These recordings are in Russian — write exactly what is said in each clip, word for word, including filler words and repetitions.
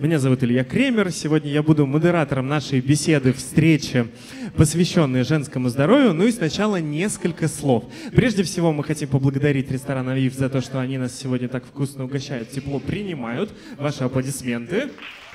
Меня зовут Илья Кремер. Сегодня я буду модератором нашей беседы, встречи, посвященной женскому здоровью. Ну и сначала несколько слов. Прежде всего мы хотим поблагодарить ресторан «Авив» за то, что они нас сегодня так вкусно угощают, тепло принимают. Ваши аплодисменты.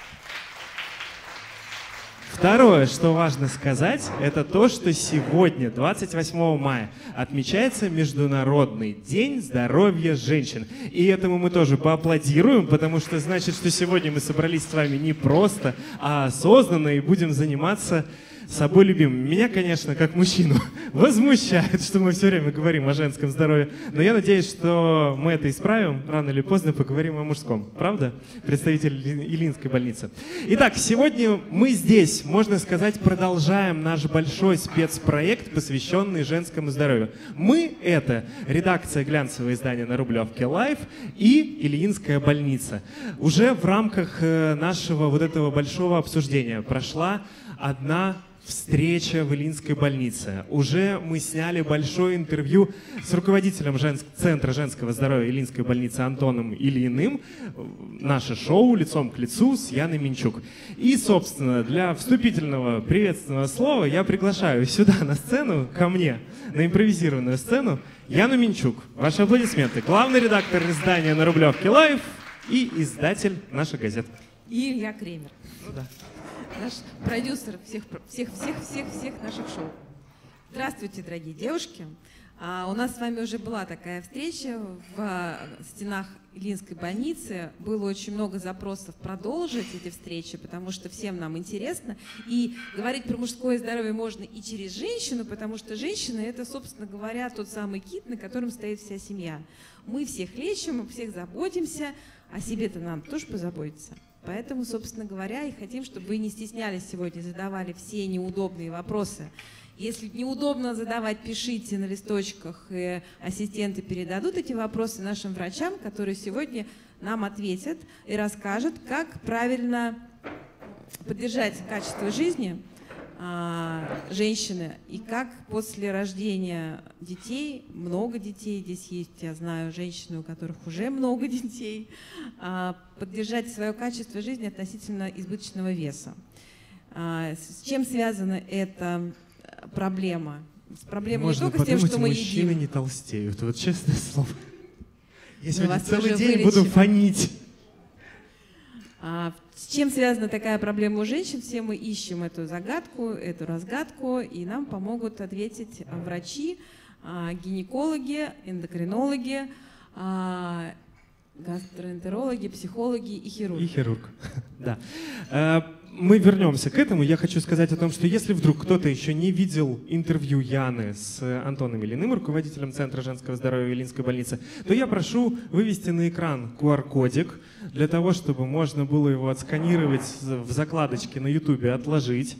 Второе, что важно сказать, это то, что сегодня, двадцать восьмого мая, отмечается Международный день здоровья женщин. И этому мы тоже поаплодируем, потому что значит, что сегодня мы собрались с вами не просто, а осознанно и будем заниматься собой любимым. Меня, конечно, как мужчину возмущает, что мы все время говорим о женском здоровье, но я надеюсь, что мы это исправим, рано или поздно поговорим о мужском. Правда, представитель Ильинской больницы? Итак, сегодня мы здесь, можно сказать, продолжаем наш большой спецпроект, посвященный женскому здоровью. Мы — это редакция глянцевого издания на Рублевке «Лайф» и Ильинская больница. Уже в рамках нашего вот этого большого обсуждения прошла одна встреча в Ильинской больнице. Уже мы сняли большое интервью с руководителем женск... Центра женского здоровья Ильинской больницы Антоном Ильиным. Наше шоу «Лицом к лицу» с Яной Минчук. И, собственно, для вступительного приветственного слова я приглашаю сюда на сцену, ко мне, на импровизированную сцену, Яну Минчук. Ваши аплодисменты. Главный редактор издания на Рублевке «Лайф» и издатель наших газет. И Илья Кремер. Ну, да. Наш продюсер всех, всех, всех, всех, всех наших шоу. Здравствуйте, дорогие девушки. А, у нас с вами уже была такая встреча в а, стенах Ильинской больницы. Было очень много запросов продолжить эти встречи, потому что всем нам интересно. И говорить про мужское здоровье можно и через женщину, потому что женщина — это, собственно говоря, тот самый кит, на котором стоит вся семья. Мы всех лечим, мы всех заботимся, о себе-то нам тоже позаботиться. Поэтому, собственно говоря, и хотим, чтобы вы не стеснялись сегодня, задавали все неудобные вопросы. Если неудобно задавать, пишите на листочках, и ассистенты передадут эти вопросы нашим врачам, которые сегодня нам ответят и расскажут, как правильно поддержать качество жизни а, женщины и как после рождения детей, много детей здесь есть, я знаю женщины, у которых уже много детей, а, поддержать свое качество жизни относительно избыточного веса. А, с чем связана эта проблема? С проблемой Можно не только с тем, что мы мужчины едим. не толстеют. Вот честное слово. Я сегодня вас целый уже день вылечим. буду фонить. А, с чем связана такая проблема у женщин? Все мы ищем эту загадку, эту разгадку, и нам помогут ответить врачи, а, гинекологи, эндокринологи, а, гастроэнтерологи, психологи и хирурги. И хирург, да. Мы вернемся к этому. Я хочу сказать о том, что если вдруг кто-то еще не видел интервью Яны с Антоном Ильиным, руководителем Центра женского здоровья Ильинской больницы, то я прошу вывести на экран ку ар кодик для того, чтобы можно было его отсканировать в закладочке на ютубе, отложить.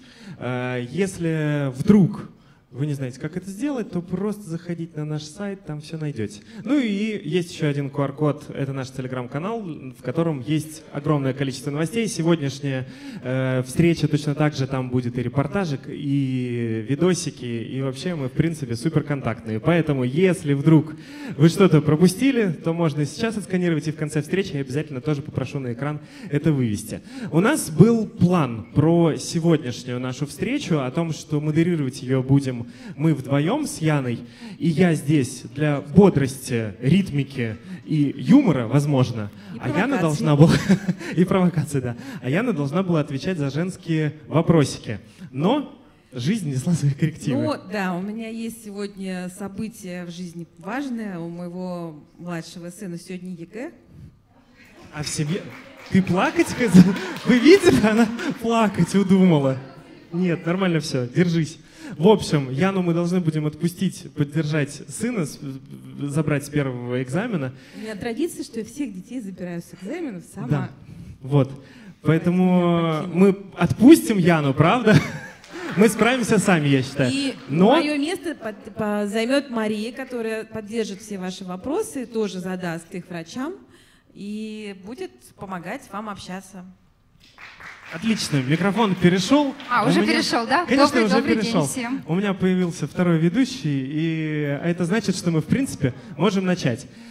Если вдруг вы не знаете, как это сделать, то просто заходите на наш сайт, там все найдете. Ну и есть еще один ку ар код, это наш телеграм-канал, в котором есть огромное количество новостей. Сегодняшняя э, встреча точно так же, там будет и репортажик, и видосики, и вообще мы, в принципе, суперконтактные. Поэтому, если вдруг вы что-то пропустили, то можно сейчас отсканировать, и в конце встречи я обязательно тоже попрошу на экран это вывести. У нас был план про сегодняшнюю нашу встречу, о том, что модерировать ее будем мы вдвоем с Яной, и я здесь для бодрости, ритмики и юмора, возможно, И а Яна должна была и провокации, да, а Яна должна была отвечать за женские вопросики. Но жизнь несла свои коррективы. Ну да, у меня есть сегодня событие в жизни важное. У моего младшего сына сегодня ЕГЭ. А в семье... Ты плакать? Вы видели? Она плакать удумала. Нет, нормально все, держись. В общем, Яну мы должны будем отпустить, поддержать сына, забрать с первого экзамена. У меня традиция, что я всех детей забираю с экзаменов сама. Да, вот. Поэтому мы отпустим Яну, правда? Мы справимся сами, я считаю. И Но... мое место под, по, займет Мария, которая поддержит все ваши вопросы, тоже задаст их врачам и будет помогать вам общаться. Отлично, микрофон перешел. А, уже меня... перешел, да? Конечно, добрый, уже добрый перешел. день всем. У меня появился второй ведущий, и это значит, что мы, в принципе, можем начать.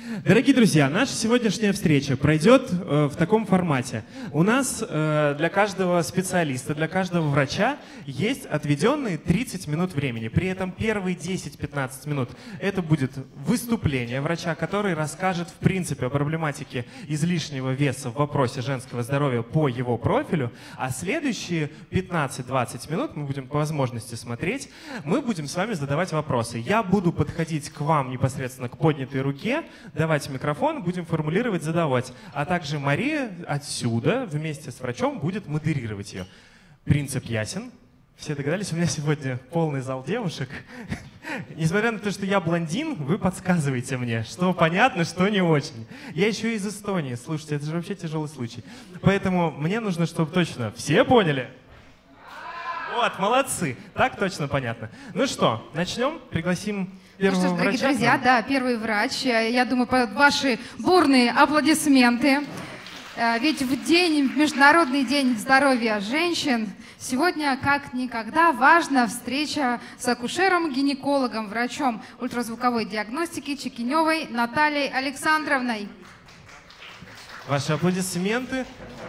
Дорогие друзья, наша сегодняшняя встреча пройдет э, в таком формате. У нас э, для каждого специалиста, для каждого врача есть отведенные тридцать минут времени. При этом первые десять-пятнадцать минут это будет выступление врача, который расскажет в принципе о проблематике излишнего веса в вопросе женского здоровья по его профилю, а следующие пятнадцать-двадцать минут мы будем по возможности смотреть, мы будем с вами задавать вопросы. Я буду подходить к вам непосредственно к поднятой руке, давать микрофон, будем формулировать, задавать. А также Мария отсюда вместе с врачом будет модерировать ее. Принцип ясен. Все догадались, у меня сегодня полный зал девушек. Несмотря на то, что я блондин, вы подсказываете мне, что понятно, что не очень. Я еще из Эстонии, слушайте, это же вообще тяжелый случай. Поэтому мне нужно, чтобы точно все поняли. Вот, молодцы, так точно понятно. Ну что, начнем, пригласим первого Ну что ж, дорогие врача. друзья, да, первый врач. Я думаю, под ваши бурные аплодисменты. Ведь в день, Международный день здоровья женщин, сегодня как никогда важна встреча с акушером-гинекологом, врачом ультразвуковой диагностики Чекиневой Натальей Александровной. Ваши аплодисменты.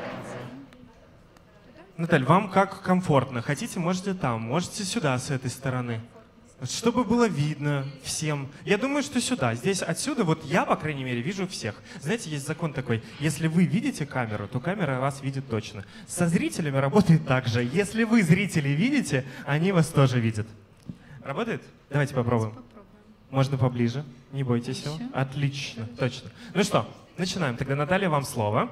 Наталья, вам как комфортно? Хотите, можете там, можете сюда, с этой стороны. Чтобы было видно всем. Я думаю, что сюда. Здесь, отсюда, вот я, по крайней мере, вижу всех. Знаете, есть закон такой. Если вы видите камеру, то камера вас видит точно. Со зрителями работает так же. Если вы зрители видите, они вас тоже видят. Работает? Давайте попробуем. Можно поближе. Не бойтесь его. Отлично. Точно. Ну что, начинаем. Тогда, Наталья, вам слово.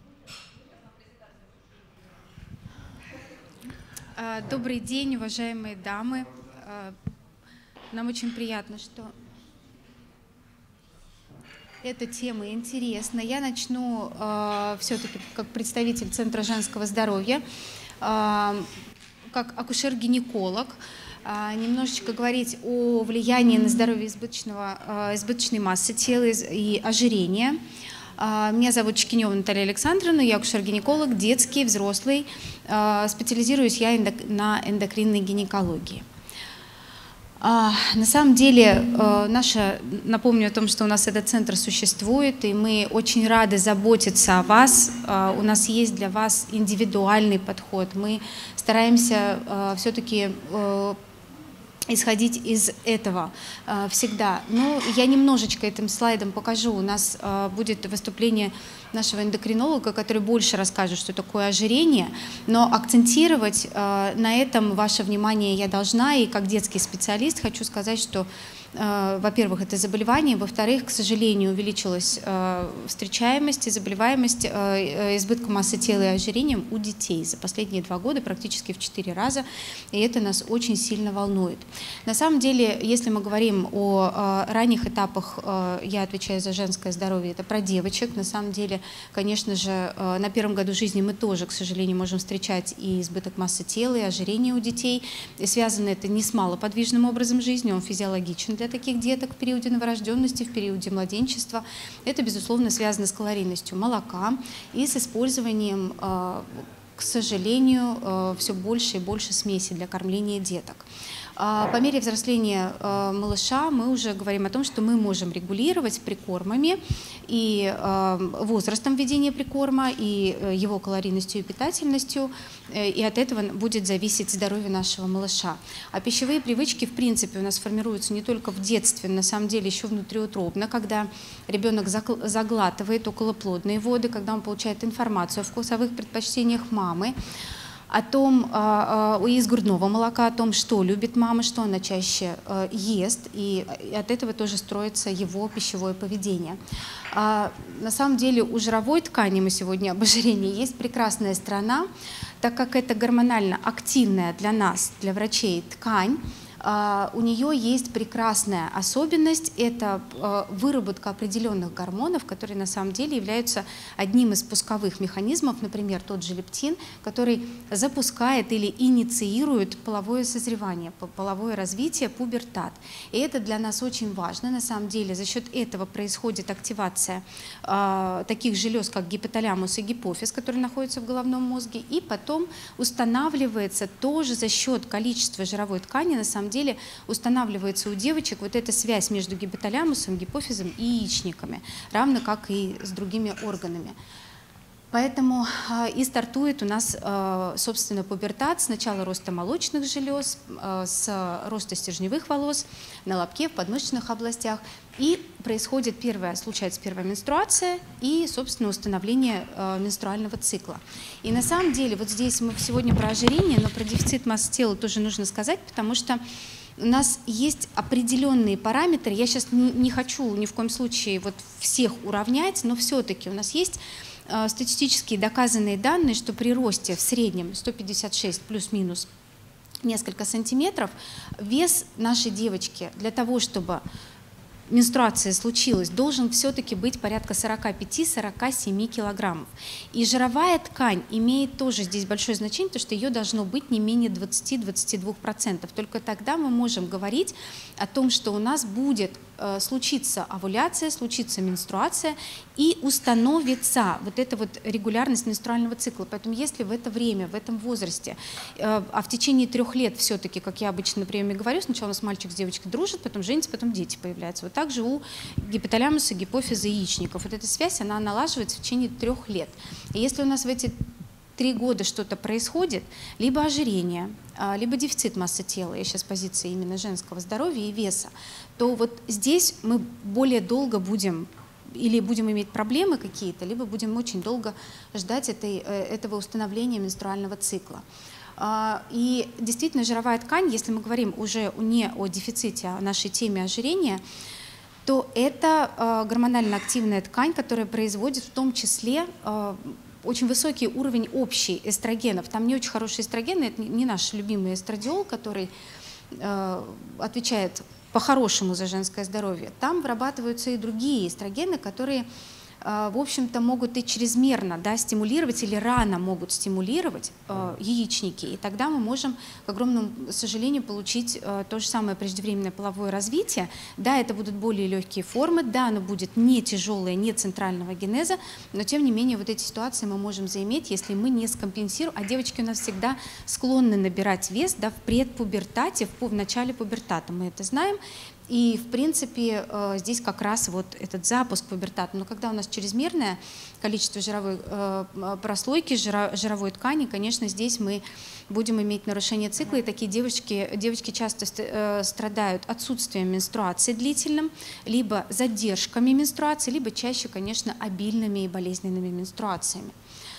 Добрый день, уважаемые дамы. Нам очень приятно, что эта тема интересна. Я начну э, все-таки как представитель Центра женского здоровья, э, как акушер-гинеколог, э, немножечко говорить о влиянии на здоровье избыточного, э, избыточной массы тела и ожирения. Э, меня зовут Чекинева Наталья Александровна, я акушер-гинеколог, детский, взрослый. Э, специализируюсь я эндок... на эндокринной гинекологии. А, на самом деле, э, наша, напомню о том, что у нас этот центр существует, и мы очень рады заботиться о вас. Э, у нас есть для вас индивидуальный подход. Мы стараемся э, все-таки э, исходить из этого э, всегда. Но я немножечко этим слайдом покажу. У нас э, будет выступление нашего эндокринолога, который больше расскажет, что такое ожирение, но акцентировать э, на этом ваше внимание я должна, и как детский специалист хочу сказать, что, э, во-первых, это заболевание, во-вторых, к сожалению, увеличилась э, встречаемость и заболеваемость э, избытка массы тела и ожирением у детей за последние два года практически в четыре раза, и это нас очень сильно волнует. На самом деле, если мы говорим о э, ранних этапах, э, я отвечаю за женское здоровье, это про девочек, на самом деле, конечно же, на первом году жизни мы тоже, к сожалению, можем встречать и избыток массы тела, и ожирение у детей. И связано это не с малоподвижным образом жизни, он физиологичен для таких деток в периоде новорожденности, в периоде младенчества. Это, безусловно, связано с калорийностью молока и с использованием, к сожалению, все больше и больше смеси для кормления деток. По мере взросления малыша мы уже говорим о том, что мы можем регулировать прикормами и возрастом введения прикорма, и его калорийностью и питательностью, и от этого будет зависеть здоровье нашего малыша. А пищевые привычки, в принципе, у нас формируются не только в детстве, на самом деле еще внутриутробно, когда ребенок заглатывает околоплодные воды, когда он получает информацию о вкусовых предпочтениях мамы, о том, из грудного молока, о том, что любит мама, что она чаще ест, и от этого тоже строится его пищевое поведение. На самом деле у жировой ткани, мы сегодня об ожирении, есть прекрасная сторона, так как это гормонально активная для нас, для врачей, ткань. У нее есть прекрасная особенность, это выработка определенных гормонов, которые на самом деле являются одним из пусковых механизмов, например, тот же лептин, который запускает или инициирует половое созревание, половое развитие, пубертат. И это для нас очень важно. На самом деле за счет этого происходит активация таких желез, как гипоталамус и гипофиз, которые находятся в головном мозге, и потом устанавливается тоже за счет количества жировой ткани, на самом самом деле устанавливается у девочек вот эта связь между гипоталамусом, гипофизом и яичниками, равно как и с другими органами. Поэтому э, и стартует у нас, э, собственно, пубертат с начала роста молочных желез, э, с роста стержневых волос на лобке, в подмышечных областях. И происходит первая, случается первая менструация и, собственно, установление э, менструального цикла. И на самом деле, вот здесь мы сегодня про ожирение, но про дефицит массы тела тоже нужно сказать, потому что у нас есть определенные параметры. Я сейчас не, не хочу ни в коем случае вот всех уравнять, но все-таки у нас есть статистически доказанные данные, что при росте в среднем сто пятьдесят шесть плюс-минус несколько сантиметров, вес нашей девочки для того, чтобы менструация случилась, должен все-таки быть порядка сорока пяти — сорока семи килограммов. И жировая ткань имеет тоже здесь большое значение, потому что ее должно быть не менее двадцати — двадцати двух процентов. Только тогда мы можем говорить о том, что у нас будет э, случиться овуляция, случится менструация и установится вот эта вот регулярность менструального цикла. Поэтому если в это время, в этом возрасте, э, а в течение трех лет все-таки, как я обычно на приеме говорю, сначала у нас мальчик с девочкой дружат, потом женятся, потом дети появляются. Вот также у гипоталамуса, гипофиза и яичников. Вот эта связь, она налаживается в течение трех лет. И если у нас в эти три года что-то происходит, либо ожирение, либо дефицит массы тела, я сейчас позиция именно женского здоровья и веса, то вот здесь мы более долго будем или будем иметь проблемы какие-то, либо будем очень долго ждать этой, этого установления менструального цикла. И действительно жировая ткань, если мы говорим уже не о дефиците, а о нашей теме ожирения, то это э, гормонально активная ткань, которая производит в том числе э, очень высокий уровень общий эстрогенов. Там не очень хорошие эстрогены, это не наш любимый эстрадиол, который э, отвечает по-хорошему за женское здоровье. Там вырабатываются и другие эстрогены, которые, э, в общем-то, могут и чрезмерно, да, стимулировать или рано могут стимулировать э, яичники. И тогда мы можем, к огромному сожалению, получить э, то же самое преждевременное половое развитие. Да, это будут более легкие формы, да, оно будет не тяжелое, не центрального генеза, но тем не менее вот эти ситуации мы можем заиметь, если мы не скомпенсируем. А девочки у нас всегда склонны набирать вес, да, в предпубертате, в, в начале пубертата, мы это знаем. И, в принципе, здесь как раз вот этот запуск пубертата. Но когда у нас чрезмерное количество жировой прослойки, жировой ткани, конечно, здесь мы будем иметь нарушение цикла. И такие девочки, девочки часто страдают отсутствием менструации длительным, либо задержками менструации, либо чаще, конечно, обильными и болезненными менструациями.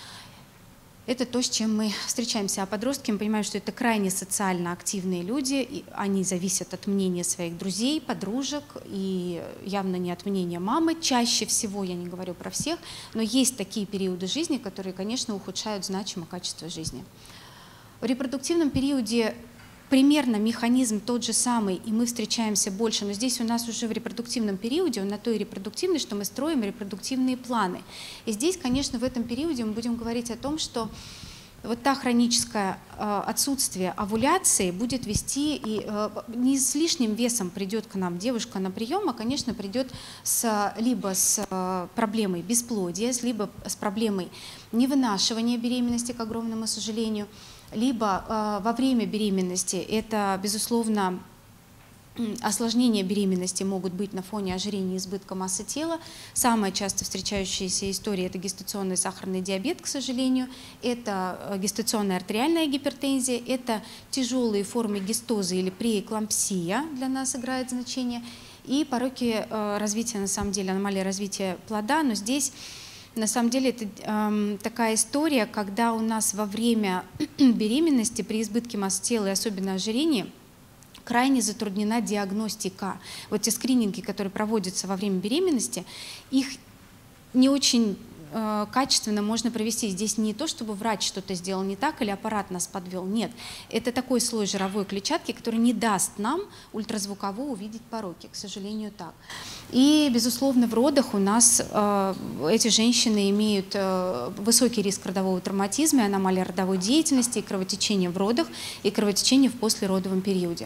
Это то, с чем мы встречаемся. А подростки, мы понимаем, что это крайне социально активные люди, и они зависят от мнения своих друзей, подружек, и явно не от мнения мамы. Чаще всего, я не говорю про всех, но есть такие периоды жизни, которые, конечно, ухудшают значимо качество жизни. В репродуктивном периоде примерно механизм тот же самый, и мы встречаемся больше, но здесь у нас уже в репродуктивном периоде, он на той репродуктивной, что мы строим репродуктивные планы. И здесь, конечно, в этом периоде мы будем говорить о том, что вот та хроническое э, отсутствие овуляции будет вести, и э, не с лишним весом придет к нам девушка на прием, а, конечно, придет с, либо с э, проблемой бесплодия, либо с проблемой невынашивания беременности, к огромному сожалению, либо э, во время беременности. Это, безусловно, осложнения беременности могут быть на фоне ожирения и избытка массы тела. Самая часто встречающаяся история – это гестационный сахарный диабет, к сожалению, это гестационная артериальная гипертензия, это тяжелые формы гистозы или преэклампсия для нас играет значение, и пороки э, развития, на самом деле, аномалии развития плода, но здесь на самом деле это э, такая история, когда у нас во время беременности при избытке массы тела и особенно ожирении крайне затруднена диагностика. Вот те скрининги, которые проводятся во время беременности, их не очень э, качественно можно провести. Здесь не то, чтобы врач что-то сделал не так или аппарат нас подвел. Нет, это такой слой жировой клетчатки, который не даст нам ультразвуково увидеть пороки, к сожалению, так. И, безусловно, в родах у нас э, эти женщины имеют э, высокий риск родового травматизма, аномалии родовой деятельности, и кровотечения в родах, и кровотечения в послеродовом периоде.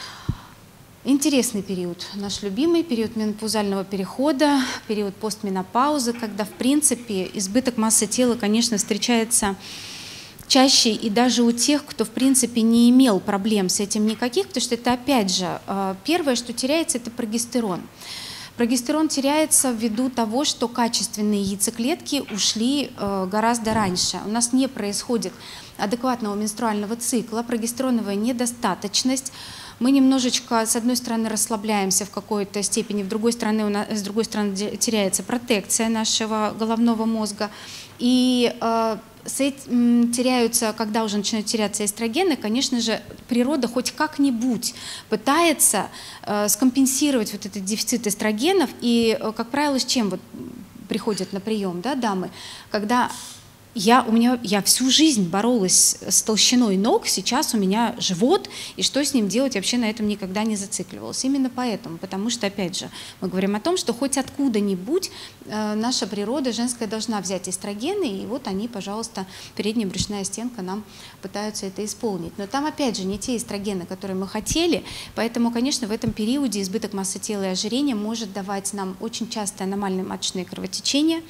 Интересный период, наш любимый период менопаузального перехода, период постменопаузы, когда, в принципе, избыток массы тела, конечно, встречается чаще и даже у тех, кто, в принципе, не имел проблем с этим никаких, потому что это, опять же, первое, что теряется, это прогестерон. Прогестерон теряется ввиду того, что качественные яйцеклетки ушли гораздо раньше. У нас не происходит адекватного менструального цикла, прогестероновая недостаточность. Мы немножечко, с одной стороны, расслабляемся в какой-то степени, в другой стороны, у нас, с другой стороны теряется протекция нашего головного мозга. И э, теряются, когда уже начинают теряться эстрогены, конечно же, природа хоть как-нибудь пытается э, скомпенсировать вот этот дефицит эстрогенов. И, э, как правило, с чем вот приходят на прием, да, дамы? Когда Я, у меня, я всю жизнь боролась с толщиной ног, сейчас у меня живот, и что с ним делать, вообще на этом никогда не зацикливалась. Именно поэтому, потому что, опять же, мы говорим о том, что хоть откуда-нибудь э, наша природа женская должна взять эстрогены, и вот они, пожалуйста, передняя брюшная стенка нам пытаются это исполнить. Но там, опять же, не те эстрогены, которые мы хотели, поэтому, конечно, в этом периоде избыток массы тела и ожирение может давать нам очень часто аномальные маточные кровотечения.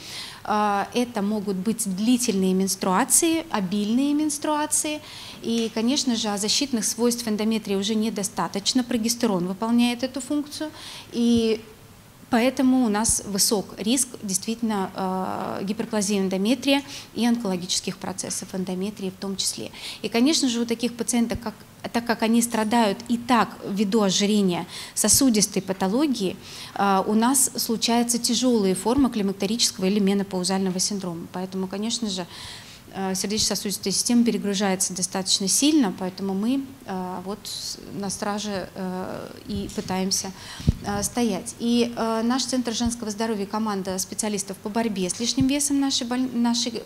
Это могут быть длительные менструации, обильные менструации. И, конечно же, защитных свойств эндометрия уже недостаточно. Прогестерон выполняет эту функцию. И поэтому у нас высок риск действительно э, гиперплазии эндометрия и онкологических процессов эндометрии в том числе. И, конечно же, у таких пациенток, как, так как они страдают и так ввиду ожирения сосудистой патологии, э, у нас случаются тяжелые формы климактерического или менопаузального синдрома. Поэтому, конечно же, сердечно-сосудистая система перегружается достаточно сильно, поэтому мы э, вот на страже э, и пытаемся э, стоять. И э, наш Центр женского здоровья, команда специалистов по борьбе с лишним весом нашей, боль... нашей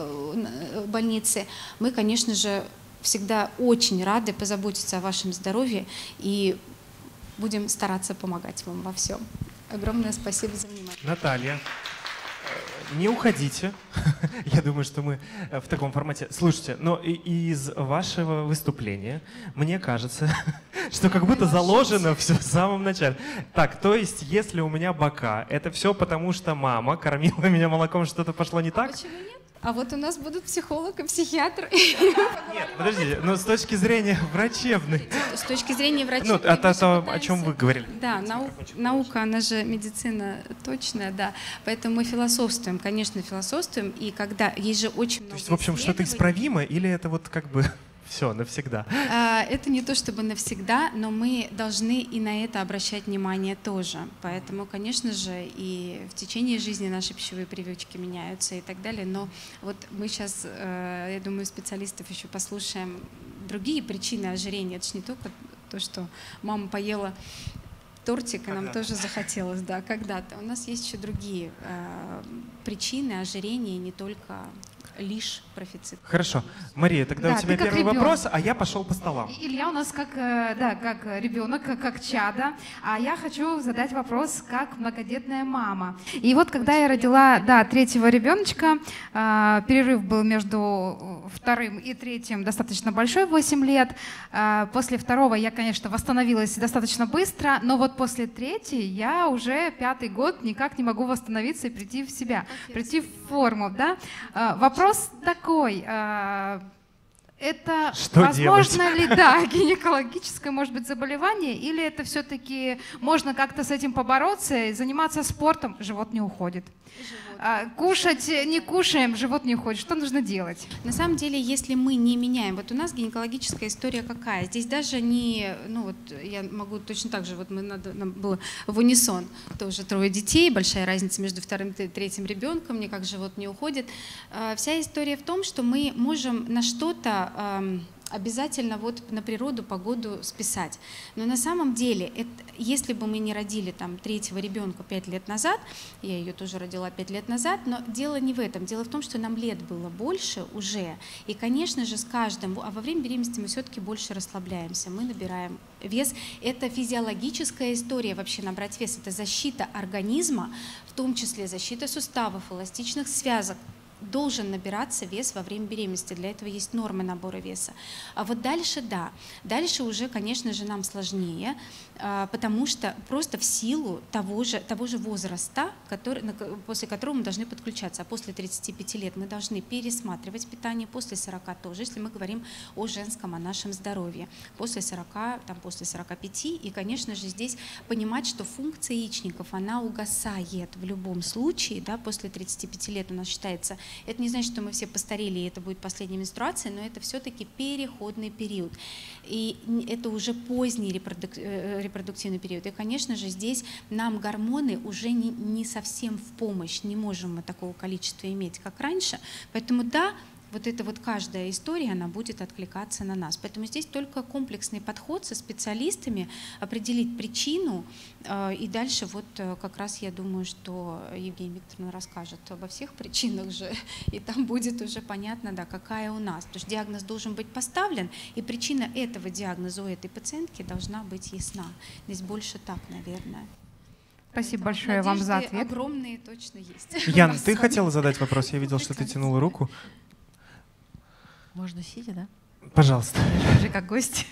э, больницы, мы, конечно же, всегда очень рады позаботиться о вашем здоровье и будем стараться помогать вам во всем. Огромное спасибо за внимание. Наталья. Не уходите. Я думаю, что мы в таком формате. Слушайте, но из вашего выступления мне кажется, что как будто заложено все в самом начале. Так, то есть, если у меня бока, это все потому, что мама кормила меня молоком, что-то пошло не так? Почему нет? А вот у нас будут психолог и психиатр. Нет, подождите, но с точки зрения врачебной. С точки зрения врача. Ну, это то, то, о чем вы говорили. Да, нау наука, она же медицина точная, да. Поэтому мы философствуем, конечно, философствуем. И когда есть же очень много. То есть, в общем, что-то исправимо, или это вот как бы все, навсегда? Это не то чтобы навсегда, но мы должны и на это обращать внимание тоже. Поэтому, конечно же, и в течение жизни наши пищевые привычки меняются и так далее. Но вот мы сейчас, я думаю, специалистов еще послушаем другие причины ожирения. Это же не только то, что мама поела тортик, и нам тоже захотелось, да, когда-то. У нас есть еще другие причины ожирения, не только лишь профицит. Хорошо. Мария, тогда да, у тебя первый ребенок. вопрос, а я пошел по столам. Илья у нас как, да, как ребенок, как, как чадо, а я хочу задать вопрос как многодетная мама. И вот когда я родила, да, третьего ребеночка, э, перерыв был между вторым и третьим достаточно большой, восемь лет. Э, после второго я, конечно, восстановилась достаточно быстро, но вот после третьей я уже пятый год никак не могу восстановиться и прийти в себя, прийти в форму, да. Э, вопрос такой, это что возможно делать? ли, да, гинекологическое, может быть, заболевание, или это все-таки можно как-то с этим побороться и заниматься спортом, живот не уходит. Живот. Кушать не кушаем, живот не уходит. Что нужно делать? На самом деле, если мы не меняем, вот у нас гинекологическая история какая? Здесь даже не, ну вот я могу точно так же, вот мы надо, нам было в унисон, тоже трое детей, большая разница между вторым и третьим ребенком, никак живот не уходит. Вся история в том, что мы можем на что-то обязательно вот на природу, погоду списать. Но на самом деле, это, если бы мы не родили там третьего ребенка пять лет назад, я ее тоже родила пять лет назад, но дело не в этом. Дело в том, что нам лет было больше уже. И, конечно же, с каждым, а во время беременности мы все-таки больше расслабляемся, мы набираем вес. Это физиологическая история вообще набрать вес. Это защита организма, в том числе защита суставов, эластичных связок. должен набираться вес во время беременности. Для этого есть нормы набора веса. А вот дальше, да, дальше уже, конечно же, нам сложнее, потому что просто в силу того же, того же возраста, который, после которого мы должны подключаться. А после тридцати пяти лет мы должны пересматривать питание, после сорока тоже, если мы говорим о женском, о нашем здоровье. После сорока, там, после сорока пяти. И, конечно же, здесь понимать, что функция яичников, она угасает в любом случае. Да, после тридцати пяти лет у нас считается, это не значит, что мы все постарели, и это будет последняя менструация, но это все-таки переходный период. И это уже поздний репродук... репродуктивный период. И, конечно же, здесь нам гормоны уже не, не совсем в помощь, не можем мы такого количества иметь, как раньше. Поэтому да, вот эта вот каждая история, она будет откликаться на нас. Поэтому здесь только комплексный подход со специалистами, определить причину, и дальше вот как раз я думаю, что Евгения Викторовна расскажет обо всех причинах же, и там будет уже понятно, да, какая у нас. Потому что диагноз должен быть поставлен, и причина этого диагноза у этой пациентки должна быть ясна. Здесь больше так, наверное. Спасибо большое вам за ответ. Огромные точно есть. Ян, ты хотела задать вопрос? Я видел, что ты тянула руку. Можно сидя, да? Пожалуйста. Уже как гость.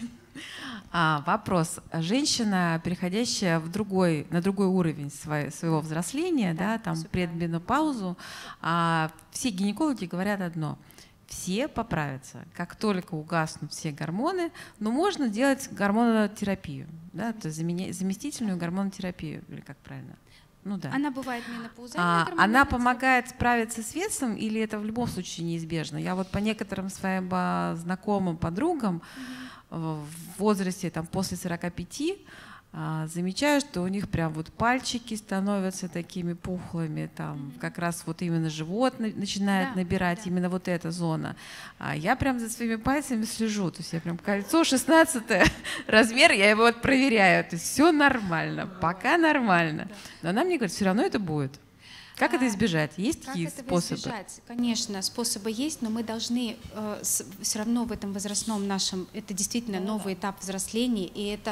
А, вопрос. Женщина, переходящая в другой, на другой уровень свой, своего взросления, да, да, там предменопаузу, а, все гинекологи говорят одно. Все поправятся, как только угаснут все гормоны, но можно делать гормонотерапию, да, то есть заместительную гормонотерапию, или как правильно? Ну, да. Она бывает менопаузальная. А, она помогает справиться с весом или это в любом случае неизбежно? Я вот по некоторым своим а, знакомым, подругам mm-hmm. в возрасте там, после сорока пяти а, замечаю, что у них прям вот пальчики становятся такими пухлыми, там mm-hmm. как раз вот именно живот на, начинает да, набирать, да. именно вот эта зона. А я прям за своими пальцами слежу, то есть я прям кольцо шестнадцатый размер, я его вот проверяю, то есть все нормально, пока нормально. Но она мне говорит, все равно это будет. Как а, это избежать? Есть как такие способы? Избежать? Конечно, способы есть, но мы должны э, с, все равно в этом возрастном нашем, это действительно новый этап взросления, и это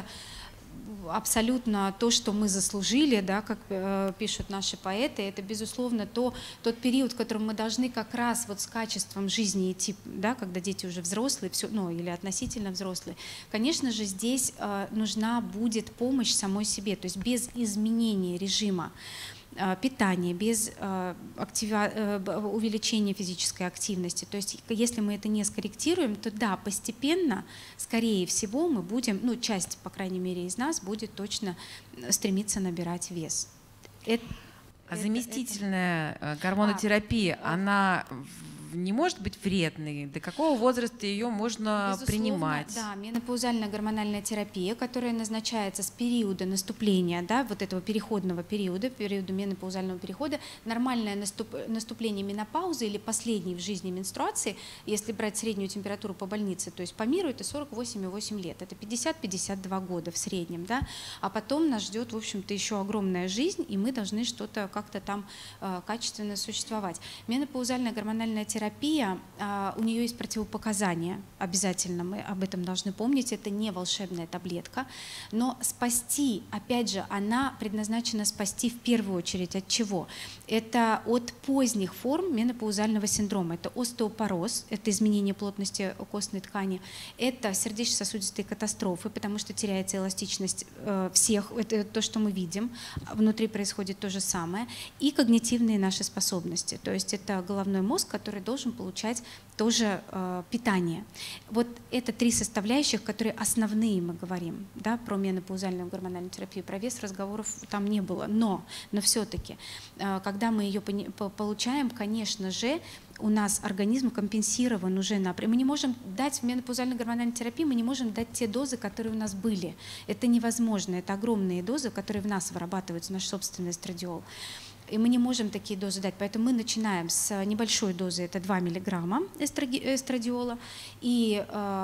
абсолютно то, что мы заслужили, да, как э, пишут наши поэты, это, безусловно, то, тот период, в котором мы должны как раз вот с качеством жизни идти, да, когда дети уже взрослые, все, ну, или относительно взрослые. Конечно же, здесь э, нужна будет помощь самой себе, то есть без изменения режима питания, без актива... увеличения физической активности. То есть если мы это не скорректируем, то да, постепенно, скорее всего, мы будем, ну часть, по крайней мере, из нас будет точно стремиться набирать вес. Это, а это, заместительная это... гормонотерапия, а, она не может быть вредной? До какого возраста ее можно Безусловно, принимать? Да, менопаузальная гормональная терапия, которая назначается с периода наступления, да, вот этого переходного периода, периода менопаузального перехода. Нормальное наступ, наступление менопаузы или последней в жизни менструации, если брать среднюю температуру по больнице, то есть по миру это сорок восемь и восемь лет, это пятьдесят — пятьдесят два года в среднем, да, а потом нас ждет, в общем-то, еще огромная жизнь, и мы должны что-то как-то там э, качественно существовать. Менопаузальная гормональная терапия Терапия, у нее есть противопоказания, обязательно мы об этом должны помнить, это не волшебная таблетка, но спасти, опять же, она предназначена спасти в первую очередь от чего? Это от поздних форм менопаузального синдрома, это остеопороз, это изменение плотности костной ткани, это сердечно-сосудистые катастрофы, потому что теряется эластичность всех, это то, что мы видим, внутри происходит то же самое, и когнитивные наши способности, то есть это головной мозг, который должен получать тоже э, питание. Вот это три составляющих, которые основные, мы говорим, да, про менопаузальную гормональную терапию. Про вес разговоров там не было, но, но все-таки, э, когда мы ее получаем, конечно же, у нас организм компенсирован уже на... Мы не можем дать в менопаузальной гормональной терапии, мы не можем дать те дозы, которые у нас были. Это невозможно, это огромные дозы, которые в нас вырабатываются, наш собственный эстрадиол. И мы не можем такие дозы дать, поэтому мы начинаем с небольшой дозы, это два миллиграмма эстрадиола, и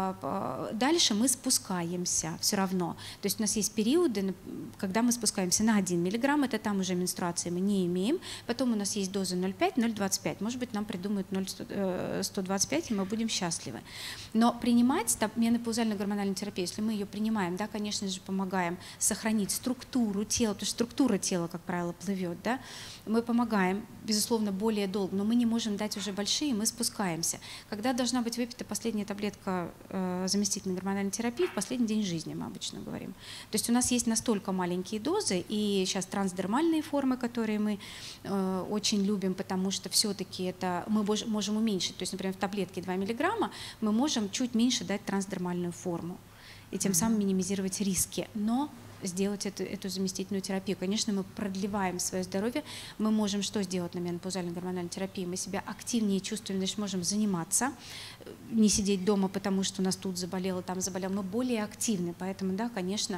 э, дальше мы спускаемся все равно. То есть у нас есть периоды, когда мы спускаемся на один миллиграмм, это там уже менструации мы не имеем, потом у нас есть дозы ноль целых пять — ноль целых двадцать пять, может быть, нам придумают ноль целых сто двадцать пять, и мы будем счастливы. Но принимать менопаузальную гормональную терапию, если мы ее принимаем, да, конечно же, помогаем сохранить структуру тела, потому что структура тела, как правило, плывет, да, Мы помогаем, безусловно, более долго, но мы не можем дать уже большие, мы спускаемся. Когда должна быть выпита последняя таблетка э, заместительной гормональной терапии, в последний день жизни мы обычно говорим. То есть у нас есть настолько маленькие дозы, и сейчас трансдермальные формы, которые мы э, очень любим, потому что все-таки это мы можем уменьшить. То есть, например, в таблетке два миллиграмма мы можем чуть меньше дать трансдермальную форму и тем самым минимизировать риски. Но сделать эту, эту заместительную терапию. Конечно, мы продлеваем свое здоровье. Мы можем что сделать на менопаузальной гормональной терапии? Мы себя активнее чувствуем, значит, можем заниматься, не сидеть дома, потому что у нас тут заболело, там заболело. Мы более активны, поэтому, да, конечно,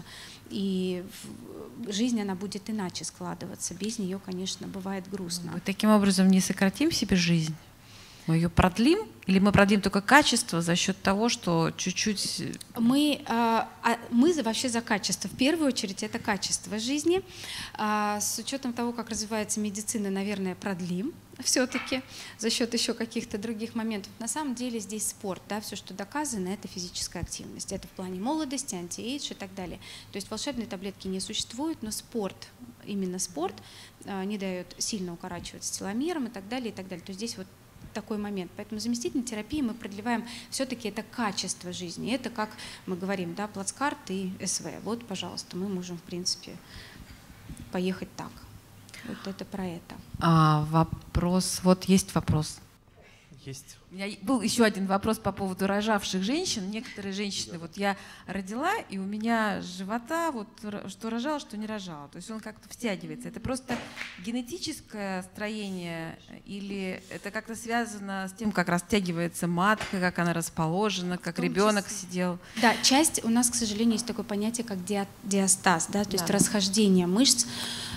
и жизнь, она будет иначе складываться. Без нее, конечно, бывает грустно. Мы таким образом не сократим себе жизнь? Мы ее продлим? Или мы продлим только качество за счет того, что чуть-чуть… Мы, а, мы вообще за качество. В первую очередь это качество жизни. А, с учетом того, как развивается медицина, наверное, продлим все-таки за счет еще каких-то других моментов. На самом деле здесь спорт, да, все, что доказано, это физическая активность. Это в плане молодости, антиэйдж и так далее. То есть волшебной таблетки не существует, но спорт, именно спорт а, не дает сильно укорачиваться теломером и так далее, и так далее. То есть здесь вот такой момент. Поэтому заместительной терапии мы продлеваем все-таки это качество жизни. Это, как мы говорим, да, плацкарт и СВ. Вот, пожалуйста, мы можем, в принципе, поехать так. Вот это про это. А, вопрос, вот есть вопрос. Есть. У меня был еще один вопрос по поводу рожавших женщин. Некоторые женщины, вот я родила, и у меня живота, вот что рожала, что не рожала. То есть он как-то втягивается. Это просто генетическое строение или это как-то связано с тем, как растягивается матка, как она расположена, как ребенок сидел? Да, часть, у нас, к сожалению, есть такое понятие, как диастаз, да, то есть да. расхождение мышц.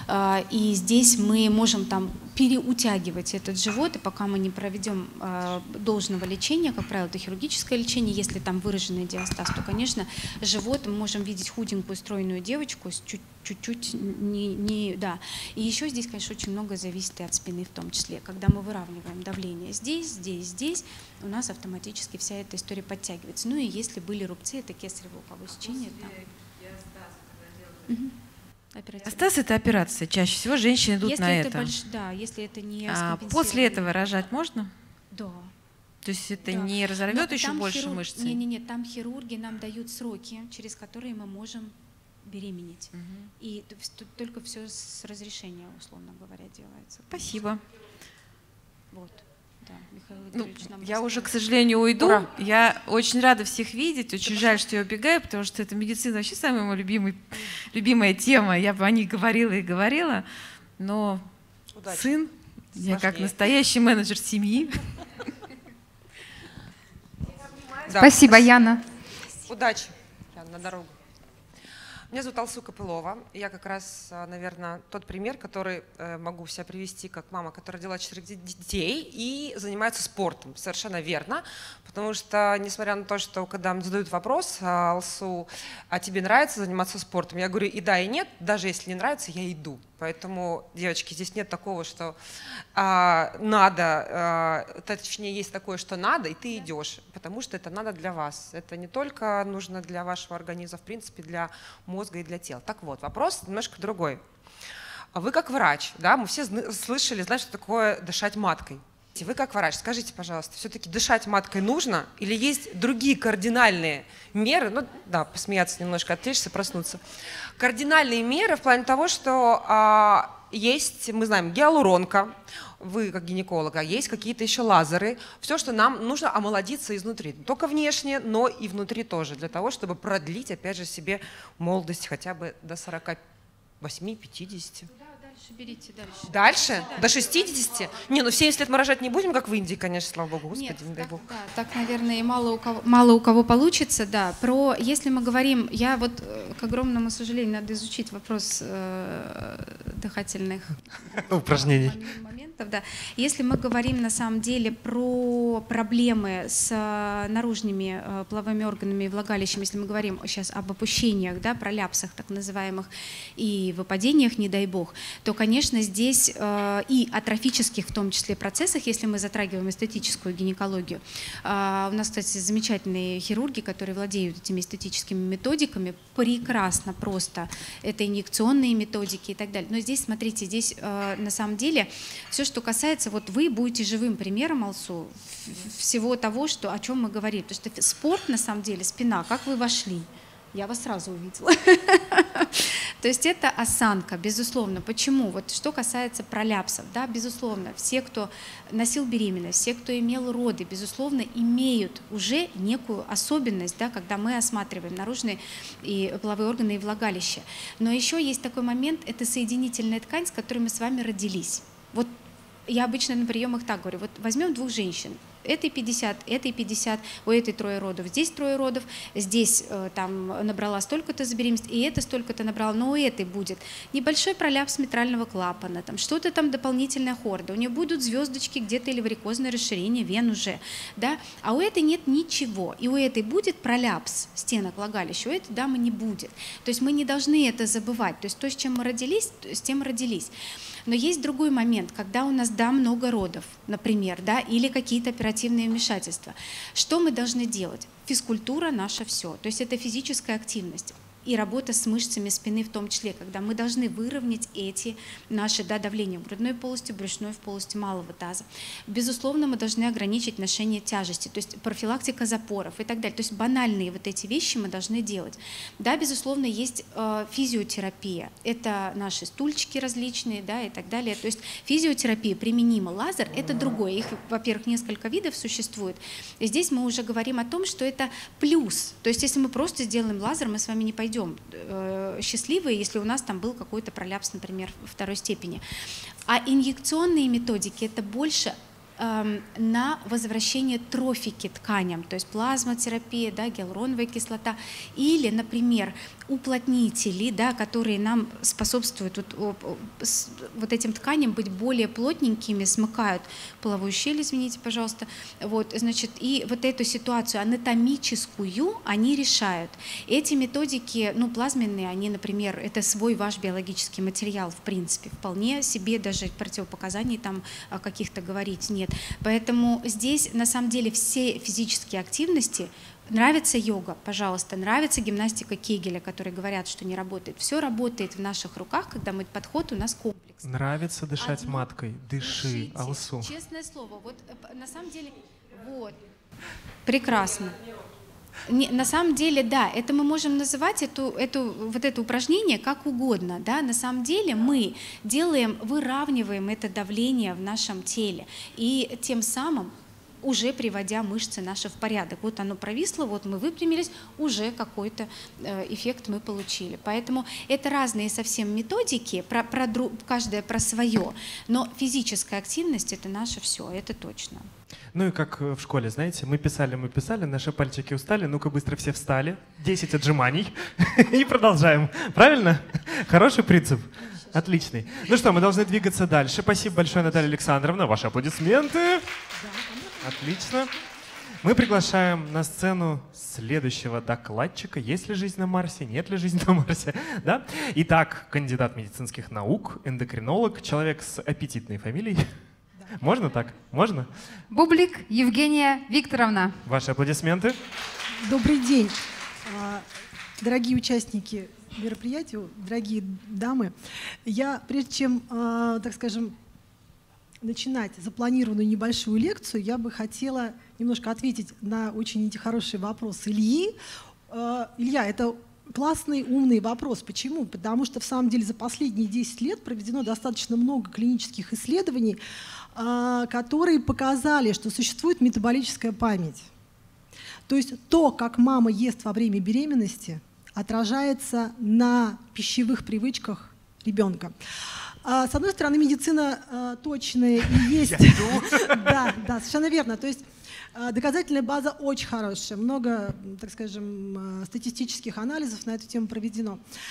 И здесь мы можем там переутягивать этот живот, и пока мы не проведем должного лечения, как правило, это хирургическое лечение, если там выраженный диастаз, то, конечно, живот мы можем видеть худенькую, стройную девочку с чуть-чуть не, не, да. И еще здесь, конечно, очень многое зависит и от спины в том числе. Когда мы выравниваем давление здесь, здесь, здесь, у нас автоматически вся эта история подтягивается. Ну и если были рубцы, это кесарево луковое сечение. Угу. Диастаз — это операция. Чаще всего женщины идут если на это. это. Больш... Да, если это не а после этого рожать можно? Да. То есть это да. не разорвет Но еще больше хирург... мышцы? Нет, нет, нет, там хирурги нам дают сроки, через которые мы можем беременеть. Угу. И тут только все с разрешения, условно говоря, делается. Спасибо. Вот. Да, Михаил ну, нам я уже, к сожалению, уйду. Ура. Я очень рада всех видеть. Очень Ты жаль, пошла. что я убегаю, потому что это медицина вообще самая моя любимая, любимая тема. Я бы о ней говорила и говорила. Но Удачи. сын, Сложнее. я как настоящий менеджер семьи. Спасибо, Яна. Удачи на дорогу. Меня зовут Алсу Копылова. Я как раз, наверное, тот пример, который могу себя привести как мама, которая родила четырех детей и занимается спортом. Совершенно верно. Потому что, несмотря на то, что когда мне задают вопрос, Алсу, а тебе нравится заниматься спортом? Я говорю и да, и нет. Даже если не нравится, я иду. Поэтому, девочки, здесь нет такого, что а, надо, а, точнее, есть такое, что надо, и ты идешь, потому что это надо для вас. Это не только нужно для вашего организма, в принципе, для мозга и для тела. Так вот, вопрос немножко другой. Вы как врач, да, мы все слышали, знаете, что такое дышать маткой. Вы как врач, скажите, пожалуйста, все-таки дышать маткой нужно или есть другие кардинальные меры, ну да, посмеяться немножко, отвлечься, проснуться. Кардинальные меры в плане того, что а, есть, мы знаем, гиалуронка, вы как гинеколога, есть какие-то еще лазеры, все, что нам нужно омолодиться изнутри, не только внешне, но и внутри тоже, для того, чтобы продлить, опять же, себе молодость хотя бы до сорока восьми — пятидесяти. Берите дальше. Дальше? Да. До шестидесяти? Не, ну в семьдесят лет мы рожать не будем, как в Индии, конечно, слава богу, господи, Нет, не дай так, бог. Да, так, наверное, и мало у кого, мало у кого получится, да. Про, если мы говорим, я вот, к огромному сожалению, надо изучить вопрос э, дыхательных упражнений. Момент. пунктов, да. Если мы говорим на самом деле про проблемы с наружными половыми органами и влагалищем, если мы говорим сейчас об опущениях, да, проляпсах так называемых и выпадениях, не дай бог, то, конечно, здесь и атрофических в том числе процессах, если мы затрагиваем эстетическую гинекологию. У нас, кстати, замечательные хирурги, которые владеют этими эстетическими методиками, прекрасно просто. Это инъекционные методики и так далее. Но здесь, смотрите, здесь на самом деле все, что касается, вот вы будете живым примером, Алсу, всего того, что, о чем мы говорим. Потому что спорт, на самом деле, спина, как вы вошли? Я вас сразу увидела. То есть это осанка, безусловно. Почему? Вот что касается проляпсов, да, безусловно, все, кто носил беременность, все, кто имел роды, безусловно, имеют уже некую особенность, да, когда мы осматриваем наружные и половые органы и влагалище. Но еще есть такой момент, это соединительная ткань, с которой мы с вами родились. Вот я обычно на приемах так говорю, вот возьмем двух женщин, этой пятьдесят, этой пятьдесят, у этой трое родов, здесь трое родов, здесь э, там набрала столько-то за беременность, и это столько-то набрала, но у этой будет небольшой проляпс митрального клапана, там что-то там дополнительная хорда, у нее будут звездочки где-то или варикозное расширение вен уже, да, а у этой нет ничего, и у этой будет проляпс стенок влагалища, у этой дамы не будет. То есть мы не должны это забывать, то есть то, с чем мы родились, с тем родились. Но есть другой момент, когда у нас, да, много родов, например, да, или какие-то оперативные вмешательства. Что мы должны делать? Физкультура — наше все, то есть это физическая активность. И работа с мышцами спины в том числе, когда мы должны выровнять эти наши, да, давления в грудной полости, брюшной, в полости малого таза. Безусловно, мы должны ограничить ношение тяжести, то есть профилактика запоров и так далее. То есть банальные вот эти вещи мы должны делать. Да, безусловно, есть э, физиотерапия. Это наши стульчики различные, да, и так далее. То есть физиотерапия применима. Лазер — это другое. Их, во-первых, несколько видов существует. И здесь мы уже говорим о том, что это плюс. То есть если мы просто сделаем лазер, мы с вами не пойдем счастливые, если у нас там был какой-то проляпс, например, второй степени. А инъекционные методики — это больше э, на возвращение трофики тканям, то есть плазмотерапия, да, гиалуроновая кислота, или, например, уплотнители, да, которые нам способствуют вот, вот этим тканям быть более плотненькими, смыкают половую щель, извините, пожалуйста, вот, значит, и вот эту ситуацию анатомическую они решают. Эти методики, ну, плазменные, они, например, это свой ваш биологический материал, в принципе, вполне себе даже противопоказаний там каких-то говорить нет. Поэтому здесь, на самом деле, все физические активности. Нравится йога, пожалуйста, нравится гимнастика Кегеля, которые говорят, что не работает. Все работает в наших руках, когда мы подход у нас комплекс. Нравится дышать Одно, маткой, дыши, дышите, Алсу. Честное слово, вот на самом деле, вот, прекрасно. Не, на самом деле, да, это мы можем называть эту, эту, вот это упражнение как угодно, да, на самом деле мы делаем, выравниваем это давление в нашем теле, и тем самым уже приводя мышцы наши в порядок. Вот оно провисло, вот мы выпрямились, уже какой-то эффект мы получили. Поэтому это разные совсем методики, про, про, каждая про свое, но физическая активность — это наше все, это точно. Ну и как в школе, знаете, мы писали, мы писали, наши пальчики устали, ну-ка быстро все встали, десять отжиманий и продолжаем. Правильно? Хороший принцип? Отличный. Ну что, мы должны двигаться дальше. Спасибо большое, Наталья Александровна. Ваши аплодисменты. Отлично. Мы приглашаем на сцену следующего докладчика. Есть ли жизнь на Марсе, нет ли жизни на Марсе? Да? Итак, кандидат медицинских наук, эндокринолог, человек с аппетитной фамилией. Да. Можно так? Можно? Бублик Евгения Викторовна. Ваши аплодисменты. Добрый день, дорогие участники мероприятия, дорогие дамы. Я, прежде чем, так скажем, начинать запланированную небольшую лекцию, я бы хотела немножко ответить на очень хороший вопрос Ильи. Илья, это классный, умный вопрос. Почему? Потому что, в самом деле, за последние десять лет проведено достаточно много клинических исследований, которые показали, что существует метаболическая память. То есть то, как мама ест во время беременности, отражается на пищевых привычках ребенка. С одной стороны, медицина э, точная и есть. Да, да, совершенно верно. То есть э, доказательная база очень хорошая. Много, так скажем, э, статистических анализов на эту тему проведено.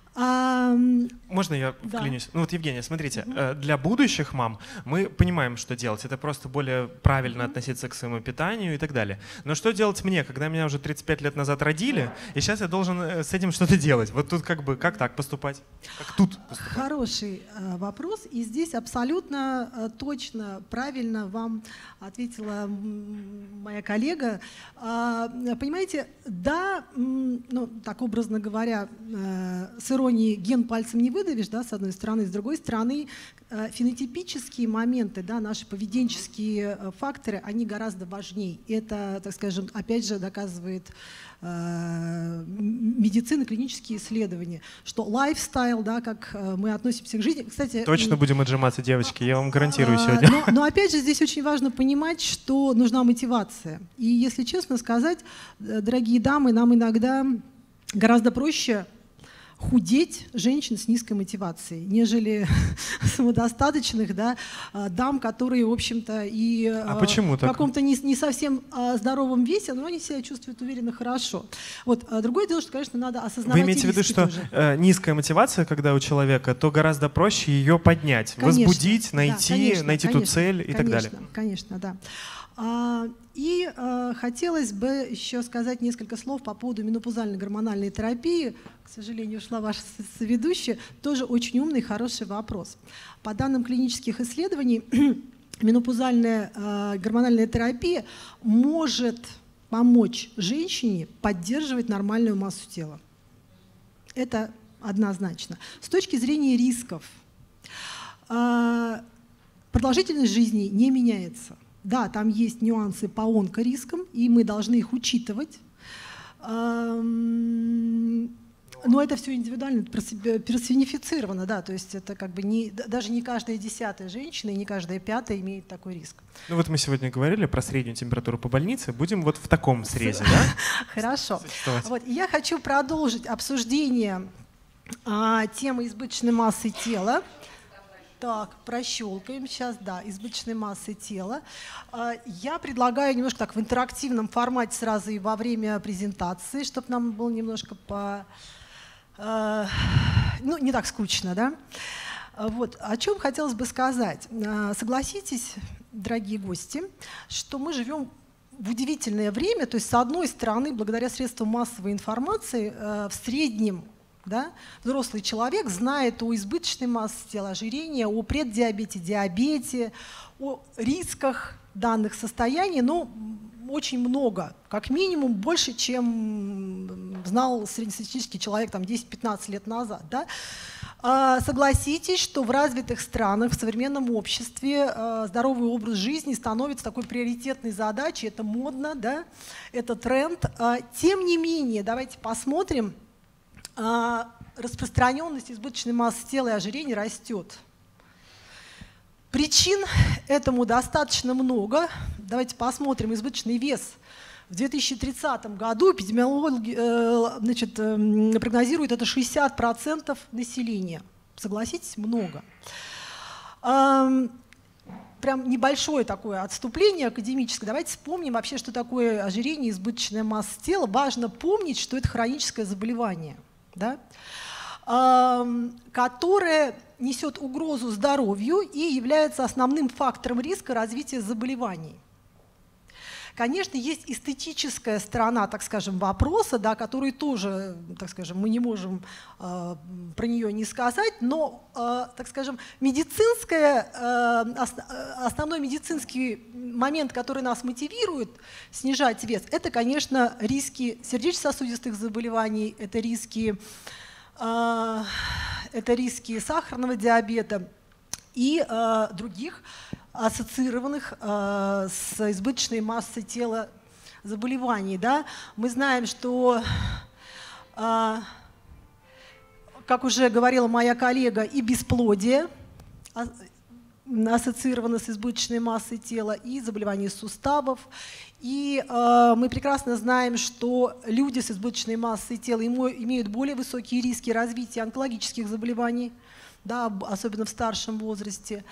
А, Можно я да. вклинюсь? Ну вот, Евгения, смотрите, угу. для будущих мам мы понимаем, что делать. Это просто более правильно угу. относиться к своему питанию и так далее. Но что делать мне, когда меня уже тридцать пять лет назад родили, и сейчас я должен с этим что-то делать? Вот тут как бы, как так поступать? Как тут поступать? Хороший э, вопрос. И здесь абсолютно э, точно, правильно вам ответила моя коллега. А, понимаете, да, ну, так образно говоря, э, с иронией ген пальцем не выдавишь, да, с одной стороны, с другой стороны, э, фенотипические моменты, да, наши поведенческие э, факторы, они гораздо важнее. Это, так скажем, опять же доказывает э, медицина, клинические исследования, что лайфстайл, да, как э, мы относимся к жизни. Кстати, точно будем отжиматься, девочки, я вам гарантирую а, сегодня. Но, но опять же здесь очень важно понимать, что нужна мотивация. И если честно сказать, дорогие дамы, нам иногда гораздо проще худеть женщин с низкой мотивацией, нежели самодостаточных, да, дам, которые, в общем-то, и а почему в каком-то не, не совсем здоровом весе, но они себя чувствуют уверенно хорошо. Вот. Другое дело, что, конечно, надо осознавать. Вы имеете в виду, что э, низкая мотивация, когда у человека, то гораздо проще ее поднять, конечно, возбудить, найти, да, конечно, найти конечно, ту цель и конечно, так далее? Конечно, да. А, и а, хотелось бы еще сказать несколько слов по поводу менопаузальной гормональной терапии. К сожалению, ушла ваша соведущая. Тоже очень умный и хороший вопрос. По данным клинических исследований, менопаузальная а, гормональная терапия может помочь женщине поддерживать нормальную массу тела. Это однозначно. С точки зрения рисков, а, продолжительность жизни не меняется. Да, там есть нюансы по онкорискам, и мы должны их учитывать. Но это все индивидуально, персонифицировано, да, то есть это как бы не, даже не каждая десятая женщина и не каждая пятая имеет такой риск. Ну вот мы сегодня говорили про среднюю температуру по больнице, будем вот в таком срезе, да? Хорошо. Вот, я хочу продолжить обсуждение а, темы избыточной массы тела. Так, прощелкаем сейчас, да, избыточной массы тела. Я предлагаю немножко так в интерактивном формате сразу и во время презентации, чтобы нам было немножко по... Ну, не так скучно, да? Вот, о чем хотелось бы сказать. Согласитесь, дорогие гости, что мы живем в удивительное время, то есть, с одной стороны, благодаря средствам массовой информации, в среднем, да, взрослый человек знает о избыточной массе тела, ожирении, о преддиабете, диабете, о рисках данных состояний, но очень много, как минимум больше, чем знал среднестатистический человек там, десять-пятнадцать лет назад. Да? А, согласитесь, что в развитых странах, в современном обществе а, здоровый образ жизни становится такой приоритетной задачей, это модно, да? Это тренд. А, тем не менее, давайте посмотрим, распространенность избыточной массы тела и ожирения растет. Причин этому достаточно много. Давайте посмотрим избыточный вес. В две тысячи тридцатом году эпидемиологи значит, прогнозируют это шестьдесят процентов населения. Согласитесь, много. Прям небольшое такое отступление академическое. Давайте вспомним вообще, что такое ожирение, избыточная масса тела. Важно помнить, что это хроническое заболевание, да, которое несет угрозу здоровью и является основным фактором риска развития заболеваний. Конечно, есть эстетическая сторона, так скажем, вопроса, да, который тоже, так скажем, мы не можем э, про нее не сказать, но, э, так скажем, медицинская, э, ос, основной медицинский момент, который нас мотивирует снижать вес, это, конечно, риски сердечно-сосудистых заболеваний, это риски, э, это риски сахарного диабета и э, других ассоциированных э, с избыточной массой тела заболеваний. Да? Мы знаем, что, э, как уже говорила моя коллега, и бесплодие ассоциировано с избыточной массой тела, и заболевания суставов. И э, мы прекрасно знаем, что люди с избыточной массой тела имеют более высокие риски развития онкологических заболеваний, да, особенно в старшем возрасте.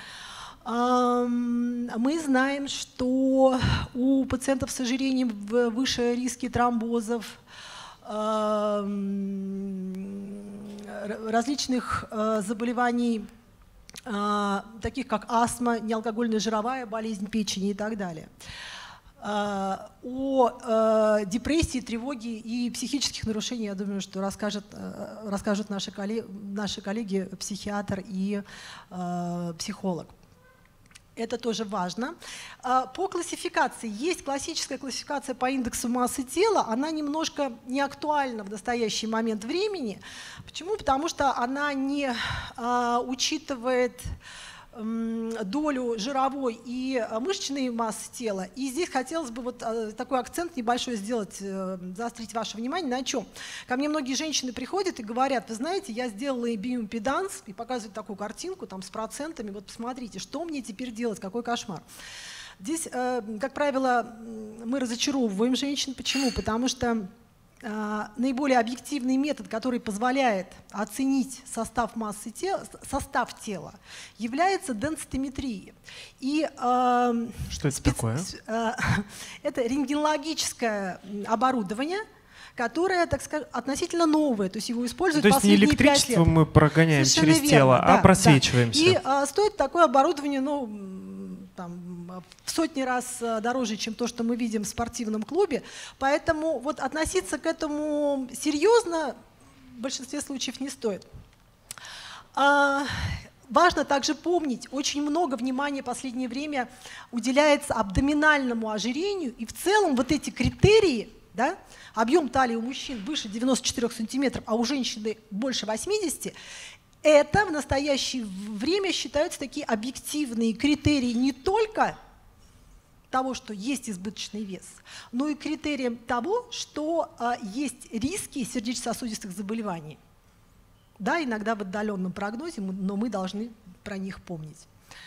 Мы знаем, что у пациентов с ожирением выше риски тромбозов, различных э, заболеваний, э, таких как астма, неалкогольная жировая болезнь печени и так далее. Э, о э, депрессии, тревоге и психических нарушениях, я думаю, что расскажет, э, расскажут наши коллеги, наши коллеги психиатр и э, психолог. Это тоже важно. По классификации. Есть классическая классификация по индексу массы тела. Она немножко не актуальна в настоящий момент времени. Почему? Потому что она не а, учитывает м, долю жировой и мышечной массы тела. И здесь хотелось бы вот а, такой акцент небольшой сделать, а, заострить ваше внимание на чем. Ко мне многие женщины приходят и говорят: вы знаете, я сделала биоимпеданс, и показывают такую картинку там, с процентами, вот посмотрите, что мне теперь делать, какой кошмар. Здесь, э, как правило, мы разочаровываем женщин. Почему? Потому что э, наиболее объективный метод, который позволяет оценить состав массы тела, состав тела, является денситометрия. И, э, что это специ... такое? Э, это рентгенологическое оборудование, которое, так сказать, относительно новое, то есть его используют то есть не последние пять лет. электричество мы прогоняем Совершенно через верно, тело, да, а просвечиваемся. Да. И а, стоит такое оборудование, ну, там, в сотни раз дороже, чем то, что мы видим в спортивном клубе. Поэтому вот относиться к этому серьезно в большинстве случаев не стоит. А, важно также помнить, очень много внимания в последнее время уделяется абдоминальному ожирению, и в целом вот эти критерии, да, объем талии у мужчин выше девяноста четырёх сантиметров, а у женщины больше восьмидесяти, это в настоящее время считаются такие объективные критерии не только того, что есть избыточный вес, но и критерием того, что а, есть риски сердечно-сосудистых заболеваний. Да, иногда в отдаленном прогнозе, но мы должны про них помнить.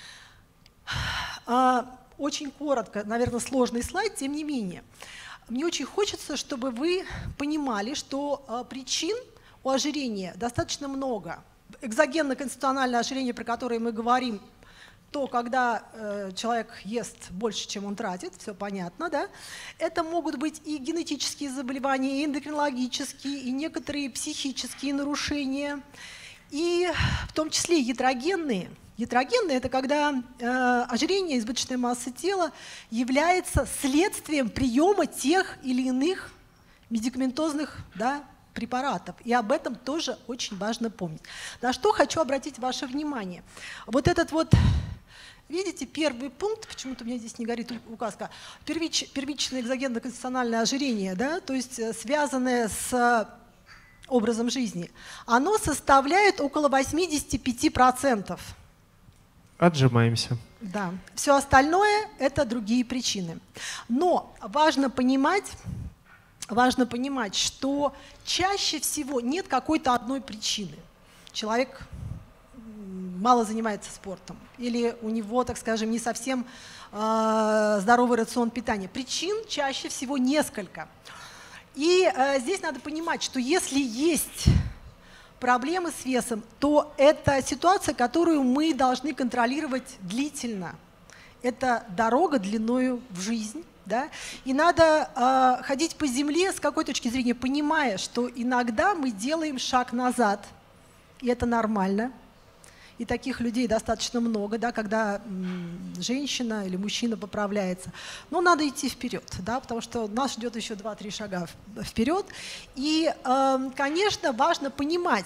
А, очень коротко, наверное, сложный слайд, тем не менее. Мне очень хочется, чтобы вы понимали, что а, причин у ожирения достаточно много. Экзогенно-конституциональное ожирение, про которое мы говорим, то, когда э, человек ест больше, чем он тратит, все понятно, да? Это могут быть и генетические заболевания, и эндокринологические, и некоторые психические нарушения, и в том числе ятрогенные. Ятрогенные – это когда э, ожирение, избыточная масса тела является следствием приема тех или иных медикаментозных, да, препаратов. И об этом тоже очень важно помнить. На что хочу обратить ваше внимание. Вот этот вот, видите, первый пункт, почему-то у меня здесь не горит указка, первич, первичное экзогенно-конституциональное ожирение, да, то есть связанное с образом жизни, оно составляет около восьмидесяти пяти процентов. Отжимаемся. Да. Все остальное – это другие причины. Но важно понимать, важно понимать, что чаще всего нет какой-то одной причины. Человек мало занимается спортом, или у него, так скажем, не совсем э, здоровый рацион питания. Причин чаще всего несколько. И э, здесь надо понимать, что если есть проблемы с весом, то это ситуация, которую мы должны контролировать длительно. Это дорога длиною в жизнь. Да? И надо э, ходить по земле с какой точки зрения, понимая, что иногда мы делаем шаг назад, и это нормально. И таких людей достаточно много, да, когда м, женщина или мужчина поправляется. Но надо идти вперед, да, потому что нас ждет еще два-три шага вперед. И, э, конечно, важно понимать,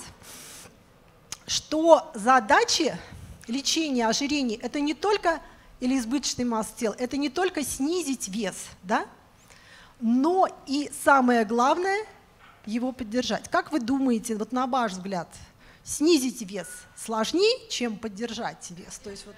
что задачи лечения ожирения – это не только или избыточной массы тела, это не только снизить вес, да, но и самое главное – его поддержать. Как вы думаете, вот на ваш взгляд, снизить вес сложнее, чем поддержать вес? То есть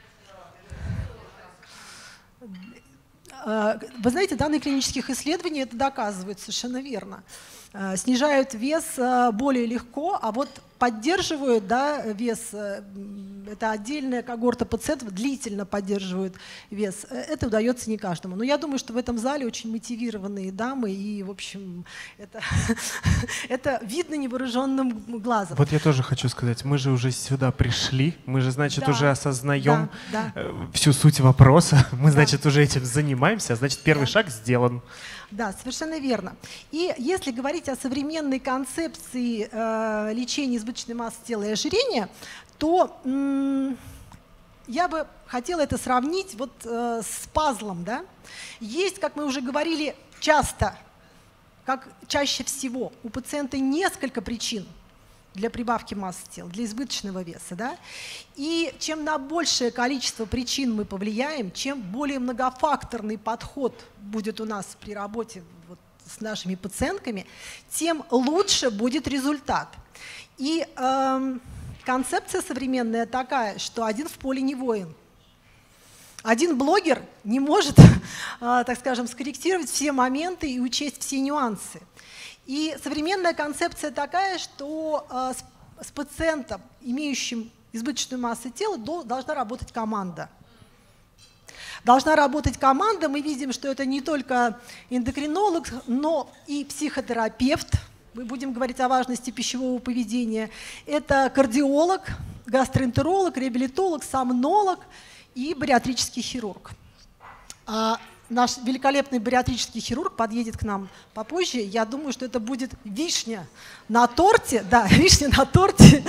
вот, вы знаете, данные клинических исследований это доказывают совершенно верно. Снижают вес более легко, а вот поддерживают, да, вес, это отдельная когорта пациентов, длительно поддерживают вес. Это удается не каждому. Но я думаю, что в этом зале очень мотивированные дамы, и, в общем, это, это видно невооруженным глазом. Вот я тоже хочу сказать, мы же уже сюда пришли, мы же, значит, да, уже осознаем да, да. всю суть вопроса, мы, значит, да. уже этим занимаемся, значит, первый да. шаг сделан. Да, совершенно верно. И если говорить о современной концепции э, лечения избыточной массы тела и ожирения, то м- я бы хотела это сравнить вот э, с пазлом. Да? Есть, как мы уже говорили, часто, как чаще всего, у пациента несколько причин для прибавки массы тела, для избыточного веса. Да? И чем на большее количество причин мы повлияем, чем более многофакторный подход будет у нас при работе вот с нашими пациентками, тем лучше будет результат. И эм, концепция современная такая, что один в поле не воин. Один блогер не может, э, так скажем, скорректировать все моменты и учесть все нюансы. И современная концепция такая, что э, с, с пациентом, имеющим избыточную массу тела, до, должна работать команда. Должна работать команда. Мы видим, что это не только эндокринолог, но и психотерапевт. Мы будем говорить о важности пищевого поведения. Это кардиолог, гастроэнтеролог, реабилитолог, сомнолог и бариатрический хирург. А наш великолепный бариатрический хирург подъедет к нам попозже. Я думаю, что это будет вишня на торте. Да, вишня на торте.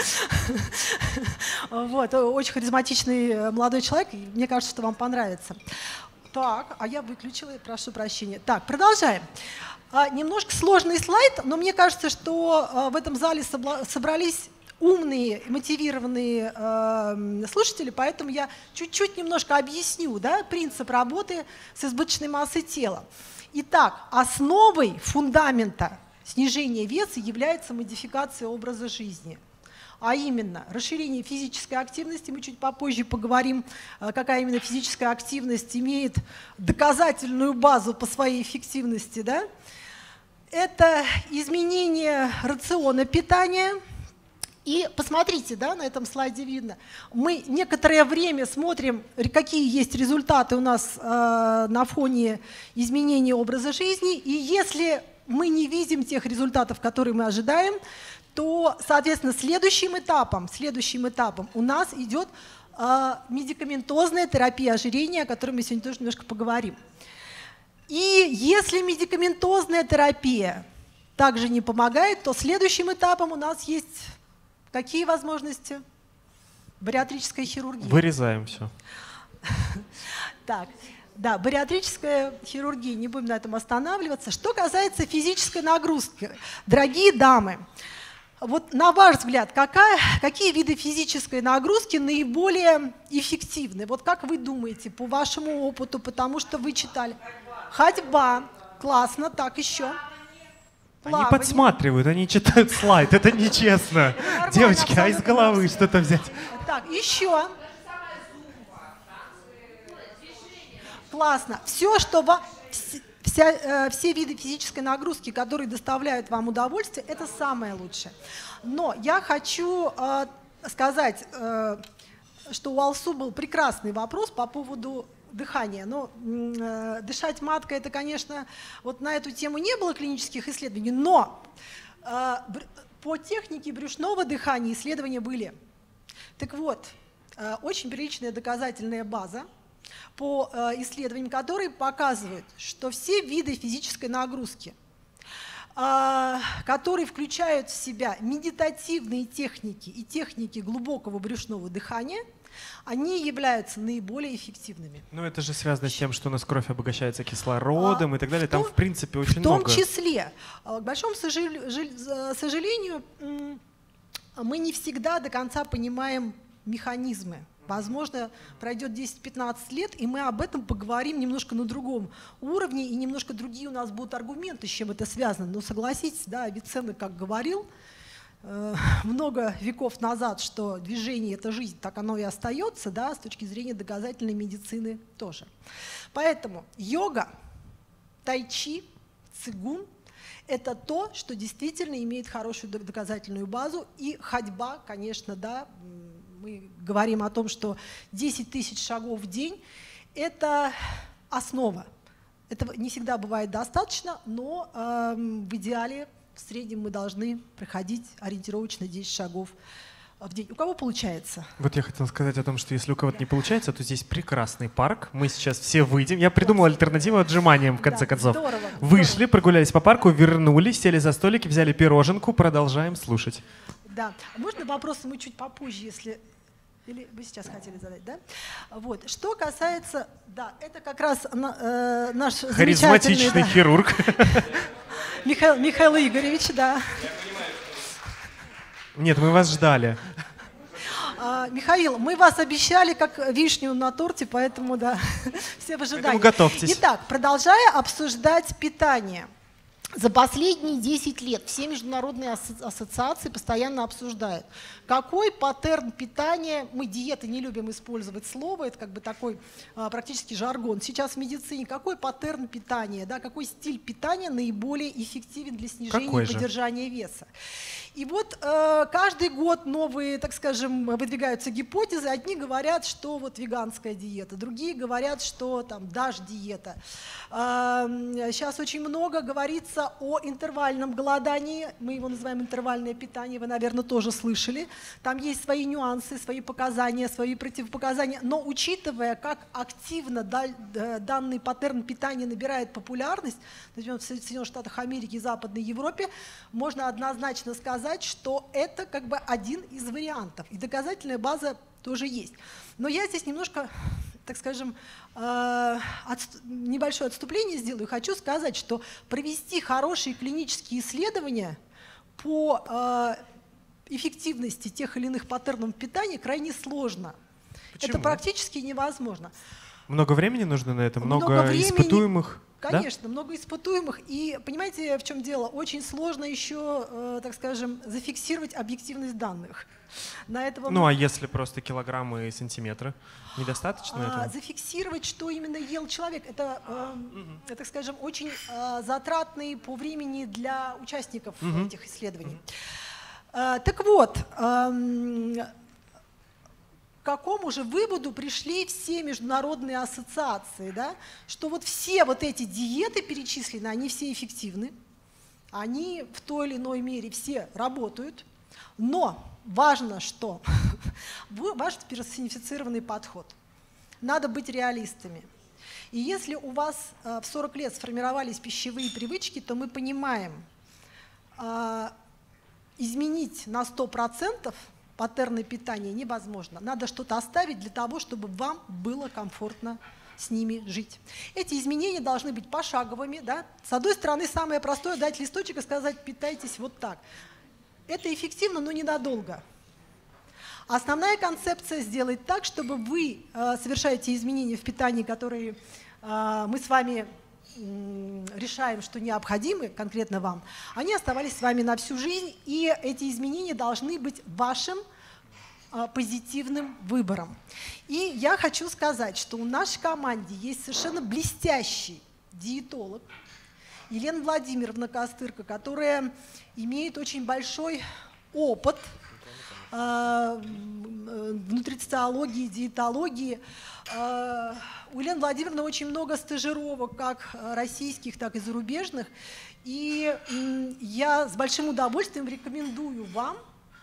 Вот, очень харизматичный молодой человек. Мне кажется, что вам понравится. Так, а я выключила, прошу прощения. Так, продолжаем. А, немножко сложный слайд, но мне кажется, что а, в этом зале собла- собрались умные, мотивированные э, слушатели, поэтому я чуть-чуть немножко объясню, да, принцип работы с избыточной массой тела. Итак, основой фундамента снижения веса является модификация образа жизни. А именно, расширение физической активности, мы чуть попозже поговорим, какая именно физическая активность имеет доказательную базу по своей эффективности. Да? Это изменение рациона питания. И посмотрите, да, на этом слайде видно, мы некоторое время смотрим, какие есть результаты у нас э, на фоне изменения образа жизни, и если мы не видим тех результатов, которые мы ожидаем, то, соответственно, следующим этапом, следующим этапом у нас идет э, медикаментозная терапия ожирения, о которой мы сегодня тоже немножко поговорим. И если медикаментозная терапия также не помогает, то следующим этапом у нас есть какие возможности? Бариатрическая хирургия. Вырезаем все. Так. Да, бариатрическая хирургия, не будем на этом останавливаться. Что касается физической нагрузки, дорогие дамы, вот на ваш взгляд, какая, какие виды физической нагрузки наиболее эффективны? Вот как вы думаете, по вашему опыту, потому что вы читали? Ходьба. Классно. Так, еще. Они подсматривают, они читают слайд, это нечестно. Нормально, девочки, а из абсолютно головы точно. что-то взять? Так, еще. Классно. Все, что вам, вся, э, все виды физической нагрузки, которые доставляют вам удовольствие, это самое лучшее. Но я хочу э, сказать, э, что у Алсу был прекрасный вопрос по поводу дыхания. Но э, дышать маткой, это, конечно, вот на эту тему не было клинических исследований, но э, по технике брюшного дыхания исследования были. Так вот, э, очень приличная доказательная база по э, исследованиям, которые показывают, что все виды физической нагрузки, э, которые включают в себя медитативные техники и техники глубокого брюшного дыхания, они являются наиболее эффективными. Ну это же связано с тем, что у нас кровь обогащается кислородом а, и так далее. Там, том, в принципе, очень много. В том много. числе, к большому сожалению, мы не всегда до конца понимаем механизмы. Возможно, пройдет десять-пятнадцать лет, и мы об этом поговорим немножко на другом уровне, и немножко другие у нас будут аргументы, с чем это связано. Но согласитесь, да, Авиценна, как говорил э, много веков назад, что движение – это жизнь, так оно и остается, да, с точки зрения доказательной медицины тоже. Поэтому йога, тайчи, цигун – это то, что действительно имеет хорошую доказательную базу, и ходьба, конечно, да. Мы говорим о том, что десять тысяч шагов в день – это основа. Этого не всегда бывает достаточно, но э, в идеале в среднем мы должны проходить ориентировочно десять шагов в день. У кого получается? Вот я хотел сказать о том, что если у кого-то не получается, то здесь прекрасный парк. Мы сейчас все выйдем. Я придумал альтернативу отжиманиям, в конце Да, концов. здорово, Вышли, здорово. прогулялись по парку, вернулись, сели за столики, взяли пироженку, продолжаем слушать. Да. Можно вопросы мы чуть попозже, если... Или вы сейчас хотели задать, да? Вот. Что касается... Да, это как раз э, наш Харизматичный да, хирург. Михаил, Михаил Игоревич, да. Нет, мы вас ждали. А, Михаил, мы вас обещали как вишню на торте, поэтому, да, все в ожидании. Поэтому готовьтесь. Итак, продолжая обсуждать питание. За последние десять лет все международные асо- ассоциации постоянно обсуждают, какой паттерн питания, мы диеты не любим использовать слово, это как бы такой а, практически жаргон, сейчас в медицине, какой паттерн питания, да, какой стиль питания наиболее эффективен для снижения Какой и же? поддержания веса. И вот э, каждый год новые, так скажем, выдвигаются гипотезы. Одни говорят, что вот веганская диета, другие говорят, что там даш-диета. Э, сейчас очень много говорится о интервальном голодании. Мы его называем интервальное питание, вы, наверное, тоже слышали. Там есть свои нюансы, свои показания, свои противопоказания. Но учитывая, как активно да- данный паттерн питания набирает популярность, например, в Соединенных Штатах Америки и Западной Европе, можно однозначно сказать, что это как бы один из вариантов. И доказательная база тоже есть. Но я здесь немножко, так скажем, э, отст- небольшое отступление сделаю. Хочу сказать, что провести хорошие клинические исследования по э, эффективности тех или иных паттернов питания крайне сложно. Почему? Это практически невозможно. Много времени нужно на это? Много, Много времени. испытуемых? Конечно, да? Много испытуемых. И понимаете, в чем дело? Очень сложно еще, э, так скажем, зафиксировать объективность данных. На этого Ну, а если просто килограммы и сантиметры? Недостаточно а, этого? зафиксировать, что именно ел человек, это, э, угу. так скажем, очень э, затратный по времени для участников угу. этих исследований. Угу. Э, так вот, э, к какому же выводу пришли все международные ассоциации, да? Что вот все вот эти диеты перечислены, они все эффективны, они в той или иной мере все работают, но важно, что ваш персонифицированный подход. Надо быть реалистами. И если у вас в сорок лет сформировались пищевые привычки, то мы понимаем, изменить на сто процентов паттерны питания невозможно. Надо что-то оставить для того, чтобы вам было комфортно с ними жить. Эти изменения должны быть пошаговыми. Да? С одной стороны, самое простое — дать листочек и сказать: питайтесь вот так. Это эффективно, но ненадолго. Основная концепция — сделать так, чтобы вы э, совершаете изменения в питании, которые э, мы с вами э, решаем, что необходимы конкретно вам, они оставались с вами на всю жизнь, и эти изменения должны быть вашим э, позитивным выбором. И я хочу сказать, что у нашей команде есть совершенно блестящий диетолог Елена Владимировна Костырко, которая имеет очень большой опыт э, в нутрициологии, диетологии. Э, у Елены Владимировны очень много стажировок, как российских, так и зарубежных. И э, я с большим удовольствием рекомендую вам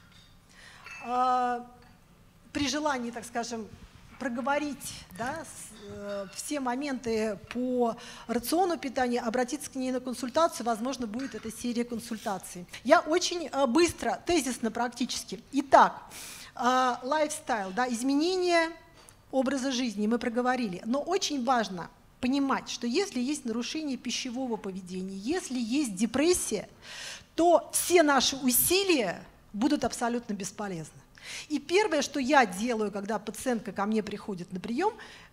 э, при желании, так скажем, проговорить, да, с, э, все моменты по рациону питания, обратиться к ней на консультацию, возможно, будет эта серия консультаций. Я очень э, быстро, тезисно практически. Итак, э, лайфстайл, да, изменение образа жизни мы проговорили, но очень важно понимать, что если есть нарушение пищевого поведения, если есть депрессия, то все наши усилия будут абсолютно бесполезны. И первое, что я делаю, когда пациентка ко мне приходит на прием,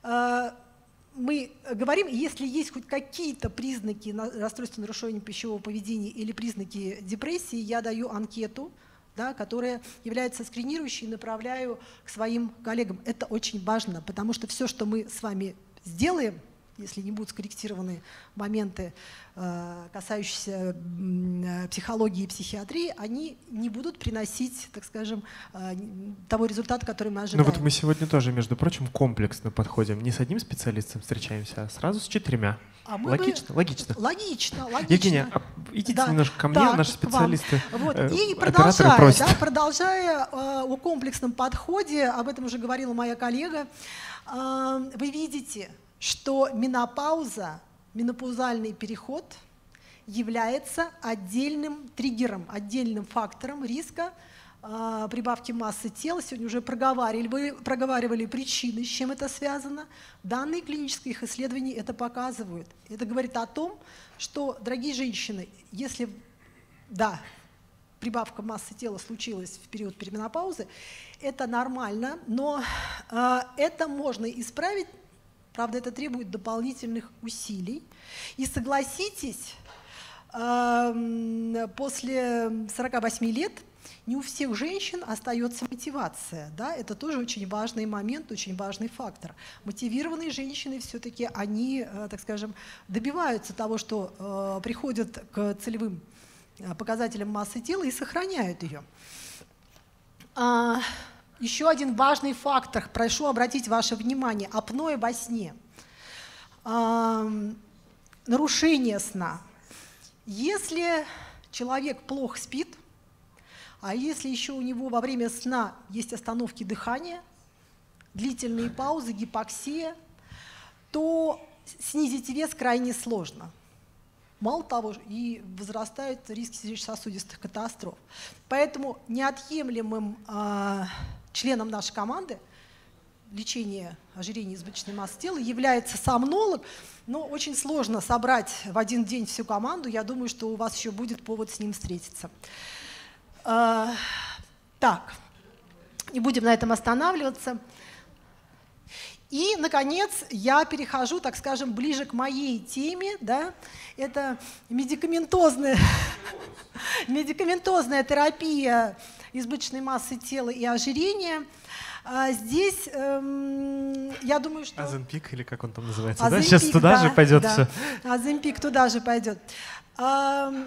мы говорим, если есть хоть какие-то признаки расстройства нарушения пищевого поведения или признаки депрессии, я даю анкету, да, которая является скринирующей, и направляю к своим коллегам. Это очень важно, потому что все, что мы с вами сделаем, если не будут скорректированы моменты, касающиеся психологии и психиатрии, они не будут приносить, так скажем, того результата, который мы ожидаем. Ну вот мы сегодня тоже, между прочим, комплексно подходим. Не с одним специалистом встречаемся, а сразу с четырьмя. А логично, бы... логично. Логично, логично. Евгения, идите да. немножко ко мне, да, наши специалисты, вот. э, И продолжая, продолжая, да, продолжая э, о комплексном подходе, об этом уже говорила моя коллега, э, вы видите, что менопауза, менопаузальный переход является отдельным триггером, отдельным фактором риска э, прибавки массы тела. Сегодня уже проговаривали, проговаривали причины, с чем это связано. Данные клинических исследований это показывают. Это говорит о том, что, дорогие женщины, если, да, прибавка массы тела случилась в период переменопаузы, это нормально, но э, это можно исправить. Правда, это требует дополнительных усилий. И согласитесь, после сорока восьми лет не у всех женщин остается мотивация. Да? Это тоже очень важный момент, очень важный фактор. Мотивированные женщины все-таки, они, так скажем, добиваются того, что приходят к целевым показателям массы тела и сохраняют ее. Еще один важный фактор, прошу обратить ваше внимание, апноэ во сне, нарушение сна. Если человек плохо спит, а если еще у него во время сна есть остановки дыхания, длительные паузы, гипоксия, то снизить вес крайне сложно. Мало того, и возрастают риски сердечно-сосудистых катастроф. Поэтому неотъемлемым э, членом нашей команды лечения ожирения избыточной массы тела является сомнолог, но очень сложно собрать в один день всю команду. Я думаю, что у вас еще будет повод с ним встретиться. Э, так, не будем на этом останавливаться. И, наконец, я перехожу, так скажем, ближе к моей теме. Да? Это медикаментозная, медикаментозная терапия избыточной массы тела и ожирения. А здесь, эм, я думаю, что... Оземпик, или как он там называется, Оземпик, да? Сейчас туда да, же пойдет да. все. Оземпик туда же пойдет. Эм,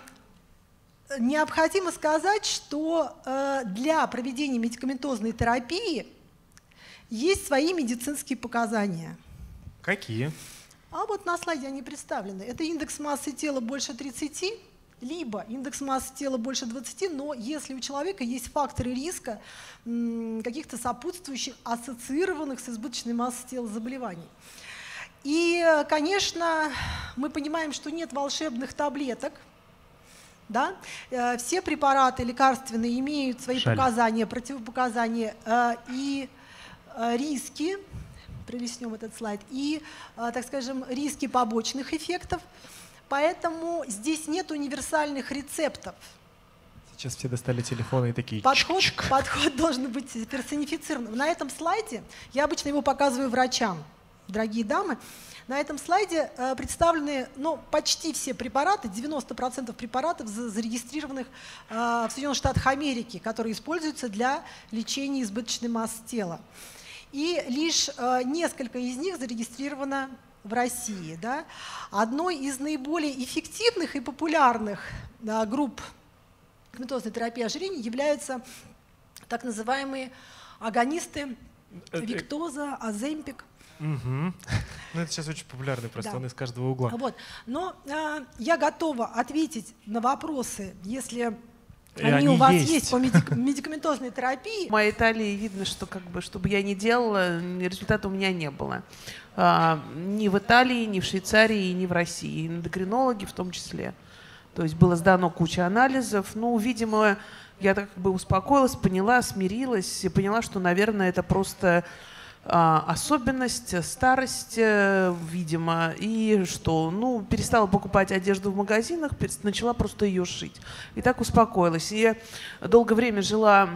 необходимо сказать, что э, для проведения медикаментозной терапии есть свои медицинские показания. Какие? А вот на слайде они представлены. Это индекс массы тела больше тридцати, либо индекс массы тела больше двадцати, но если у человека есть факторы риска каких-то сопутствующих, ассоциированных с избыточной массой тела заболеваний. И, конечно, мы понимаем, что нет волшебных таблеток. Да? Все препараты лекарственные имеют свои Жаль. показания, противопоказания и риски, пролистнем этот слайд, и, так скажем, риски побочных эффектов. Поэтому здесь нет универсальных рецептов. Сейчас все достали телефоны и такие... Подход, чик-чик. подход должен быть персонифицирован. На этом слайде, я обычно его показываю врачам, дорогие дамы, на этом слайде э, представлены ну, почти все препараты, девяносто процентов препаратов, зарегистрированных э, в Соединенных Штатах Америки, которые используются для лечения избыточной массы тела. И лишь э, несколько из них зарегистрировано в России. Да? Одной из наиболее эффективных и популярных да, групп медикаментозной терапии ожирения являются так называемые агонисты Виктоза, Оземпик. Угу. Ну, это сейчас очень популярный, просто Да. он из каждого угла. Вот. Но э, я готова ответить на вопросы, если И они, они у вас есть. есть, по медик- медикаментозной терапии. В моей талии видно, что как бы, чтобы я ни делала, результата у меня не было. А, ни в Италии, ни в Швейцарии, ни в России. И эндокринологи в том числе. То есть было сдано куча анализов. Ну, видимо, я так как бы успокоилась, поняла, смирилась и поняла, что, наверное, это просто а, особенность, старость, э, видимо, и что, ну, перестала покупать одежду в магазинах, перес- начала просто ее шить. И так успокоилась. И я долгое время жила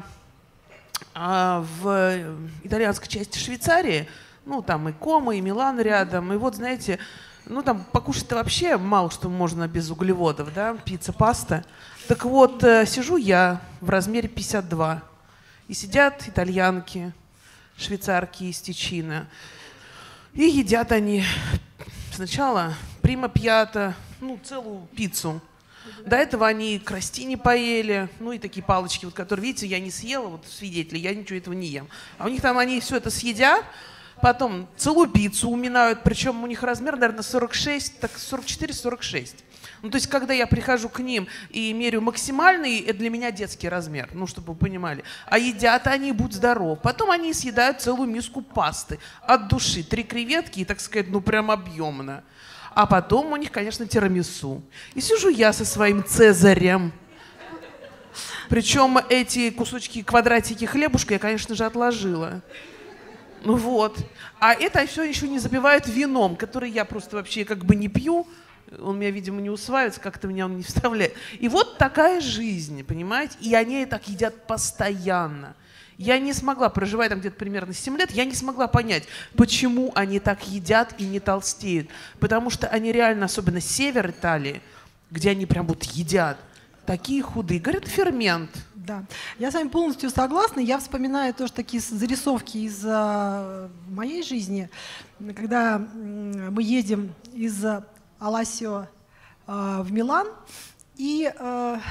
а, в итальянской части Швейцарии, ну, там и Комо, и Милан рядом, и вот, знаете, ну, там покушать-то вообще мало что можно без углеводов, да, пицца, паста. Так вот, э, сижу я в размере пятьдесят два, и сидят итальянки, швейцарки из Тичино, и едят они сначала прима пьята, ну, целую пиццу. До этого они крастини поели, ну и такие палочки, вот, которые, видите, я не съела, вот свидетели, я ничего этого не ем. А у них там они все это съедят, потом целую пиццу уминают, причем у них размер, наверное, сорок шесть, так сорок четыре сорок шесть. Ну, то есть, когда я прихожу к ним и меряю максимальный, это для меня детский размер, ну, чтобы вы понимали. А едят они, будь здоров. Потом они съедают целую миску пасты от души. Три креветки и, так сказать, ну, прям объемно. А потом у них, конечно, тирамису. И сижу я со своим цезарем. Причем эти кусочки, квадратики хлебушка я, конечно же, отложила. Ну вот. А это все еще не запивают вином, который я просто вообще как бы не пью. Он меня, видимо, не усваивается, как-то меня он не вставляет. И вот такая жизнь, понимаете? И они так едят постоянно. Я не смогла, проживая там где-то примерно семь лет, я не смогла понять, почему они так едят и не толстеют. Потому что они реально, особенно север Италии, где они прям вот едят, такие худые. Говорят, фермент. Да, я с вами полностью согласна. Я вспоминаю тоже такие зарисовки из uh, моей жизни, когда мы едем из Аласио uh, в Милан, и uh,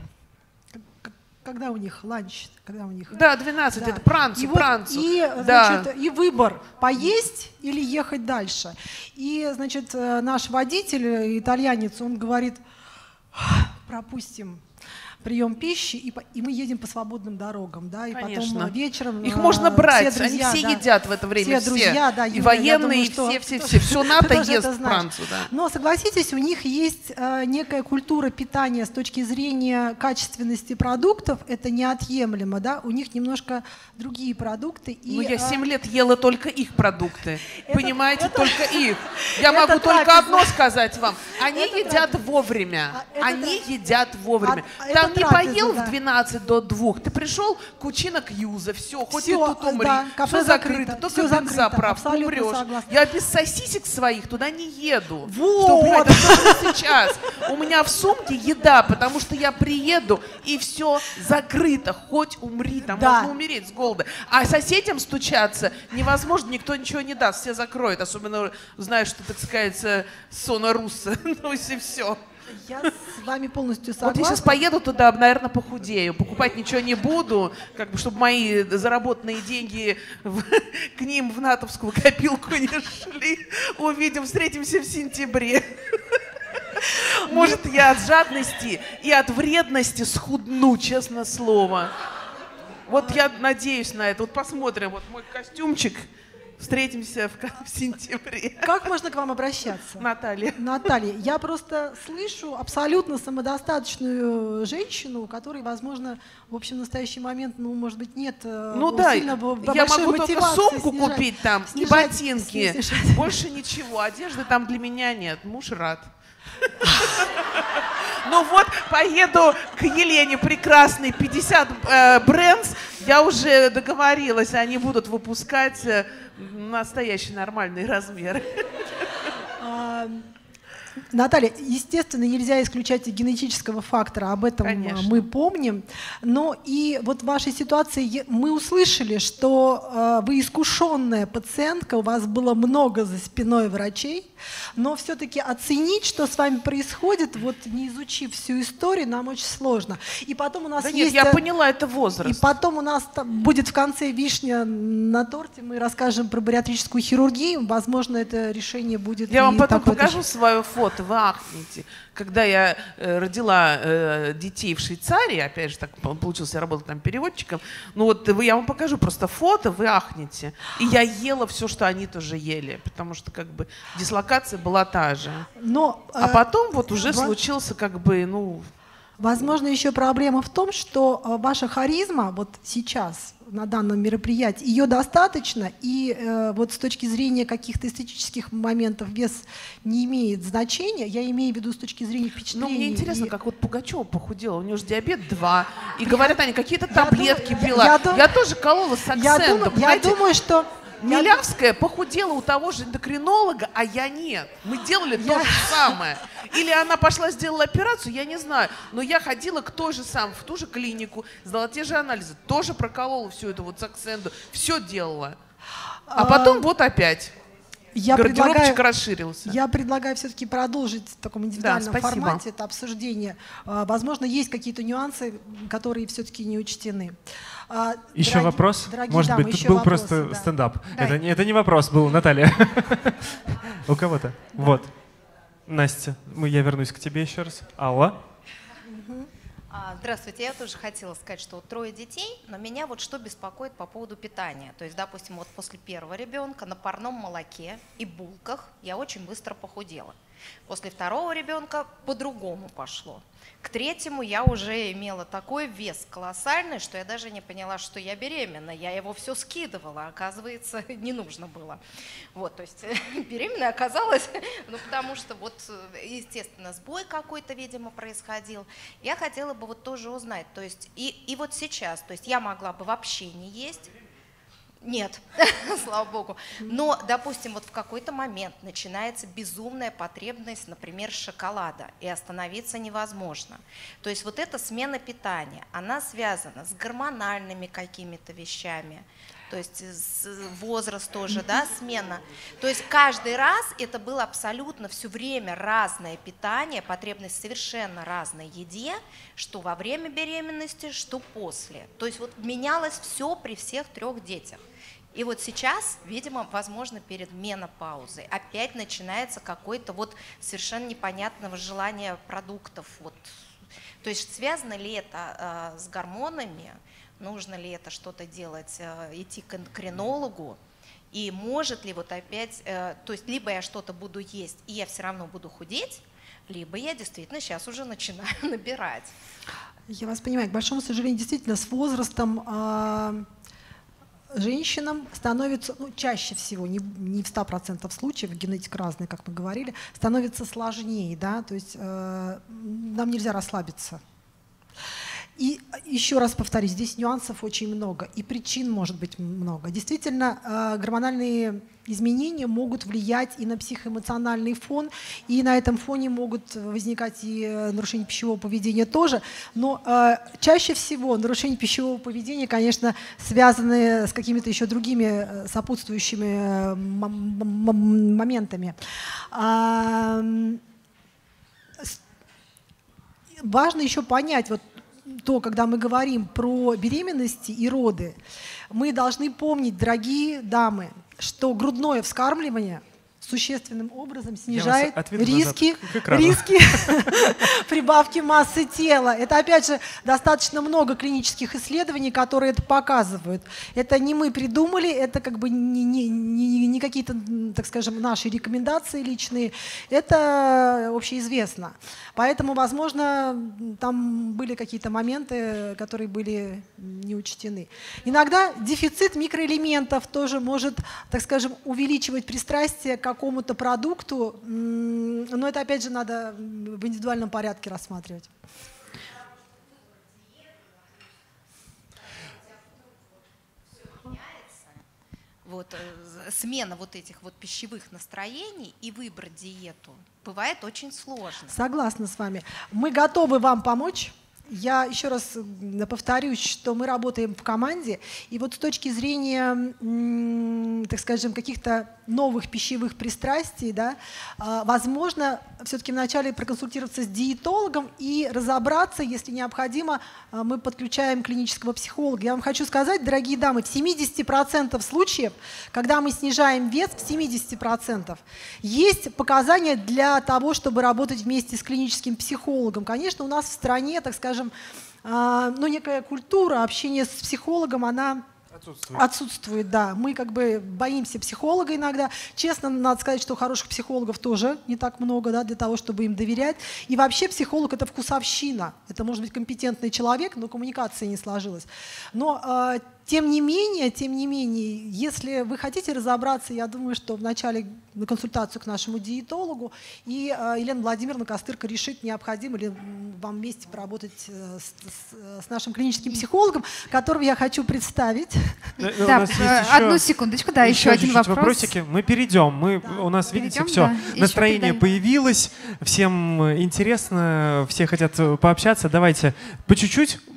когда у них ланч, когда у них... Да, двенадцать, да. Это пранцу, и пранцу. Вот, и, да. значит, и выбор, поесть или ехать дальше. И, значит, наш водитель, итальянец, он говорит, пропустим прием пищи, и, и мы едем по свободным дорогам, да, и Конечно. Потом вечером... Их можно брать, все друзья, они все да, едят в это время, все. Друзья, да, и Юля, военные, думаю, и все, все, все, все НАТО ест францу, да. Но согласитесь, у них есть э, некая культура питания с точки зрения качественности продуктов, это неотъемлемо, да, у них немножко другие продукты. И, ну, я семь э, лет ела только их продукты, это, понимаете, это, только их. Я могу только трапеза. одно сказать вам, они Это едят трапеза. вовремя, А, они едят вовремя. А, Там не трапеза, поел да. в двенадцать до двух, ты пришел, кучина кьюза, все, хоть Все, и тут умри, да, все закрыто, закрыто, только все закрыто, бензоправку, абсолютно умрешь. согласна. Я без сосисек своих туда не еду. Вот. Что, понимаете, особенно сейчас. У меня в сумке еда, потому что я приеду, и все закрыто, хоть умри, там Да. можно умереть с голода. А соседям стучаться невозможно, никто ничего не даст, все закроют, особенно зная, что, так сказать, сона русса, ну и все. Я с вами полностью согласна. Вот я сейчас поеду туда, наверное, похудею, покупать ничего не буду, как бы, чтобы мои заработанные деньги в, к ним в натовскую копилку не шли. Увидим, встретимся в сентябре. Может, я от жадности и от вредности схудну, честное слово. Вот я надеюсь на это. Вот посмотрим, вот мой костюмчик. Встретимся в, в сентябре. Как можно к вам обращаться? Наталья. Наталья, я просто слышу абсолютно самодостаточную женщину, у которой, возможно, в общем, в настоящий момент, ну, может быть, нет ну, да, сильно я могу только сумку снижать, купить там снижать, и ботинки. снижать. Больше ничего. Одежды там для меня нет. Муж рад. Ну вот, поеду к Елене прекрасной, пятьдесят брендс. Я уже договорилась, они будут выпускать настоящие нормальные размеры. Наталья, естественно, нельзя исключать генетического фактора, об этом Конечно. Мы помним. Но и вот в вашей ситуации мы услышали, что э, вы искушенная пациентка, у вас было много за спиной врачей, но все-таки оценить, что с вами происходит, вот не изучив всю историю, нам очень сложно. И потом у нас да есть... Нет, я поняла, это возраст. И потом у нас там будет в конце вишня на торте, мы расскажем про бариатрическую хирургию, возможно, это решение будет... Я вам потом такое-то... покажу свое фото. Вы ахнете. Когда я э, родила э, детей в Швейцарии, опять же, так получилось, я работала там переводчиком, ну вот вы, я вам покажу просто фото, вы ахнете. И я ела все, что они тоже ели, потому что как бы дислокация была та же. Но, а э, потом вот уже во... случился как бы, ну... Возможно, еще проблема в том, что ваша харизма вот сейчас на данном мероприятии, ее достаточно, и э, вот с точки зрения каких-то эстетических моментов вес не имеет значения, я имею в виду с точки зрения впечатления. Ну, мне интересно, и... как вот Пугачева похудела, у нее же диабет два, и говорят, они какие-то таблетки я пила. Я, я, я тоже колола с я акцентом, думаю, я думаю, что... Милявская похудела у того же эндокринолога, а я нет. Мы делали я... то же самое. Или она пошла, сделала операцию, я не знаю. Но я ходила к той же самой, в ту же клинику, сдала те же анализы, тоже проколола все это вот с акцентом, все делала. А потом вот опять. Я гардеробчик предлагаю, расширился. Я предлагаю все-таки продолжить в таком индивидуальном Да, спасибо. формате это обсуждение. А, Возможно, есть какие-то нюансы, которые все-таки не учтены. А, Еще дорогие- вопрос? дорогие Может дамы, быть, тут еще был вопросы, просто да. стендап. Да. Это, не- это не вопрос был, Наталья. У кого-то. Вот. Настя, мы- я вернусь к тебе еще раз. Алла. А, Здравствуйте, я тоже хотела сказать, что вот трое детей, но меня вот что беспокоит по поводу питания. То есть, допустим, вот после первого ребенка на парном молоке и булках я очень быстро похудела. После второго ребенка по-другому пошло. К третьему я уже имела такой вес колоссальный, что я даже не поняла, что я беременна. Я его все скидывала, а оказывается, не нужно было. Вот, то есть беременная оказалась, ну потому что вот, естественно, сбой какой-то, видимо, происходил. Я хотела бы вот тоже узнать, то есть и, и вот сейчас, то есть я могла бы вообще не есть. Нет, слава богу. Но, допустим, вот в какой-то момент начинается безумная потребность, например, шоколада, и остановиться невозможно. То есть вот эта смена питания, она связана с гормональными какими-то вещами, то есть с- возраст тоже, да, смена. То есть каждый раз это было абсолютно все время разное питание, потребность в совершенно разной еде, что во время беременности, что после. То есть вот менялось все при всех трех детях. И вот сейчас, видимо, возможно, перед менопаузой опять начинается какое-то вот совершенно непонятного желания продуктов. Вот. То есть связано ли это э, с гормонами, нужно ли это что-то делать, э, идти к эндокринологу, и может ли вот опять, э, то есть либо я что-то буду есть, и я все равно буду худеть, либо я действительно сейчас уже начинаю набирать. Я вас понимаю, к большому сожалению, действительно, с возрастом а, женщинам становится, ну, чаще всего, не, не в ста процентах случаев, генетика разная, как мы говорили, становится сложнее, да, то есть э, нам нельзя расслабиться. И еще раз повторюсь, здесь нюансов очень много, и причин может быть много. Действительно, э, гормональные изменения могут влиять и на психоэмоциональный фон, и на этом фоне могут возникать и э, нарушения пищевого поведения тоже. Но э, чаще всего нарушения пищевого поведения, конечно, связаны с какими-то еще другими э, сопутствующими э, мом- мом- моментами. А, с- важно еще понять, вот то, когда мы говорим про беременности и роды, мы должны помнить, дорогие дамы, что грудное вскармливание существенным образом снижает отведу риски, назад к экрану. риски прибавки массы тела. Это, опять же, достаточно много клинических исследований, которые это показывают. Это не мы придумали, это как бы не, не, не, не какие-то, так скажем, наши рекомендации личные. Это общеизвестно. Поэтому, возможно, там были какие-то моменты, которые были не учтены. Иногда дефицит микроэлементов тоже может, так скажем, увеличивать пристрастие к какому-то продукту, но это, опять же, надо в индивидуальном порядке рассматривать. Вот, э, смена вот этих вот пищевых настроений и выбрать диету бывает очень сложно. Согласна с вами. Мы готовы вам помочь. Я еще раз повторюсь, что мы работаем в команде, и вот с точки зрения, так скажем, каких-то новых пищевых пристрастий, да, возможно, все-таки вначале проконсультироваться с диетологом и разобраться, если необходимо, мы подключаем клинического психолога. Я вам хочу сказать, дорогие дамы, в семидесяти процентах случаев, когда мы снижаем вес, в семидесяти процентах, есть показания для того, чтобы работать вместе с клиническим психологом. Конечно, у нас в стране, так скажем, ну, некая культура общения с психологом, она Отсутствует. Отсутствует, да. Мы как бы боимся психолога иногда. Честно, надо сказать, что хороших психологов тоже не так много, да, для того, чтобы им доверять. И вообще психолог — это вкусовщина. Это может быть компетентный человек, но коммуникация не сложилась. Но э, тем не менее, тем не менее, если вы хотите разобраться, я думаю, что вначале на консультацию к нашему диетологу, и э, Елена Владимировна Костырко решит, необходимо ли вам вместе поработать э, с, с, с нашим клиническим психологом, которого я хочу представить. Да, одну секундочку, да, еще один вопрос. Вопросики. Мы перейдем. Мы, Да. у нас, видите, Перейдем, все, да. настроение Еще появилось, всем интересно, все хотят пообщаться. Давайте по чуть-чуть.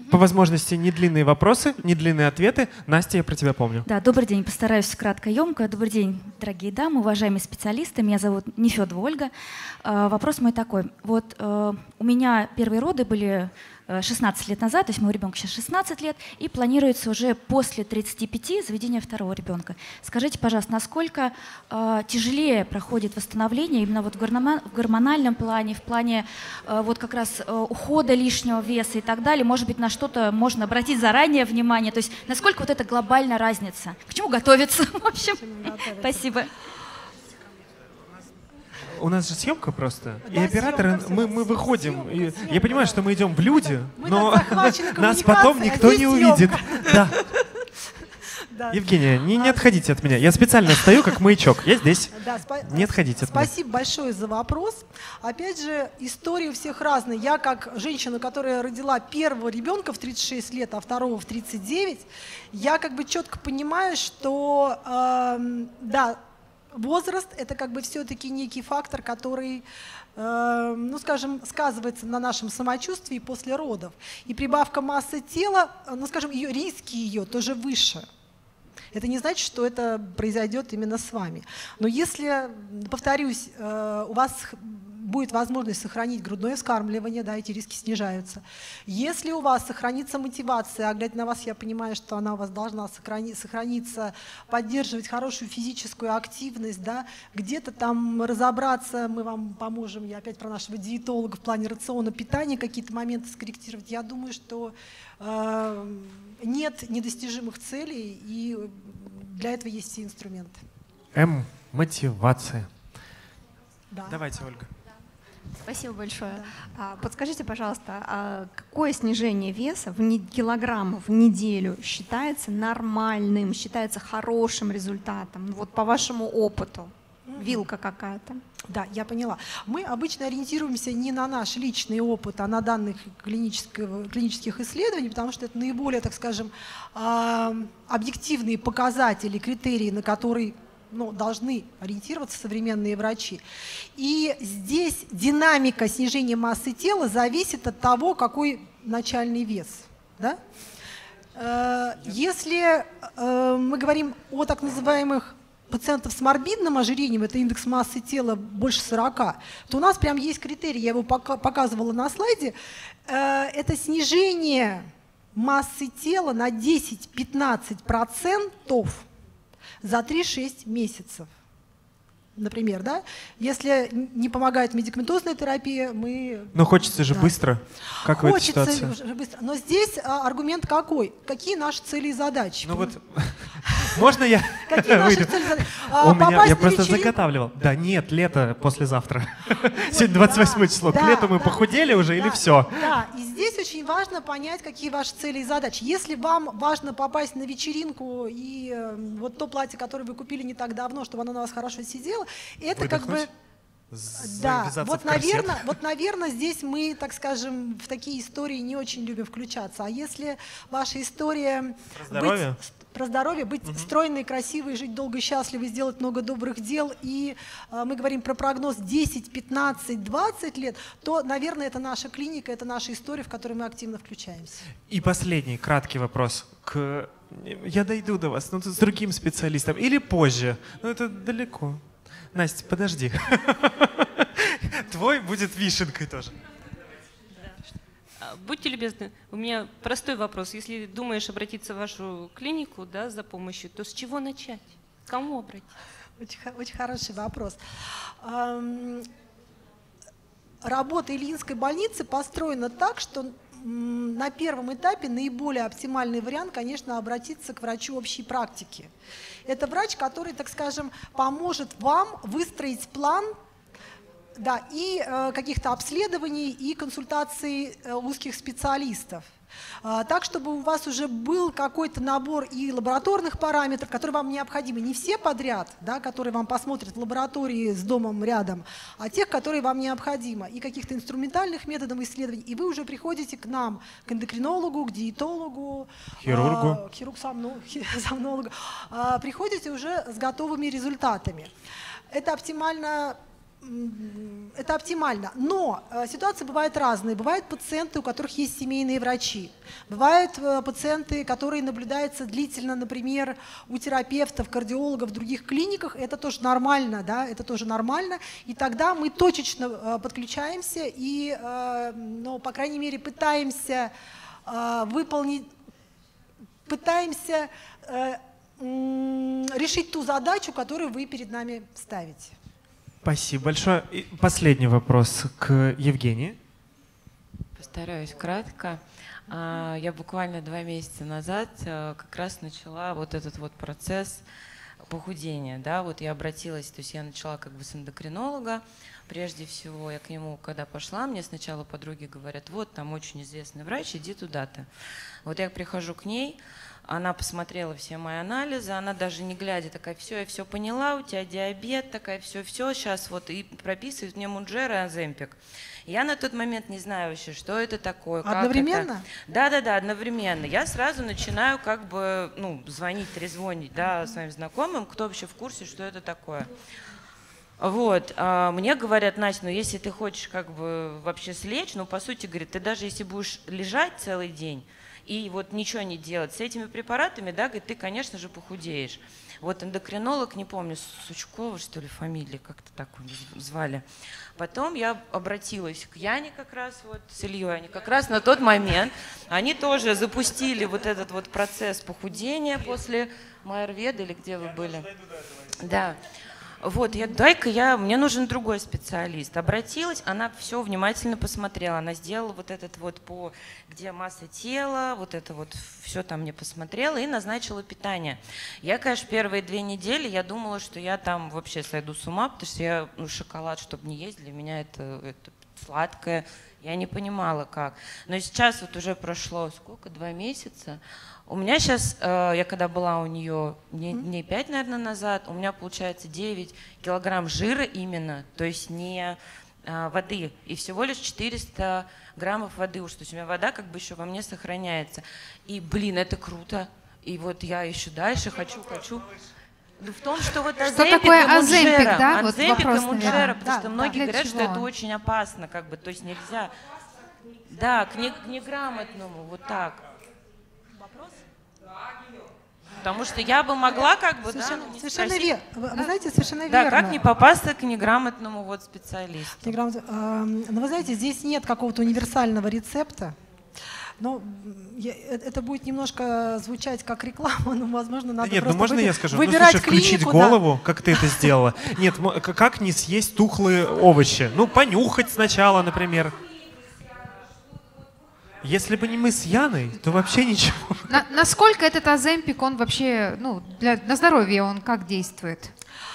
По возможности не длинные вопросы, не длинные ответы. Настя, я про тебя помню. Да, добрый день. Постараюсь кратко, емко. Добрый день, дорогие дамы, уважаемые специалисты. Меня зовут Нефедова Ольга. А, вопрос мой такой. Вот а, у меня первые роды были шестнадцать лет назад, то есть моему ребенку сейчас шестнадцать лет, и планируется уже после тридцати пяти заведение второго ребенка. Скажите, пожалуйста, насколько э, тяжелее проходит восстановление именно вот в, гормон, в гормональном плане, в плане э, вот как раз э, ухода лишнего веса и так далее? Может быть, на что-то можно обратить заранее внимание? То есть насколько вот эта глобальная разница? К чему готовиться? В общем, спасибо. У нас же съемка просто, Да, и операторы, съемка, мы, все, мы выходим, съемка, и съемка, я понимаю, да. что мы идем в люди, Мы но так захвачены нас потом коммуникацией, а никто здесь не увидит. съемка. Да. Да. Евгения, не, не отходите от меня, я специально стою как маячок, я здесь, Да, спа- не отходите от меня. Спасибо большое за вопрос. Опять же, истории у всех разные. Я как женщина, которая родила первого ребенка в тридцать шесть лет, а второго в тридцать девять, я как бы четко понимаю, что эм, да, возраст — это как бы все-таки некий фактор, который, э, ну, скажем, сказывается на нашем самочувствии после родов. И прибавка массы тела, ну, скажем, ее, риски ее тоже выше. Это не значит, что это произойдет именно с вами. Но если, повторюсь, э, у вас будет возможность сохранить грудное вскармливание, да, эти риски снижаются. Если у вас сохранится мотивация, а глядя на вас, я понимаю, что она у вас должна сохрани, сохраниться, поддерживать хорошую физическую активность, да, где-то там разобраться, мы вам поможем, я опять про нашего диетолога в плане рациона питания какие-то моменты скорректировать. Я думаю, что э, нет недостижимых целей, и для этого есть все инструменты. М. Мотивация. Да. Давайте, Ольга. Спасибо большое. А, подскажите, пожалуйста, а какое снижение веса в не- килограммов в неделю считается нормальным, считается хорошим результатом? Ну, вот по вашему опыту, вилка какая-то. Да, я поняла. Мы обычно ориентируемся не на наш личный опыт, а на данных клинических исследований, потому что это наиболее, так скажем, объективные показатели, критерии, на которые, ну, должны ориентироваться современные врачи. И здесь динамика снижения массы тела зависит от того, какой начальный вес. Да? Если мы говорим о так называемых пациентов с морбидным ожирением, это индекс массы тела больше сорока, то у нас прям есть критерий, я его показывала на слайде, это снижение массы тела на десять-пятнадцать процентов за три-шесть месяцев. Например, да? Если не помогает медикаментозная терапия, мы... Но хочется же да. быстро. Как хочется в этой ситуации? же быстро. Но здесь а, аргумент какой? Какие наши цели и задачи? Ну вот, можно я Какие наши выйду? цели и задачи? У А, меня, попасть я на просто вечеринку- заготавливал. Да нет, лето послезавтра. Сегодня двадцать восьмое число. К да, лету мы да, похудели уже или да, все? Да, и здесь очень важно понять, какие ваши цели и задачи. Если вам важно попасть на вечеринку и э, вот то платье, которое вы купили не так давно, чтобы оно на вас хорошо сидело, это как бы... Да, вот наверное, вот, наверное, здесь мы, так скажем, в такие истории не очень любим включаться. А если ваша история Про здоровье, быть, про здоровье, быть угу. стройной, красивой, жить долго и счастливо, сделать много добрых дел, и э, мы говорим про прогноз десять, пятнадцать, двадцать лет, то, наверное, это наша клиника, это наша история, в которой мы активно включаемся. И последний краткий вопрос. К... Я дойду до вас, но с другим специалистом или позже. Но это далеко. Настя, подожди. Твой будет вишенкой тоже. Будьте любезны, у меня простой вопрос. Если думаешь обратиться в вашу клинику, да, за помощью, то с чего начать? К кому обратиться? Очень, очень хороший вопрос. Работа Ильинской больницы построена так, что на первом этапе наиболее оптимальный вариант, конечно, обратиться к врачу общей практики. Это врач, который, так скажем, поможет вам выстроить план, да, и э, каких-то обследований, и консультаций э, узких специалистов. Э, так, чтобы у вас уже был какой-то набор и лабораторных параметров, которые вам необходимы. Не все подряд, да, которые вам посмотрят в лаборатории с домом рядом, а тех, которые вам необходимы. И каких-то инструментальных методов исследований. И вы уже приходите к нам, к эндокринологу, к диетологу, хирургу, э, к хирургу-сомнологу, э, приходите уже с готовыми результатами. Это оптимально это оптимально. Но э, ситуации бывают разные. Бывают пациенты, у которых есть семейные врачи. Бывают э, пациенты, которые наблюдаются длительно, например, у терапевтов, кардиологов в других клиниках. Это тоже нормально, да, это тоже нормально. И тогда мы точечно э, подключаемся и, э, ну, по крайней мере, пытаемся э, выполнить, пытаемся э, э, решить ту задачу, которую вы перед нами ставите. Спасибо большое. И последний вопрос к Евгении. Постараюсь кратко. Я буквально два месяца назад как раз начала вот этот вот процесс похудения. Да? Вот я обратилась, то есть я начала как бы с эндокринолога. Прежде всего, я к нему, когда пошла, мне сначала подруги говорят, вот там очень известный врач, иди туда-то. Вот я прихожу к ней, она посмотрела все мои анализы, она даже не глядя такая, все, я все поняла, у тебя диабет, такая, все, все, сейчас вот и прописывает мне Мунджера и Оземпик. Я на тот момент не знаю вообще, что это такое. Одновременно? Да-да-да, одновременно. Я сразу начинаю как бы, ну, звонить, трезвонить, да, своим знакомым, кто вообще в курсе, что это такое. Вот, а мне говорят, Настя, ну если ты хочешь как бы вообще слечь, ну по сути, говорит, ты даже если будешь лежать целый день, и вот ничего не делать с этими препаратами, да, говорит, ты, конечно же, похудеешь. Вот эндокринолог, не помню, Сучкова, что ли, фамилия, как-то так звали. Потом я обратилась к Яне как раз, вот, с Ильей, они как раз на тот момент, они тоже запустили вот этот вот процесс похудения после Майерведа, или где вы были? Да. Вот, я, дай-ка я, мне нужен другой специалист. Обратилась, она все внимательно посмотрела, она сделала вот этот вот по, где масса тела, вот это вот все там мне посмотрела и назначила питание. Я, конечно, первые две недели я думала, что я там вообще сойду с ума, потому что я, ну, шоколад, чтобы не есть, для меня это, это сладкое, я не понимала как. Но сейчас вот уже прошло, сколько, два месяца, у меня сейчас, э, я когда была у нее дней пять, наверное, назад, у меня получается девять килограмм жира именно, то есть не э, воды, и всего лишь четыреста граммов воды уж, то есть у меня вода как бы еще во мне сохраняется. И, блин, это круто, и вот я еще дальше хочу, хочу. В том, что вот что такое Оземпик, да? Оземпик вот вопрос, и Мунджера, потому да, что да, многие говорят, чего? что это очень опасно, как бы, то есть нельзя. Да, к, не, к неграмотному, вот так. Вопрос? Потому что я бы могла как бы, совершенно, да, совершенно верно. Вы, вы знаете, совершенно да, верно. как не попасться к неграмотному вот специалисту? Неграмот... Но вы знаете, здесь нет какого-то универсального рецепта. Но я, это будет немножко звучать как реклама, но, возможно, надо да нет, просто ну можно выбир... я скажу? выбирать ну, слушай, включить клинику, голову, да. как ты это сделала. Нет, как не съесть тухлые овощи? Ну, понюхать сначала, например. Если бы не мы с Яной, то вообще ничего. На, насколько этот Оземпик, он вообще, ну, для, на здоровье он как действует?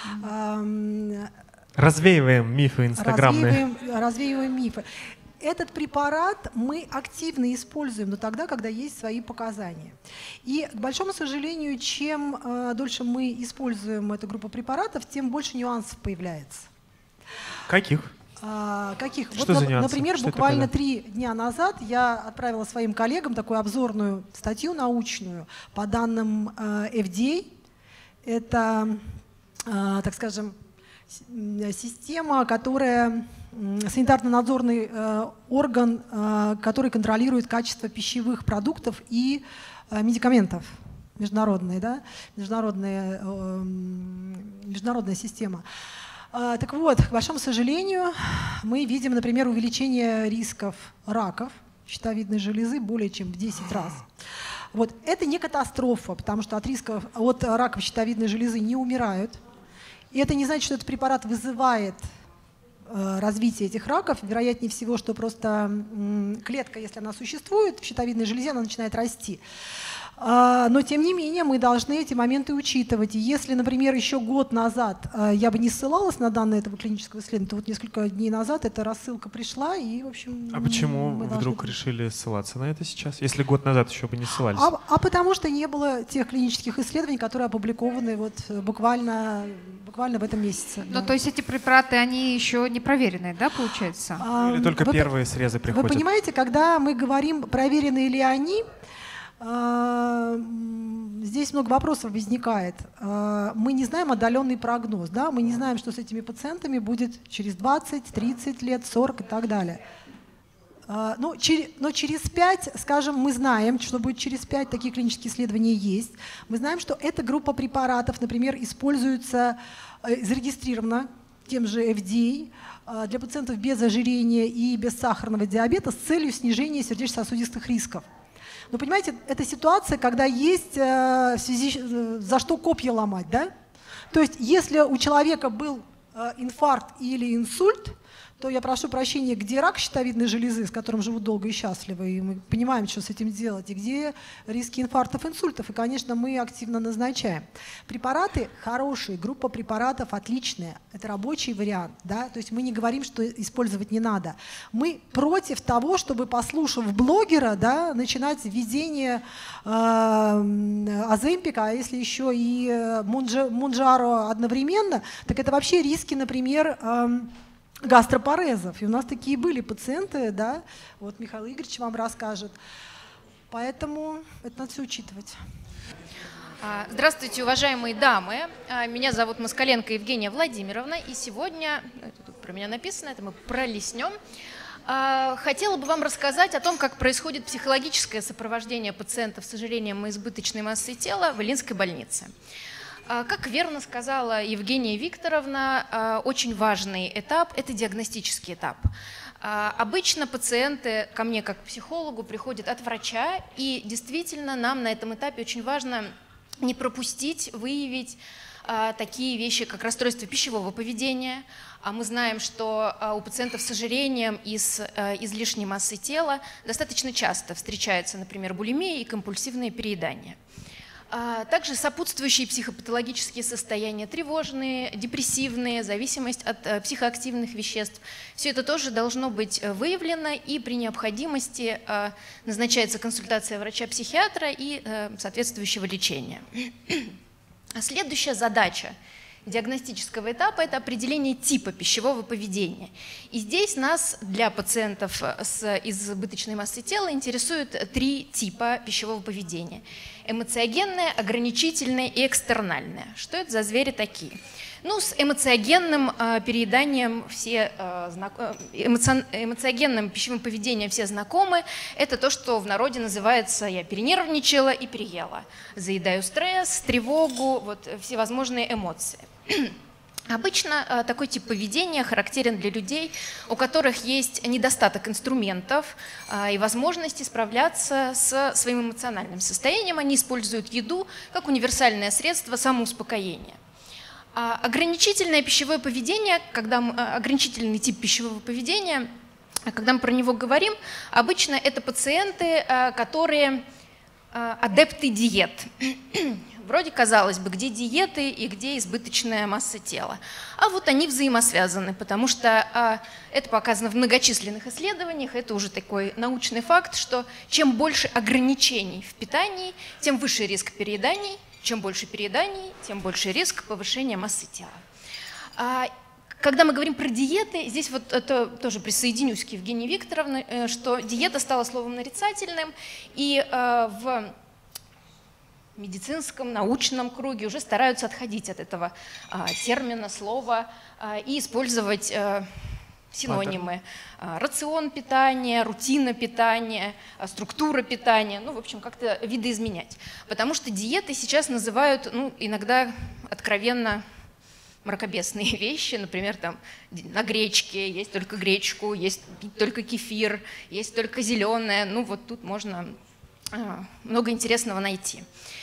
Развеиваем мифы инстаграмные. Развеиваем, развеиваем мифы. Этот препарат мы активно используем, но тогда, когда есть свои показания. И, к большому сожалению, чем э, дольше мы используем эту группу препаратов, тем больше нюансов появляется. Каких? А, каких? Что вот, за нюансы? Например, Что буквально три дня назад я отправила своим коллегам такую обзорную статью научную по данным э, эф ди эй. Это, э, так скажем, система, которая санитарно-надзорный э, орган, э, который контролирует качество пищевых продуктов и э, медикаментов. Международная, да? Международная, э, международная система. Э, так вот, к большому сожалению, мы видим, например, увеличение рисков раков щитовидной железы более чем в десять раз. Вот. Это не катастрофа, потому что от рисков от раков щитовидной железы не умирают. И это не значит, что этот препарат вызывает развитие этих раков. Вероятнее всего, что просто клетка, если она существует, в щитовидной железе она начинает расти. Но, тем не менее, мы должны эти моменты учитывать. И если, например, еще год назад я бы не ссылалась на данные этого клинического исследования, то вот несколько дней назад эта рассылка пришла, и, в общем... А почему мы вдруг должны... решили ссылаться на это сейчас, если год назад еще бы не ссылались? А, а потому что не было тех клинических исследований, которые опубликованы вот буквально, буквально в этом месяце. Ну, да. то есть эти препараты, они еще не проверенные, да, получается? Или только вы, первые срезы приходят? Вы понимаете, когда мы говорим, проверены ли они, Здесь много вопросов возникает. Мы не знаем отдаленный прогноз, да? Мы не знаем, что с этими пациентами будет через двадцать, тридцать лет, сорок и так далее. Но через, но через пять, скажем, мы знаем, что будет через пять, такие клинические исследования есть. Мы знаем, что эта группа препаратов, например, используется, зарегистрирована тем же эф ди эй для пациентов без ожирения и без сахарного диабета с целью снижения сердечно-сосудистых рисков. Но понимаете, это ситуация, когда есть в связи, за что копья ломать, да? То есть если у человека был инфаркт или инсульт, то я прошу прощения, где рак щитовидной железы, с которым живут долго и счастливо, и мы понимаем, что с этим делать, и где риски инфарктов, инсультов, и, конечно, мы активно назначаем. Препараты хорошие, группа препаратов отличная, это рабочий вариант, да? То есть мы не говорим, что использовать не надо. Мы против того, чтобы, послушав блогера, да, начинать введение э, Оземпика, а если еще и Мунджаро одновременно, так это вообще риски, например, э, гастропарезов. И у нас такие были пациенты, да, вот Михаил Игоревич вам расскажет. Поэтому это надо все учитывать. Здравствуйте, уважаемые дамы. Меня зовут Москаленко Евгения Владимировна. И сегодня, это тут про меня написано, это мы пролистнем. Хотела бы вам рассказать о том, как происходит психологическое сопровождение пациентов с ожирением и избыточной массой тела в Илинской больнице. Как верно сказала Евгения Викторовна, очень важный этап – это диагностический этап. Обычно пациенты ко мне как к психологу приходят от врача, и действительно нам на этом этапе очень важно не пропустить, выявить такие вещи, как расстройство пищевого поведения. А мы знаем, что у пациентов с ожирением и с излишней массой тела достаточно часто встречаются, например, булимия и компульсивное переедание. Также сопутствующие психопатологические состояния, тревожные, депрессивные, зависимость от психоактивных веществ. Все это тоже должно быть выявлено, и при необходимости назначается консультация врача-психиатра и соответствующего лечения. Следующая задача диагностического этапа – это определение типа пищевого поведения. И здесь нас для пациентов с избыточной массой тела интересует три типа пищевого поведения. Эмоциогенное, ограничительное и экстернальное. Что это за звери такие? Ну, с эмоциогенным э, перееданием все э, знак... эмоци... эмоциогенным пищевым поведением все знакомы. Это то, что в народе называется «я перенервничала и переела». Заедаю стресс, тревогу, вот, всевозможные эмоции. Обычно э, такой тип поведения характерен для людей, у которых есть недостаток инструментов э, и возможности справляться с своим эмоциональным состоянием. Они используют еду как универсальное средство самоуспокоения. А ограничительное пищевое поведение, когда мы, ограничительный тип пищевого поведения, когда мы про него говорим, обычно это пациенты, э, которые э, адепты диет. Вроде, казалось бы, где диеты и где избыточная масса тела. А вот они взаимосвязаны, потому что а, это показано в многочисленных исследованиях, это уже такой научный факт, что чем больше ограничений в питании, тем выше риск перееданий, чем больше перееданий, тем больше риск повышения массы тела. А, когда мы говорим про диеты, здесь вот это тоже присоединюсь к Евгении Викторовне, что диета стала словом нарицательным, и а, в медицинском, научном круге уже стараются отходить от этого а, термина, слова а, и использовать а, синонимы. А, рацион питания, рутина питания, а, структура питания, ну, в общем, как-то видоизменять. Потому что диеты сейчас называют, ну, иногда откровенно мракобесные вещи, например, там на гречке есть только гречку, есть только кефир, есть только зеленое, ну, вот тут можно а, много интересного найти.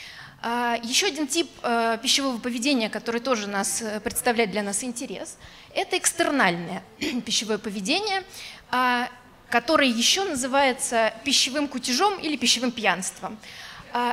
Еще один тип э, пищевого поведения, который тоже нас, представляет для нас интерес, это экстернальное пищевое поведение, э, которое еще называется пищевым кутежом или пищевым пьянством. Э,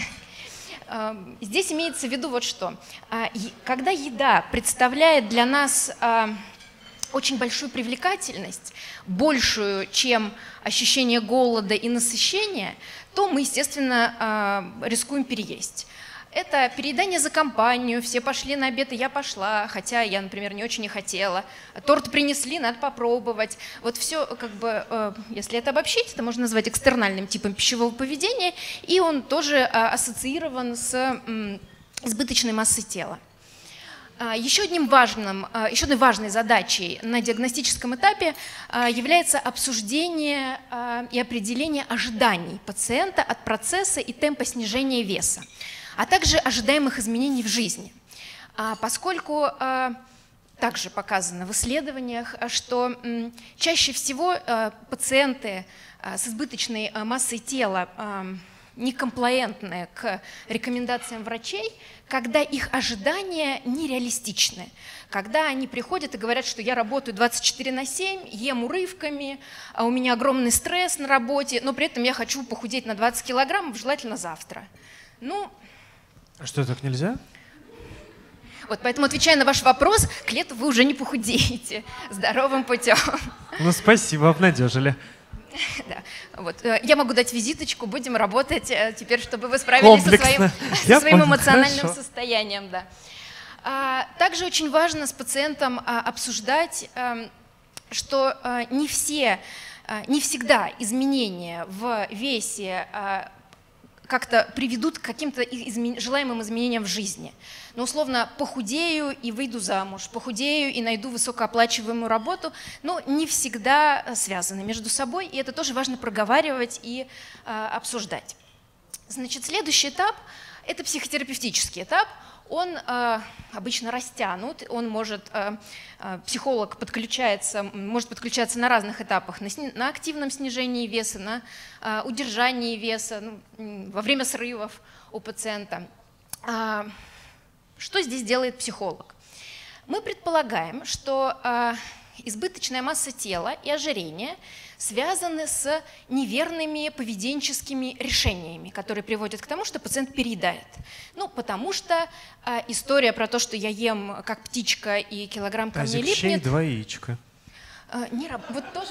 э, здесь имеется в виду вот что. Э, когда еда представляет для нас э, очень большую привлекательность, большую, чем ощущение голода и насыщения, то мы, естественно, рискуем переесть. Это переедание за компанию, все пошли на обед, и я пошла, хотя я, например, не очень не хотела. Торт принесли, надо попробовать. Вот все, как бы, э, если это обобщить, это можно назвать экстернальным типом пищевого поведения, и он тоже э, ассоциирован с э, избыточной массой тела. Еще, одним важным, еще одной важной задачей на диагностическом этапе является обсуждение и определение ожиданий пациента от процесса и темпа снижения веса, а также ожидаемых изменений в жизни. Поскольку также показано в исследованиях, что чаще всего пациенты с избыточной массой тела некомплаентные к рекомендациям врачей, когда их ожидания нереалистичны, когда они приходят и говорят, что я работаю двадцать четыре на семь, ем урывками, а у меня огромный стресс на работе, но при этом я хочу похудеть на двадцать килограммов, желательно завтра. Ну, а что, так нельзя? Вот, поэтому, отвечая на ваш вопрос, к лету вы уже не похудеете здоровым путем. Ну, спасибо, обнадежили. Да. Вот. Я могу дать визиточку, будем работать теперь, чтобы вы справились со своим, со своим эмоциональным Хорошо. состоянием. Да. А, также очень важно с пациентом а, обсуждать, а, что а, не все, а, не всегда изменения в весе а, как-то приведут к каким-то измен... желаемым изменениям в жизни. Но условно похудею и выйду замуж, похудею и найду высокооплачиваемую работу, но не всегда связаны между собой, и это тоже важно проговаривать и э, обсуждать. Значит, следующий этап – это психотерапевтический этап. Он э, обычно растянут, он может, э, э, психолог подключается, может подключаться на разных этапах, на, сни, на активном снижении веса, на э, удержании веса, ну, во время срывов у пациента. А, что здесь делает психолог? Мы предполагаем, что э, избыточная масса тела и ожирение связаны с неверными поведенческими решениями, которые приводят к тому, что пациент переедает. Ну, потому что э, история про то, что я ем как птичка и килограмм ко мне липнет... два яичка. Э, не раб... Вот тоже...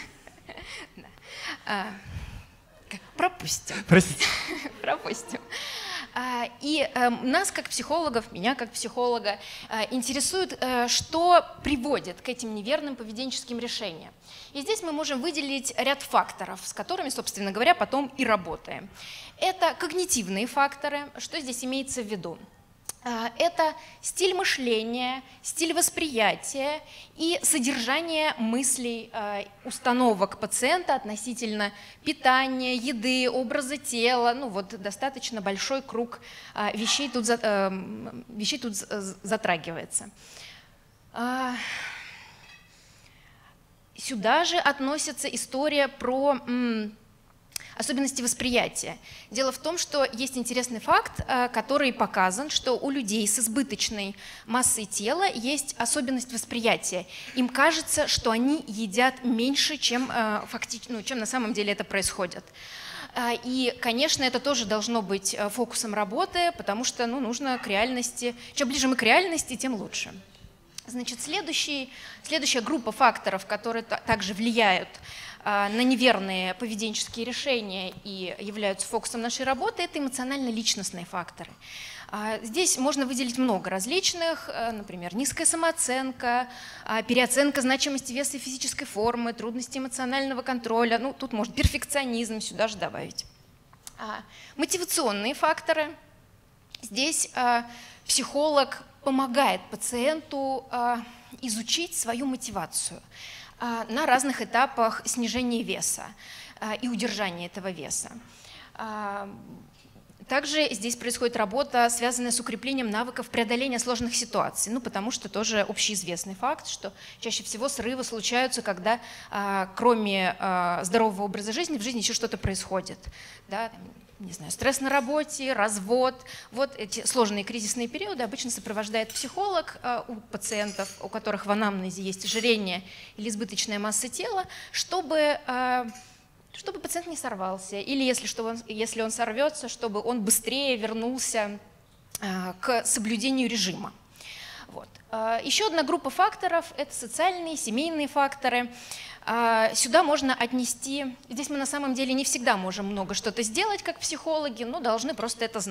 Пропустим. Простите. Пропустим. И нас, как психологов, меня как психолога, интересует, что приводит к этим неверным поведенческим решениям. И здесь мы можем выделить ряд факторов, с которыми, собственно говоря, потом и работаем. Это когнитивные факторы. Что здесь имеется в виду? Это стиль мышления, стиль восприятия и содержание мыслей, установок пациента относительно питания, еды, образа тела. Ну вот достаточно большой круг вещей тут, вещей тут затрагивается. Сюда же относится история про особенности восприятия. Дело в том, что есть интересный факт, который показан, что у людей с избыточной массой тела есть особенность восприятия. Им кажется, что они едят меньше, чем, фактически, ну, чем на самом деле это происходит. И, конечно, это тоже должно быть фокусом работы, потому что ну, нужно к реальности. Чем ближе мы к реальности, тем лучше. Значит, следующий, следующая группа факторов, которые также влияют на неверные поведенческие решения и являются фокусом нашей работы, это эмоционально-личностные факторы. Здесь можно выделить много различных, например, низкая самооценка, переоценка значимости веса и физической формы, трудности эмоционального контроля, ну, тут можно перфекционизм сюда же добавить. Мотивационные факторы. Здесь психолог помогает пациенту изучить свою мотивацию на разных этапах снижения веса и удержания этого веса. Также здесь происходит работа, связанная с укреплением навыков преодоления сложных ситуаций, ну, потому что тоже общеизвестный факт, что чаще всего срывы случаются, когда кроме здорового образа жизни в жизни еще что-то происходит. Да? Не знаю, стресс на работе, развод. Вот эти сложные кризисные периоды обычно сопровождает психолог э, у пациентов, у которых в анамнезе есть ожирение или избыточная масса тела, чтобы, э, чтобы пациент не сорвался. Или если, чтобы он, если он сорвется, чтобы он быстрее вернулся э, к соблюдению режима. Вот. Э, еще одна группа факторов – это социальные, семейные факторы. Сюда можно отнести, здесь мы на самом деле не всегда можем много что-то сделать как психологи, но должны просто это знать.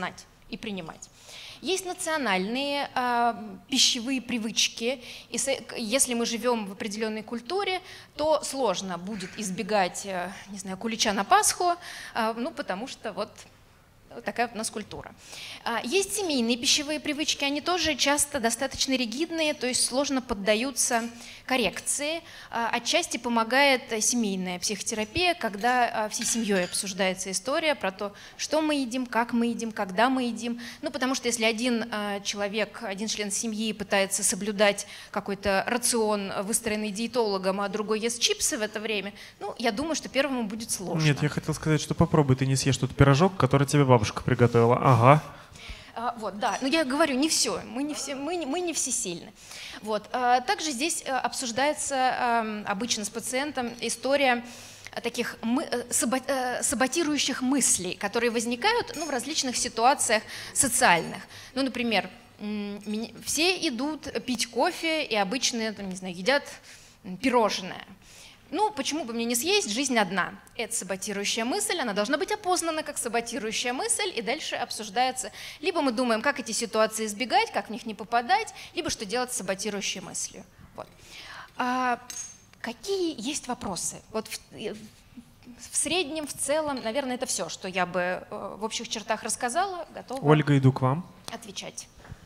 и принимать. Есть национальные э, пищевые привычки, и с, если мы живем в определенной культуре, то сложно будет избегать, э, не знаю, кулича на Пасху, э, ну потому что вот такая у нас культура. Есть семейные пищевые привычки, они тоже часто достаточно ригидные, то есть сложно поддаются коррекции. Отчасти помогает семейная психотерапия, когда всей семьей обсуждается история про то, что мы едим, как мы едим, когда мы едим. Ну, потому что если один человек, один член семьи пытается соблюдать какой-то рацион, выстроенный диетологом, а другой ест чипсы в это время, ну, я думаю, что первому будет сложно. Нет, я хотел сказать, что попробуй, ты не съешь тот пирожок, который тебе бабушка приготовила. Ага. А, вот, да, но я говорю, не все, мы не, все, мы, мы не всесильны. Вот. А, также здесь обсуждается а, обычно с пациентом история таких мы, саба, саботирующих мыслей, которые возникают, ну, в различных ситуациях социальных. Ну, например, все идут пить кофе и обычно, там, не знаю, едят пирожное. Ну, почему бы мне не съесть, жизнь одна. Это саботирующая мысль, она должна быть опознана как саботирующая мысль, и дальше обсуждается. Либо мы думаем, как эти ситуации избегать, как в них не попадать, либо что делать с саботирующей мыслью. Вот. А какие есть вопросы? Вот в, в среднем, в целом, наверное, это все, что я бы в общих чертах рассказала. Готова Ольга, иду к вам. Отвечать.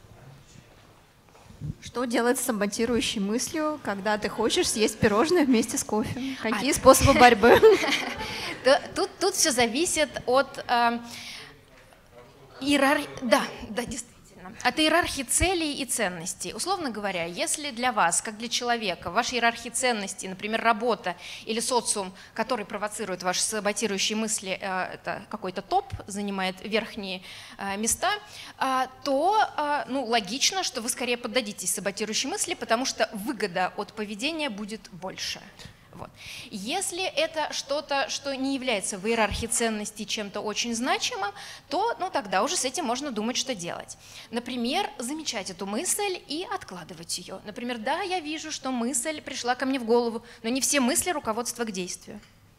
Что делать с саботирующей мыслью, когда ты хочешь съесть пирожное вместе с кофе? Какие а, способы борьбы? Тут, тут все зависит от э, иерархии, да, да, действительно, от иерархии целей и ценностей. Условно говоря, если для вас, как для человека, в вашей иерархии ценностей, например, работа или социум, который провоцирует ваши саботирующие мысли, э, это какой-то топ, занимает верхние э, места, э, то э, ну, логично, что вы скорее поддадитесь саботирующей мысли, потому что выгода от поведения будет больше. Вот. Если это что-то, что не является в иерархии ценностей чем-то очень значимым, то ну, тогда уже с этим можно думать, что делать. Например, замечать эту мысль и откладывать ее. Например, да, я вижу, что мысль пришла ко мне в голову, но не все мысли руководство к действию.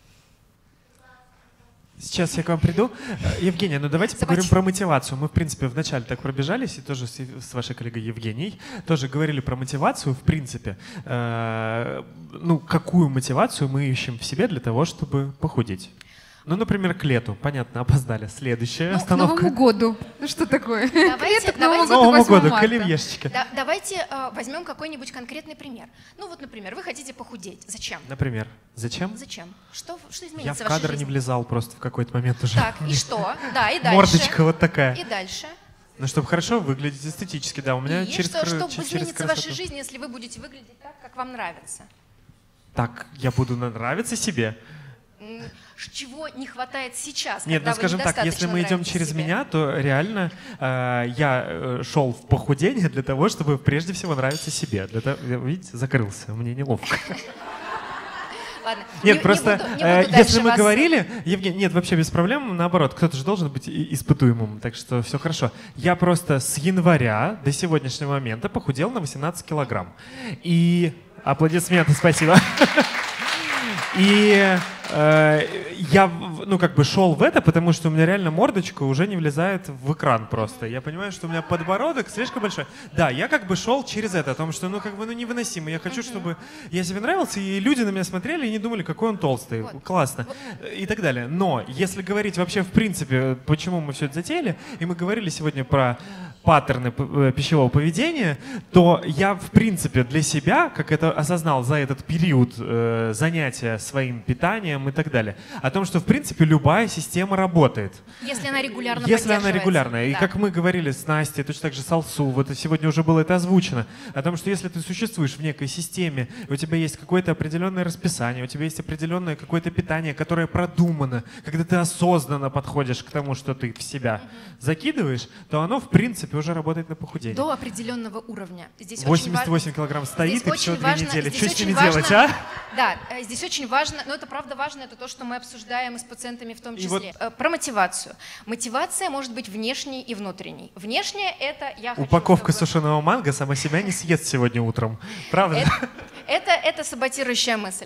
Сейчас я к вам приду. Евгения, ну давайте Собачь. поговорим про мотивацию. Мы, в принципе, вначале так пробежались, и тоже с, с вашей коллегой Евгенией тоже говорили про мотивацию, в принципе. Э, ну, какую мотивацию мы ищем в себе для того, чтобы похудеть? Ну, например, к лету. Понятно, опоздали. Следующая ну, остановка. К Новому году. Ну, что такое? Давайте, к давайте, к Новому году, к оливьешечке. Да, давайте э, возьмем какой-нибудь конкретный пример. Ну вот, например, вы хотите похудеть. Зачем? Например, зачем? Зачем? Что, что изменится Я в в вашей кадр жизни? не влезал просто в какой-то момент уже. Так, и что? Да, и дальше. Мордочка вот такая. И дальше. Ну, чтобы хорошо выглядеть эстетически, да. У меня И через что, кр... что через изменится в красоту. вашей жизни, если вы будете выглядеть так, как вам нравится? Так, я буду нравиться себе? Чего не хватает сейчас? Нет, ну скажем так, если мы идем через себе? меня, то реально э, я э, шел в похудение для того, чтобы прежде всего нравиться себе. Для того, видите, закрылся, мне неловко. Ладно, нет, не, просто не буду, не э, буду если мы вас... говорили, Евгений, нет, вообще без проблем, наоборот, кто-то же должен быть испытуемым, так что все хорошо. Я просто с января до сегодняшнего момента похудел на восемнадцать килограмм. И аплодисменты, спасибо. И э, я, ну, как бы шел в это, потому что у меня реально мордочка уже не влезает в экран просто. Я понимаю, что у меня подбородок слишком большой. Да, я как бы шел через это, о том, что, ну, как бы, ну, невыносимо. Я хочу, чтобы я себе нравился, и люди на меня смотрели и не думали, какой он толстый. Вот. Классно. Вот. И так далее. Но если говорить вообще в принципе, почему мы все это затеяли, и мы говорили сегодня про паттерны пищевого поведения, то я, в принципе, для себя, как это осознал за этот период э, занятия своим питанием и так далее, о том, что, в принципе, любая система работает. Если она регулярно Если она регулярная. Да. И как мы говорили с Настей, точно так же с Алсу, вот сегодня уже было это озвучено, о том, что если ты существуешь в некой системе, у тебя есть какое-то определенное расписание, у тебя есть определенное какое-то питание, которое продумано, когда ты осознанно подходишь к тому, что ты в себя угу. закидываешь, то оно, в принципе, уже работает на похудение. До определенного уровня. Здесь восемьдесят восемь очень килограмм стоит, здесь и все две важно, недели. Что с ними важно, делать, а? Да, здесь очень важно, но это правда важно, это то, что мы обсуждаем и с пациентами в том числе. Вот... Про мотивацию. Мотивация может быть внешней и внутренней. Внешняя — это я хочу, упаковка чтобы... сушеного манго сама себя не съест сегодня утром. Правда? Это, это, это саботирующая мысль.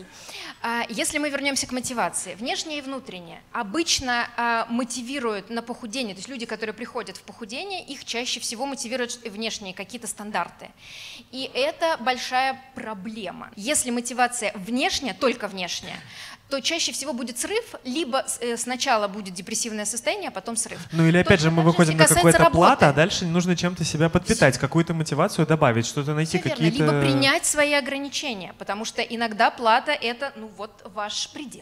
Если мы вернемся к мотивации, внешнее и внутреннее обычно мотивируют на похудение, то есть люди, которые приходят в похудение, их чаще всего мотивируют внешние какие-то стандарты. И это большая проблема. Если мотивация внешняя, только внешняя, то чаще всего будет срыв, либо сначала будет депрессивное состояние, а потом срыв. Ну или опять же мы выходим на какую-то плату, а дальше нужно чем-то себя подпитать, Все. какую-то мотивацию добавить, что-то найти, какие-то... Либо принять свои ограничения, потому что иногда плата — это, ну вот, ваш предел.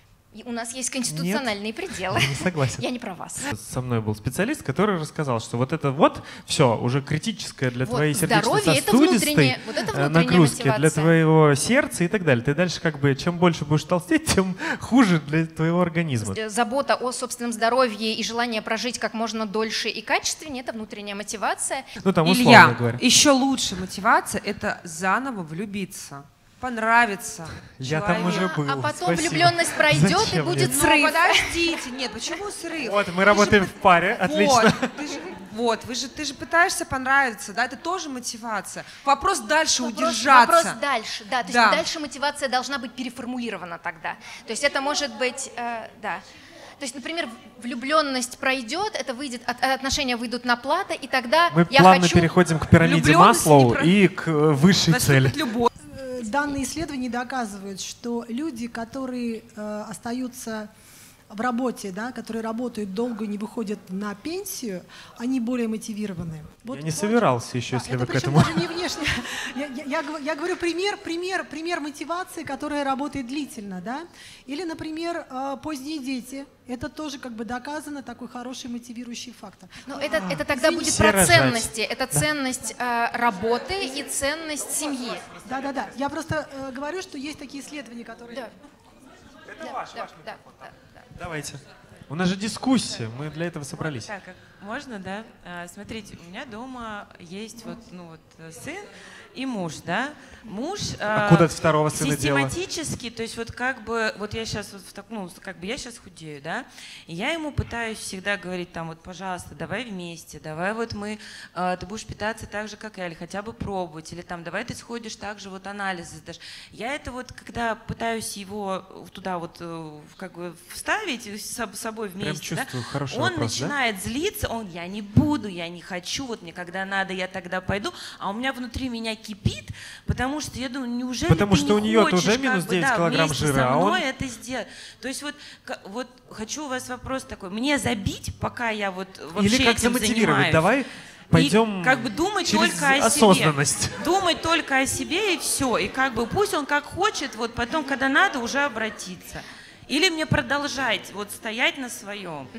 И у нас есть конституциональные Нет, пределы. я не согласен. Я не про вас. Со мной был специалист, который рассказал, что вот это вот все уже критическое для Вот, твоей здоровье — это сердечно-сосудистой внутренняя- вот это внутренняя нагрузки, для мотивация. твоего сердца и так далее. Ты дальше как бы, чем больше будешь толстеть, тем хуже для твоего организма. Забота о собственном здоровье и желание прожить как можно дольше и качественнее — это внутренняя мотивация. Ну там условно Илья, говоря. еще лучше мотивация — это заново влюбиться. Понравится. Я там уже был. А потом Спасибо. влюбленность пройдет, Зачем и будет мне? срыв. Ну, подождите, нет, почему срыв? Вот, мы работаем в паре, отлично. Вот, ты же, вот, вы же, ты же пытаешься понравиться, да, это тоже мотивация. Вопрос дальше Вопрос, удержаться. вопрос дальше, да, то Да. есть дальше мотивация должна быть переформулирована тогда. То есть это может быть, э, да. То есть, например, влюбленность пройдет, это выйдет, от- отношения выйдут на плата, и тогда Мы я плавно хочу... переходим к пирамиде Влюбленность не Маслоу про- и к э, высшей цели. Любовь. Э, Данные исследования доказывают, что люди, которые э, остаются в работе, да, которые работают долго и не выходят на пенсию, они более мотивированы. Вот Я не собирался еще, если это вы к причем этому... даже не внешне. Я, я- я гов- я говорю пример, пример, пример мотивации, которая работает длительно, да. Или, например, э, поздние дети. Это тоже как бы доказано такой хороший мотивирующий фактор. Ну, это, это тогда будет Все про рожать. ценности. Это Да. ценность э, работы и ценность семьи. Да-да-да. Я просто э, говорю, что есть такие исследования, которые... Да. Это Да, ваш, да, ваш да, да, да. Давайте. У нас же дискуссия, мы для этого собрались. Так, как можно, да? А, смотрите, у меня дома есть вот, ну вот э, сын и муж, да? Муж А куда ты второго сына дела? систематически, то есть вот как бы, вот я сейчас вот в так, ну как бы я сейчас худею, да? И я ему пытаюсь всегда говорить там вот, пожалуйста, давай вместе, давай вот мы, э, ты будешь питаться так же, как я, или хотя бы пробовать, или там давай ты сходишь так же, вот анализы сдашь. Я это вот, когда пытаюсь его туда вот э, как бы вставить с соб- собой вместе, Прям чувствую, да, хороший он вопрос, да? начинает злиться, он, я не буду, я не хочу, вот мне когда надо, я тогда пойду, а у меня внутри меня кипит, потому что я думаю, неужели Потому ты что не у неё-то хочешь, уже как минус бы, девять да, килограмм вместе жира, со а он- мной это сделать. То есть вот, ка- вот хочу у вас вопрос такой, мне забить, пока я вот вообще Или как этим замотивировать? занимаюсь? Давай пойдем И как бы думать через только о осознанность. себе. Думать только о себе и все. И как бы пусть он как хочет, вот потом, когда надо, уже обратиться. Или мне продолжать вот стоять на своем.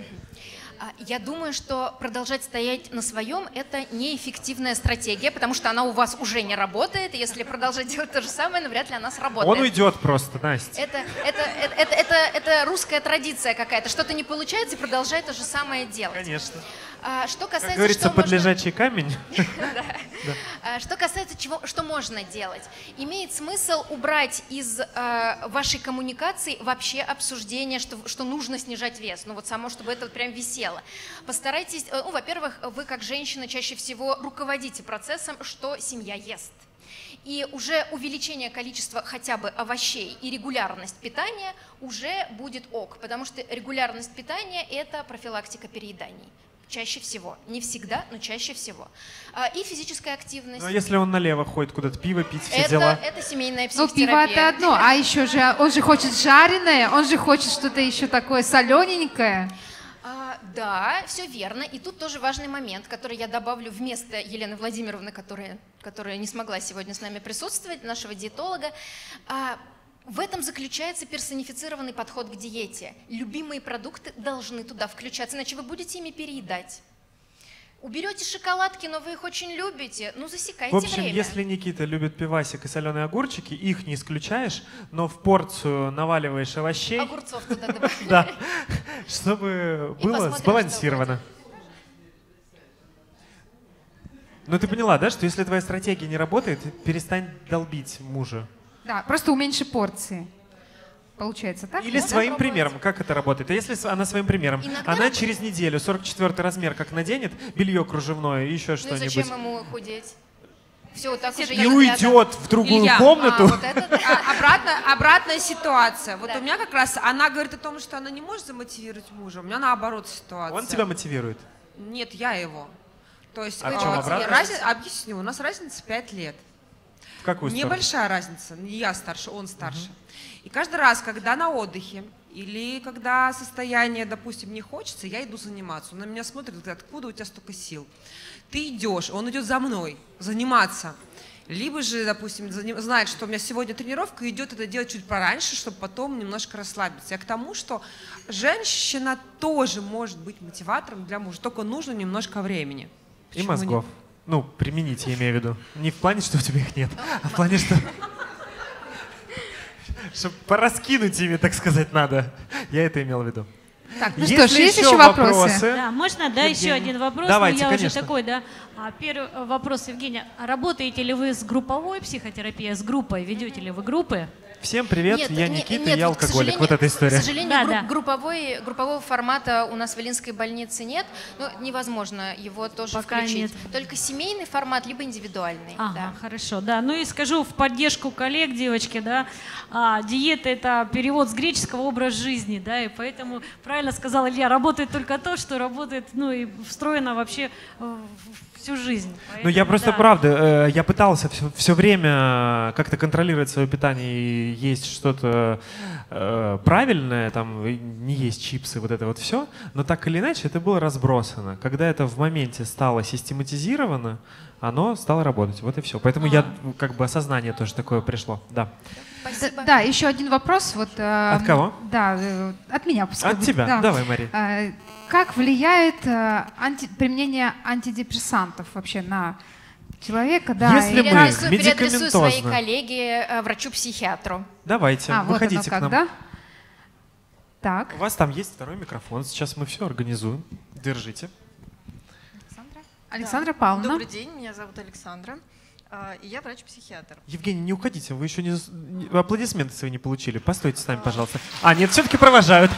А, Я думаю, что продолжать стоять на своем — это неэффективная стратегия, потому что она у вас уже не работает. И если продолжать делать то же самое, навряд ли она сработает. Он уйдет просто, Настя. Это, это, это, это, это, это русская традиция какая-то. Что-то не получается, и продолжай то же самое делать. Конечно. А, что касается, Как говорится, что под можно- лежачий камень. А, Что касается чего, что можно делать, имеет смысл убрать из э, вашей коммуникации вообще обсуждение, что, что нужно снижать вес. Ну вот само, чтобы это вот прям висело. Постарайтесь, э, ну, во-первых, вы как женщина чаще всего руководите процессом, что семья ест. И уже увеличение количества хотя бы овощей и регулярность питания уже будет ок, потому что регулярность питания – это профилактика перееданий. Чаще всего. Не всегда, но чаще всего. А, И физическая активность. Ну, а если он налево ходит куда-то, пиво пить, все это, дела. это семейная Ну, пиво психотерапия. это одно, а еще же он же хочет жареное, он же хочет что-то еще такое солененькое. А, да, все верно. И тут тоже важный момент, который я добавлю вместо Елены Владимировны, которая, которая не смогла сегодня с нами присутствовать, нашего диетолога. А, В этом заключается персонифицированный подход к диете. Любимые продукты должны туда включаться, иначе вы будете ими переедать. Уберете шоколадки, но вы их очень любите, ну засекайте В общем, время. если Никита любит пивасик и соленые огурчики, их не исключаешь, но в порцию наваливаешь овощей. Огурцов туда добавляешь. Да, чтобы И было посмотрим, сбалансировано. Ну ты поняла, да, что если твоя стратегия не работает, перестань долбить мужа. Да, просто уменьши порции. Получается так? Или своим примером, как это работает? А если с- она своим примером? Иногда- Она через неделю сорок четвёртый размер как наденет, белье кружевное и еще Ну и что-нибудь. зачем ему худеть? Все, так уже И уйдет в другую Илья, комнату. а, вот это, а, обратно, обратная ситуация. Вот у меня как раз, она говорит о том, что она не может замотивировать мужа. У меня наоборот ситуация. Он тебя мотивирует? Нет, я его. То есть, А в э, чем обратная? разни- объясню, у нас разница пять лет. В какую сторону? Небольшая разница. Не я старше, он старше. И каждый раз, когда на отдыхе, или когда состояние, допустим, не хочется, я иду заниматься. Он на меня смотрит, говорит, откуда у тебя столько сил? Ты идешь, он идет за мной заниматься. Либо же, допустим, знает, что у меня сегодня тренировка, и идет это делать чуть пораньше, чтобы потом немножко расслабиться. Я к тому, что женщина тоже может быть мотиватором для мужа, только нужно немножко времени. И Почему мозгов. Ну, примените, я имею в виду. Не в плане, что у тебя их нет, а в плане, что... Чтобы пораскинуть ими, так сказать, надо. Я это имел в виду. Так, ну есть что ж, ли есть еще еще вопросы? вопросы? Да, можно, да, еще Евгений? один вопрос? Давайте, но я конечно. уже такой, да. А, Первый вопрос, Евгения. А Работаете ли вы с групповой психотерапией, с группой? Ведете ли вы группы? Всем привет, Нет, я не- Никита, нет, я вот, к алкоголик. сожалению- Вот эта история. К сожалению, Да, групп- да. групповой, группового формата у нас в Илинской больнице нет, но невозможно его тоже Пока включить. нет. Только семейный формат, либо индивидуальный. Ага, да. хорошо, да. Ну и скажу в поддержку коллег, девочки, да, а, диета — это перевод с греческого образ жизни, да, и поэтому, правильно сказал Илья, работает только то, что работает, ну и встроено вообще в всю жизнь. Ну, я Поэтому, просто, да. правда, э, я пытался все, все время как-то контролировать свое питание и есть что-то э, правильное, там, и не есть чипсы, вот это вот все, но так или иначе это было разбросано. Когда это в моменте стало систематизировано, оно стало работать, вот и все. Поэтому я, как бы, осознание тоже такое пришло, да. Да, да, еще один вопрос. Вот, э, От кого? Да, э, от меня. пускай От будет, тебя. да. Давай, Мария. Э, Как влияет э, анти- применение антидепрессантов вообще на человека? Да, Если и мы как- Переадресую, переадресую своей медикаментозно. коллеге, э, врачу-психиатру. Давайте, А, вот выходите оно к как, нам. да? Так. У вас там есть второй микрофон, сейчас мы все организуем. Держите. Александра Да. Павловна. Добрый день, меня зовут Александра, а, и я врач-психиатр. Евгений, не уходите, вы еще не, зас- не- аплодисменты свои не получили. Постойте с нами, пожалуйста. А, нет, все-таки провожают.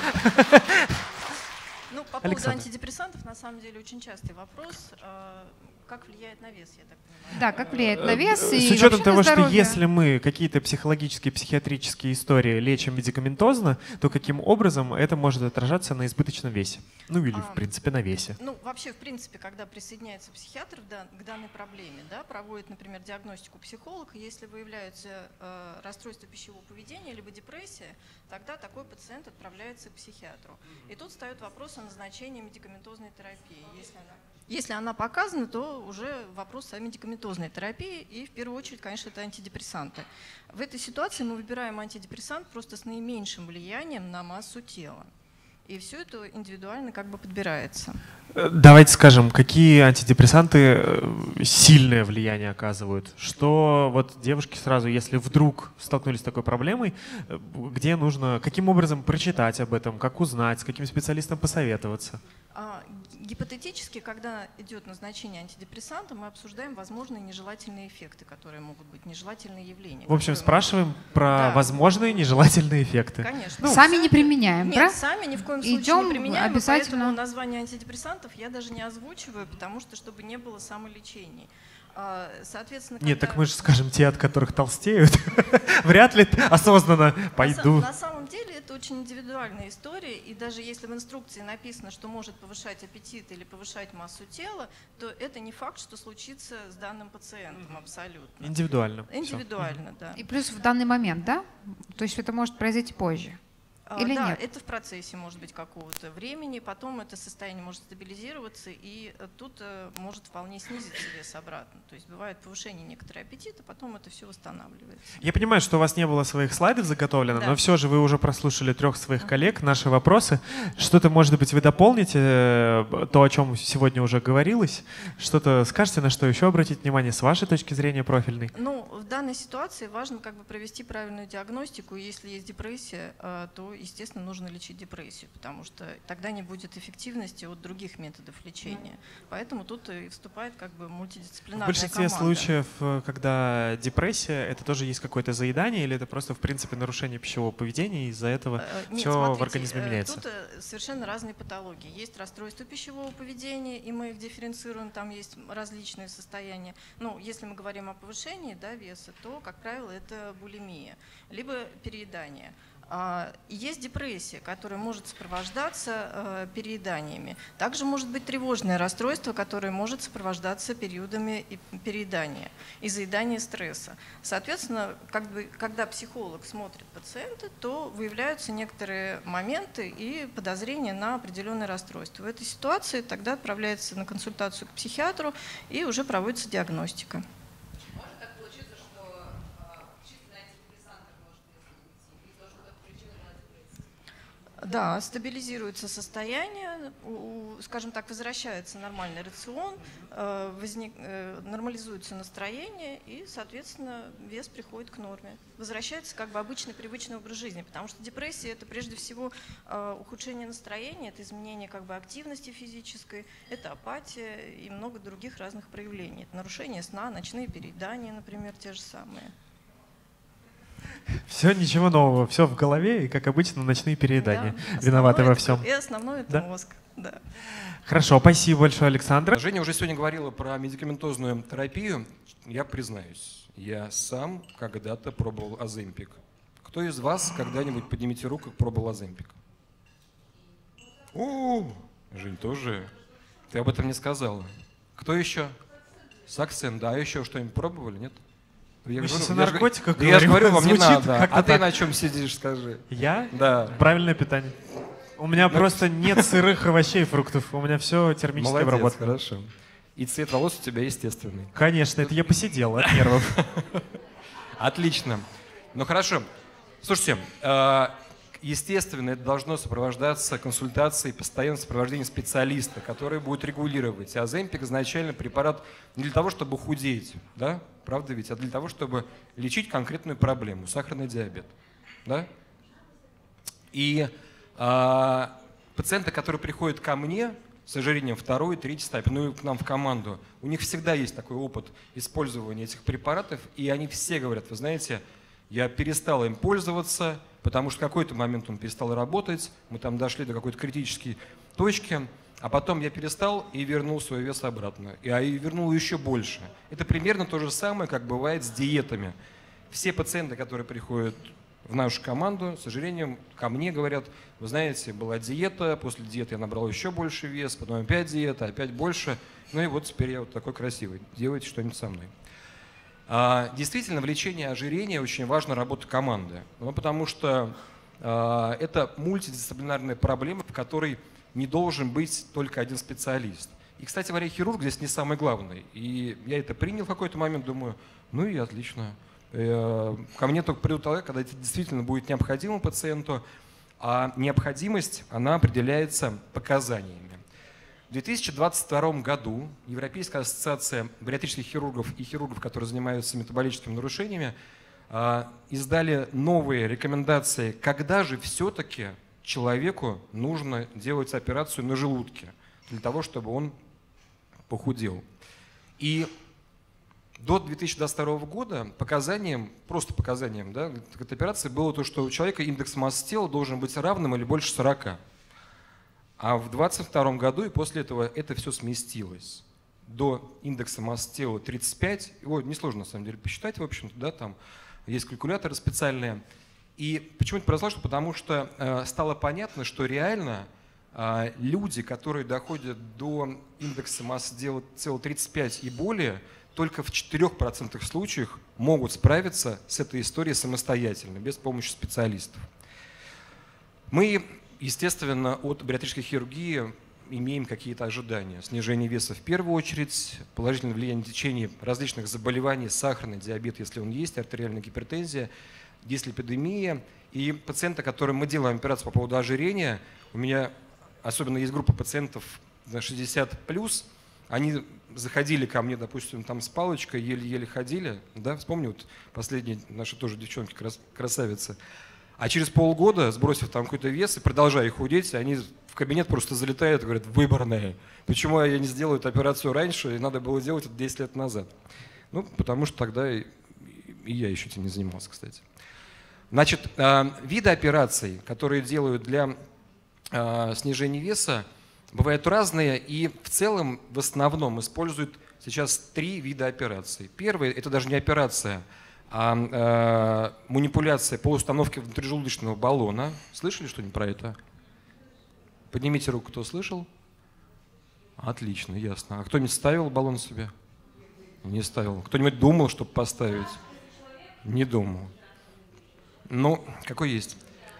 Ну, по поводу Александра. антидепрессантов, на самом деле, очень частый вопрос. а, Как влияет на вес, я так понимаю? Да, как влияет на вес и С учетом вообще того, на что здоровье. если мы какие-то психологические, психиатрические истории лечим медикаментозно, то каким образом это может отражаться на избыточном весе? Ну или, в принципе, на весе. Ну, вообще, в принципе, когда присоединяется психиатр да, к данной проблеме, да, проводит, например, диагностику психолог, и если выявляются э, расстройства пищевого поведения либо депрессия, тогда такой пациент отправляется к психиатру. И тут встает вопрос о назначении медикаментозной терапии. Если она, если она показана, то уже вопрос о медикаментозной терапии, и в первую очередь, конечно, это антидепрессанты. В этой ситуации мы выбираем антидепрессант просто с наименьшим влиянием на массу тела. И все это индивидуально как бы подбирается. Э, Давайте скажем, какие антидепрессанты э, сильное влияние оказывают? Что вот девушки сразу, если вдруг столкнулись с такой проблемой, э, где нужно, каким образом прочитать об этом, как узнать, с каким специалистом посоветоваться? А, Гипотетически, когда идет назначение антидепрессанта, мы обсуждаем возможные нежелательные эффекты, которые могут быть, нежелательные явления. В общем, которые спрашиваем про Да. возможные нежелательные эффекты. Конечно. Сами не применяем, Нет, да? сами ни в коем случае Идем не применяем, и обязательно. поэтому название антидепрессантов я даже не озвучиваю, потому что чтобы не было самолечений. А, Соответственно, Нет, когда- так мы же скажем, те, от которых толстеют, вряд ли осознанно На пойду. са- На самом деле это очень индивидуальная история, и даже если в инструкции написано, что может повышать аппетит или повышать массу тела, то это не факт, что случится с данным пациентом абсолютно. Индивидуально. Всё. Индивидуально, да. И плюс в данный момент, да? То есть это может произойти позже. А, Или да, нет? это в процессе может быть какого-то времени, потом это состояние может стабилизироваться, и э, тут э, может вполне снизиться вес обратно. То есть бывает повышение некоторого аппетита, потом это все восстанавливается. Я понимаю, что у вас не было своих слайдов заготовлено, Да. но все же вы уже прослушали трех своих коллег, наши вопросы. Что-то, может быть, вы дополните, э, то, о чем сегодня уже говорилось? Что-то скажете, на что еще обратить внимание с вашей точки зрения профильной? Ну, в данной ситуации важно как бы провести правильную диагностику. Если есть депрессия, э, то естественно, нужно лечить депрессию, потому что тогда не будет эффективности от других методов лечения. Поэтому тут и вступает как бы мультидисциплинарная команда. В большинстве случаев, когда депрессия, это тоже есть какое-то заедание или это просто, в принципе, нарушение пищевого поведения, и из-за этого Нет, все смотрите, в организме меняется? Тут совершенно разные патологии. Есть расстройство пищевого поведения, и мы их дифференцируем, там есть различные состояния. Ну, если мы говорим о повышении, да, веса, то, как правило, это булимия, либо переедание. Есть депрессия, которая может сопровождаться перееданиями. Также может быть тревожное расстройство, которое может сопровождаться периодами переедания и заедания стресса. Соответственно, как бы, когда психолог смотрит пациента, то выявляются некоторые моменты и подозрения на определенное расстройство. В этой ситуации тогда отправляется на консультацию к психиатру и уже проводится диагностика. Да, стабилизируется состояние, у, скажем так, возвращается нормальный рацион, э, возник, э, нормализуется настроение и, соответственно, вес приходит к норме. Возвращается как бы обычный привычный образ жизни, потому что депрессия – это прежде всего э, ухудшение настроения, это изменение как бы активности физической, это апатия и много других разных проявлений. Это нарушение сна, ночные переедания, например, те же самые. Все, ничего нового, все в голове, и, как обычно, ночные переедания. Да, виноваты во всем. И основное – это да? мозг. Да. Хорошо, спасибо большое, Александр. Женя уже сегодня говорила про медикаментозную терапию. Я признаюсь, я сам когда-то пробовал Оземпик. Кто из вас когда-нибудь, поднимите руку, пробовал Оземпик? О, Жень, тоже. Ты об этом не сказала. Кто еще? Саксен, да, еще что-нибудь пробовали, нет? Я Мы говорю, сейчас о я же- наркотиках да я же говорим, говорю, вам не звучит надо. как-то А ты так. на чем сидишь, скажи? Я? Да. Правильное питание. У меня просто нет сырых овощей и фруктов. У меня все термическая Молодец, обработка. хорошо. И цвет волос у тебя естественный. Конечно, это я посидел от нервов. Отлично. Ну хорошо. Слушайте, э, естественно, это должно сопровождаться консультацией, постоянным сопровождением специалиста, который будет регулировать. Оземпик изначально препарат не для того, чтобы худеть, да? Правда ведь, а для того, чтобы лечить конкретную проблему – сахарный диабет. Да? И э, пациенты, которые приходят ко мне с ожирением второй, третьей стадии, ну и к нам в команду, у них всегда есть такой опыт использования этих препаратов, и они все говорят, вы знаете, я перестал им пользоваться, потому что в какой-то момент он перестал работать, мы там дошли до какой-то критической точки, а потом я перестал и вернул свой вес обратно. И, а и вернул еще больше. Это примерно то же самое, как бывает с диетами. Все пациенты, которые приходят в нашу команду, с сожалением, ко мне говорят, вы знаете, была диета, после диеты я набрал еще больше вес, потом опять диета, опять больше. Ну и вот теперь я вот такой красивый. Делайте что-нибудь со мной. А, действительно, в лечении ожирения очень важна работа команды. Ну, потому что а, это мультидисциплинарная проблема, в которой не должен быть только один специалист. И, кстати говоря, хирург здесь не самый главный. И я это принял в какой-то момент, думаю, ну и отлично. Ко мне только придут тогда, когда это действительно будет необходимо пациенту, а необходимость, она определяется показаниями. В две тысячи двадцать втором году Европейская ассоциация бариатрических хирургов и хирургов, которые занимаются метаболическими нарушениями, издали новые рекомендации, когда же все-таки человеку нужно делать операцию на желудке для того, чтобы он похудел. И до две тысячи двадцать второго года показанием, просто показанием, да, этой операции было то, что у человека индекс массы тела должен быть равным или больше сорока. А в двадцать втором году и после этого это все сместилось до индекса массы тела тридцать пять. Его несложно на самом деле посчитать, в общем-то, да, там есть калькуляторы специальные. И почему это произошло? Потому что э, стало понятно, что реально э, люди, которые доходят до индекса массы тела тридцать пять и более, только в четырёх процентах случаев могут справиться с этой историей самостоятельно, без помощи специалистов. Мы, естественно, от бариатрической хирургии имеем какие-то ожидания. Снижение веса в первую очередь, положительное влияние на течение различных заболеваний, сахарный диабет, если он есть, артериальная гипертензия, дислипидемия. И пациенты, которым мы делаем операцию по поводу ожирения, у меня особенно есть группа пациентов шестьдесят плюс, они заходили ко мне, допустим, там с палочкой, еле-еле ходили, да, вспомни, вот последние наши тоже девчонки, крас красавицы, А через полгода, сбросив там какой-то вес и продолжая худеть, они в кабинет просто залетают и говорят: выборные. Почему я не сделаю эту операцию раньше, и надо было делать это десять лет назад? Ну, потому что тогда и, и я еще этим не занимался, кстати. Значит, виды операций, которые делают для снижения веса, бывают разные, и в целом, в основном, используют сейчас три вида операций. Первый – это даже не операция, а э, манипуляция по установке внутрижелудочного баллона. Слышали что-нибудь про это? Поднимите руку, кто слышал. Отлично, ясно. А кто-нибудь ставил баллон себе? Не ставил. Кто-нибудь думал, чтобы поставить? Не думал. Ну, какой есть.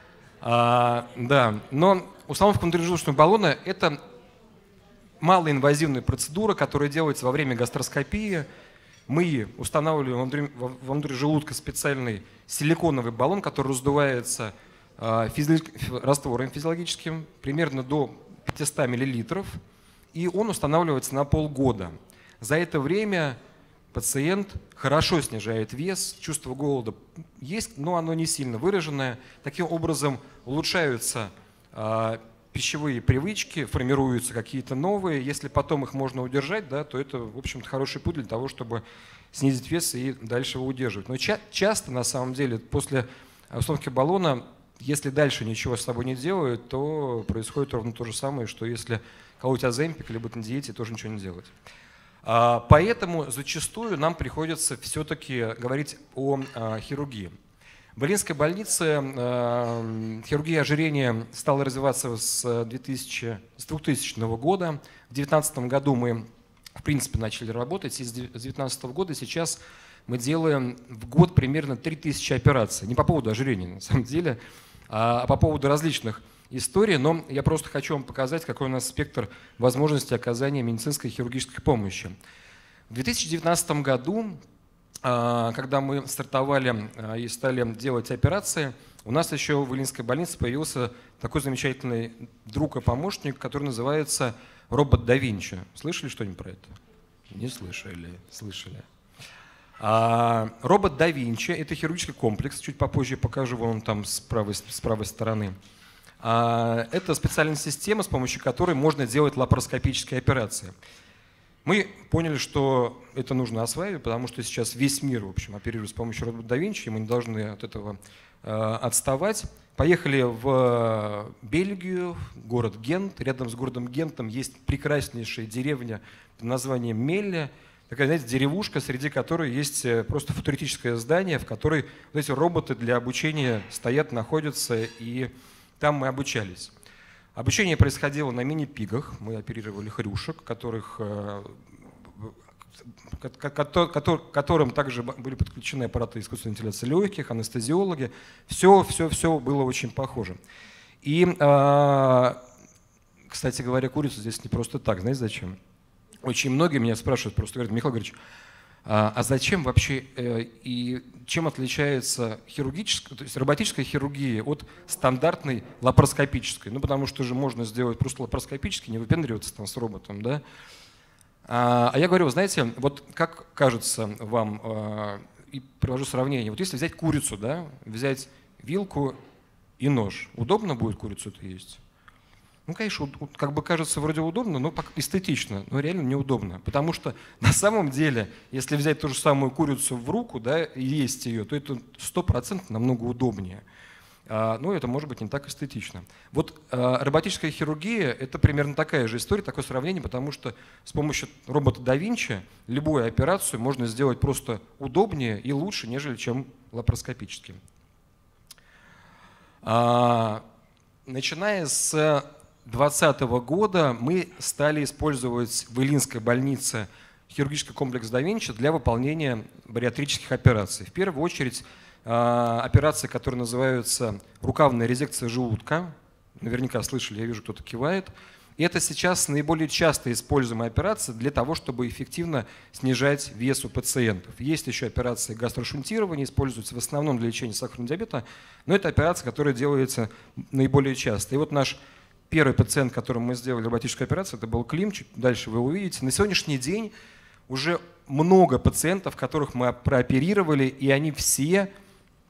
А, да, но установка внутрижелудочного баллона – это малоинвазивная процедура, которая делается во время гастроскопии. Мы устанавливаем во внутрь желудка специальный силиконовый баллон, который раздувается физи... раствором физиологическим, примерно до пятисот миллилитров, и он устанавливается на полгода. За это время пациент хорошо снижает вес, чувство голода есть, но оно не сильно выраженное. Таким образом улучшаются пищевые привычки, формируются какие-то новые. Если потом их можно удержать, да, то это, в общем-то, хороший путь для того, чтобы снизить вес и дальше его удерживать. Но ча- часто, на самом деле, после установки баллона, если дальше ничего с собой не делают, то происходит ровно то же самое, что если колоть оземпик, либо на диете, тоже ничего не делать. А, поэтому зачастую нам приходится все-таки говорить о а, хирургии. В Илинской больнице э, хирургия ожирения стала развиваться с, двухтысячного года. В две тысячи девятнадцатом году мы, в принципе, начали работать. И с две тысячи девятнадцатого года сейчас мы делаем в год примерно три тысячи операций. Не по поводу ожирения, на самом деле, а по поводу различных историй. Но я просто хочу вам показать, какой у нас спектр возможностей оказания медицинской и хирургической помощи. В две тысячи девятнадцатом году, когда мы стартовали и стали делать операции, у нас еще в Илинской больнице появился такой замечательный друг и помощник, который называется робот да Винчи. Слышали что-нибудь про это? Не слышали. Слышали. А, робот да Винчи – это хирургический комплекс, чуть попозже покажу, вон он там с правой, с правой стороны. А, это специальная система, с помощью которой можно делать лапароскопические операции. Мы поняли, что это нужно осваивать, потому что сейчас весь мир, в общем, оперирует с помощью робота да Винчи, и мы не должны от этого э, отставать. Поехали в Бельгию, город Гент. Рядом с городом Гентом есть прекраснейшая деревня под названием Мелле. Такая, знаете, деревушка, среди которой есть просто футуристическое здание, в которой вот эти роботы для обучения стоят, находятся, и там мы обучались. Обучение происходило на мини-пигах. Мы оперировали хрюшек, которых, которым также были подключены аппараты искусственной вентиляции легких, анестезиологи. Все, все, все было очень похоже. И, кстати говоря, курицу здесь не просто так. Знаете, зачем? Очень многие меня спрашивают, просто говорят: Михаил Григорьевич, а зачем вообще и чем отличается хирургическая, то есть роботическая хирургия от стандартной лапароскопической? Ну, потому что же можно сделать просто лапароскопически, не выпендриваться там с роботом, да? А я говорю, знаете, вот как кажется вам, и привожу сравнение, вот если взять курицу, да, взять вилку и нож, удобно будет курицу-то есть? Ну, конечно, как бы кажется вроде удобно, но эстетично, но реально неудобно. Потому что на самом деле, если взять ту же самую курицу в руку, да, и есть ее, то это сто процентов намного удобнее. А, но это может быть не так эстетично. Вот а, роботическая хирургия – это примерно такая же история, такое сравнение, потому что с помощью робота да Винчи любую операцию можно сделать просто удобнее и лучше, нежели чем лапароскопически. А, начиная с две тысячи двадцатого года мы стали использовать в Илинской больнице хирургический комплекс да Винчи для выполнения бариатрических операций. В первую очередь операции, которые называются рукавная резекция желудка. Наверняка слышали, я вижу, кто-то кивает. И это сейчас наиболее часто используемая операция для того, чтобы эффективно снижать вес у пациентов. Есть еще операции гастрошунтирования, используются в основном для лечения сахарного диабета, но это операция, которая делается наиболее часто. И вот наш первый пациент, которому мы сделали роботическую операцию, это был Клим, чуть дальше вы увидите. На сегодняшний день уже много пациентов, которых мы прооперировали, и они все,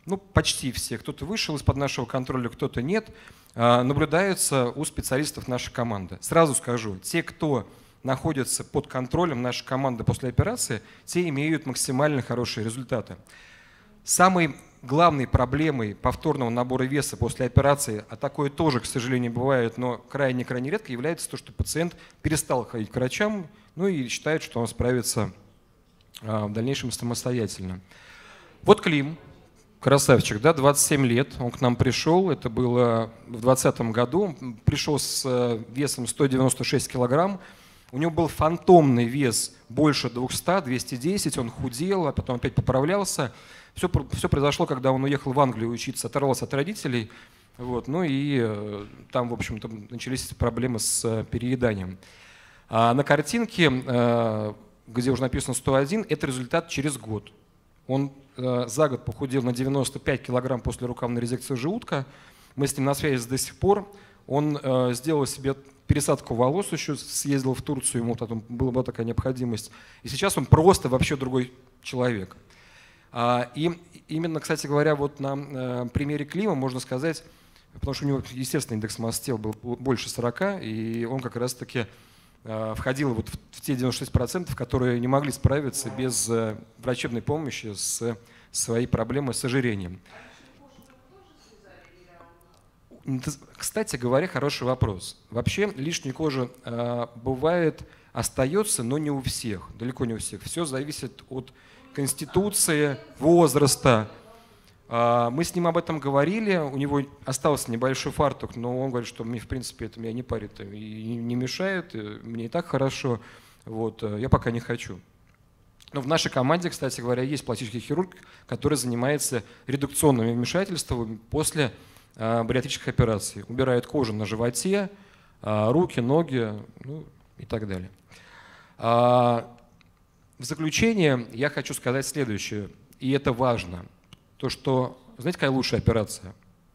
ну, почти все, кто-то вышел из-под нашего контроля, кто-то нет, наблюдаются у специалистов нашей команды. Сразу скажу, те, кто находятся под контролем нашей команды после операции, те имеют максимально хорошие результаты. Самой главной проблемой повторного набора веса после операции, а такое тоже, к сожалению, бывает, но крайне-крайне редко, является то, что пациент перестал ходить к врачам, ну и считает, что он справится а, в дальнейшем самостоятельно. Вот Клим, красавчик, да, двадцать семь лет, он к нам пришел, это было в двадцатом году, пришел с весом сто девяносто шесть килограмм, у него был фантомный вес больше двухсот, двести десять, он худел, а потом опять поправлялся. Все, все произошло, когда он уехал в Англию учиться, оторвался от родителей. Вот, ну и э, там, в общем-то, начались проблемы с э, перееданием. А на картинке, э, где уже написано сто один, это результат через год. Он э, за год похудел на девяносто пять килограмм после рукавной резекции желудка. Мы с ним на связи до сих пор. Он э, сделал себе пересадку волос, еще съездил в Турцию, ему потом была такая необходимость. И сейчас он просто вообще другой человек. И именно, кстати говоря, вот на примере Клима можно сказать, потому что у него, естественно, индекс массы тела был больше сорока, и он как раз-таки входил вот в те девяносто шесть процентов, которые не могли справиться без врачебной помощи с своей проблемой с ожирением. Кстати говоря, хороший вопрос. Вообще лишняя кожа бывает, остается, но не у всех, далеко не у всех. Все зависит от конституции, возраста. Мы с ним об этом говорили, у него остался небольшой фартук, но он говорит, что мне, в принципе, это меня не парит и не мешает, мне и так хорошо, вот, я пока не хочу. Но в нашей команде, кстати говоря, есть пластический хирург, который занимается редукционными вмешательствами после бариатрических операций. Убирает кожу на животе, руки, ноги, ну, и так далее. В заключение я хочу сказать следующее, и это важно. То, что, знаете, какая лучшая операция?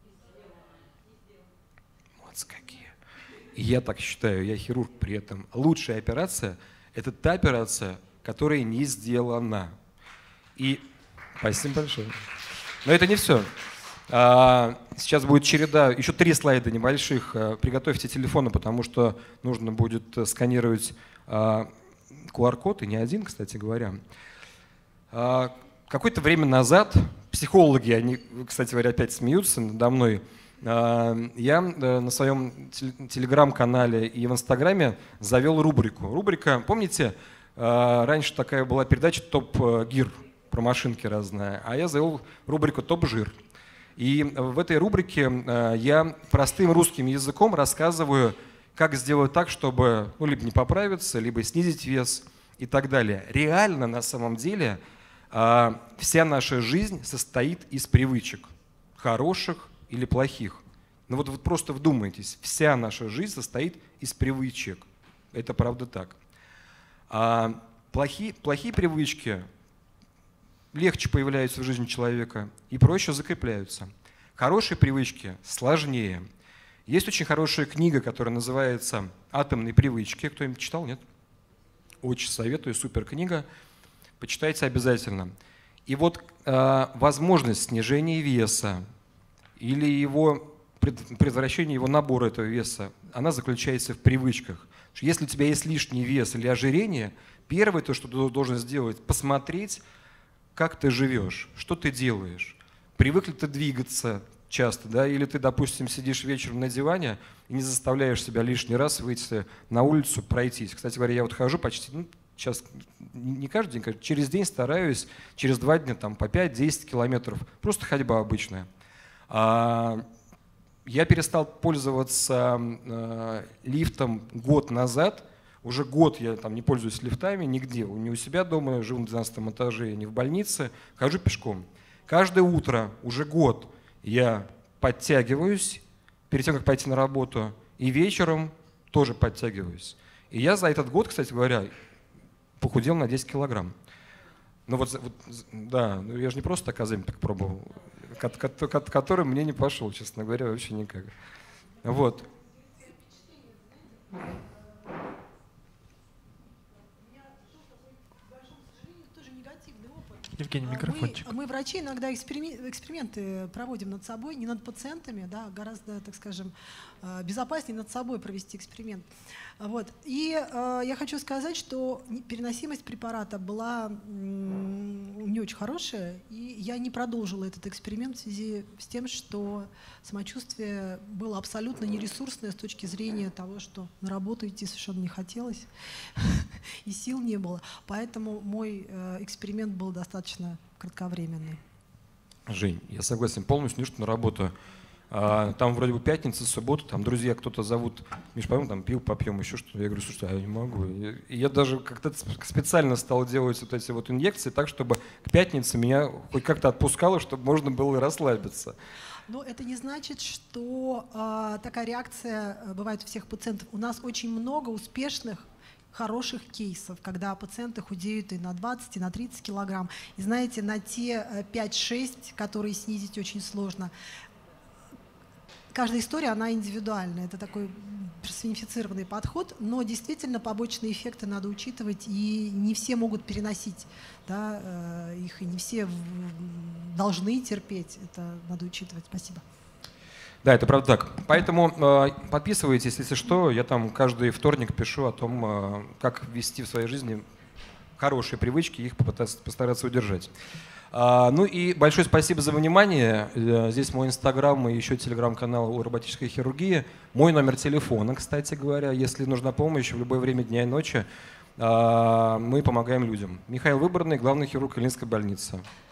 Вот какие. И я так считаю, я хирург при этом. Лучшая операция – это та операция, которая не сделана. И спасибо большое. Но это не все. Сейчас будет череда, еще три слайда небольших. Приготовьте телефоны, потому что нужно будет сканировать ку ар код, и не один, кстати говоря. Какое-то время назад психологи, они, кстати говоря, опять смеются надо мной, я на своем телеграм-канале и в инстаграме завел рубрику. Рубрика, помните, раньше такая была передача «Топ-гир» про машинки разные, а я завел рубрику «Топ-жир». И в этой рубрике я простым русским языком рассказываю, как сделать так, чтобы ну, либо не поправиться, либо снизить вес и так далее. Реально, на самом деле, вся наша жизнь состоит из привычек, хороших или плохих. Ну вот вы просто вдумайтесь, вся наша жизнь состоит из привычек. Это правда так. А плохие, плохие привычки легче появляются в жизни человека и проще закрепляются. Хорошие привычки сложнее. Есть очень хорошая книга, которая называется «Атомные привычки». Кто-нибудь читал, нет? Очень советую, супер книга. Почитайте обязательно. И вот э, возможность снижения веса или его предотвращения его набора этого веса, она заключается в привычках. Если у тебя есть лишний вес или ожирение, первое, то, что ты должен сделать, посмотреть, как ты живешь, что ты делаешь. Привык ли ты двигаться часто, да, или ты, допустим, сидишь вечером на диване и не заставляешь себя лишний раз выйти на улицу, пройтись. Кстати говоря, я вот хожу почти, ну, сейчас не каждый день, через день стараюсь, через два дня там, по пять-десять километров, просто ходьба обычная. А, я перестал пользоваться а, лифтом год назад, уже год я там не пользуюсь лифтами нигде, не у себя дома, живу на двенадцатом этаже, не в больнице, хожу пешком. Каждое утро, уже год, я подтягиваюсь перед тем, как пойти на работу, и вечером тоже подтягиваюсь. И я за этот год, кстати говоря, похудел на десять килограмм. Ну вот, вот да, ну я же не просто так оземпик пробовал, который мне не пошел, честно говоря, вообще никак. Вот. Евгений, микрофончик. Мы, мы врачи, иногда эксперименты проводим над собой, не над пациентами, да, гораздо, так скажем, безопаснее над собой провести эксперимент. Вот. И э, я хочу сказать, что переносимость препарата была не очень хорошая, и я не продолжила этот эксперимент в связи с тем, что самочувствие было абсолютно нересурсное с точки зрения того, что на работу идти совершенно не хотелось, и сил не было. Поэтому мой э, эксперимент был достаточно кратковременный. Жень, я согласен полностью, не что на работу. А, там вроде бы пятница, суббота, там друзья кто-то зовут, Миш, пойдем там пиво попьем, еще что-то. Я говорю, слушай, а я не могу. И, и я даже как-то специально стал делать вот эти вот инъекции так, чтобы к пятнице меня хоть как-то отпускало, чтобы можно было расслабиться. Но это не значит, что э, такая реакция бывает у всех пациентов. У нас очень много успешных, хороших кейсов, когда пациенты худеют и на двадцать, и на тридцать килограмм. И знаете, на те пять-шесть, которые снизить очень сложно, каждая история, она индивидуальная. Это такой персонифицированный подход, но действительно побочные эффекты надо учитывать, и не все могут переносить, да, их, и не все должны терпеть. Это надо учитывать. Спасибо. Да, это правда так. Поэтому э, подписывайтесь, если что. Я там каждый вторник пишу о том, э, как ввести в своей жизни хорошие привычки, их попытаться, постараться удержать. А, ну и большое спасибо за внимание. Здесь мой инстаграм и еще телеграм-канал о роботической хирургии. Мой номер телефона, кстати говоря, если нужна помощь в любое время дня и ночи, а, мы помогаем людям. Михаил Выборный, главный хирург Ильинской больницы.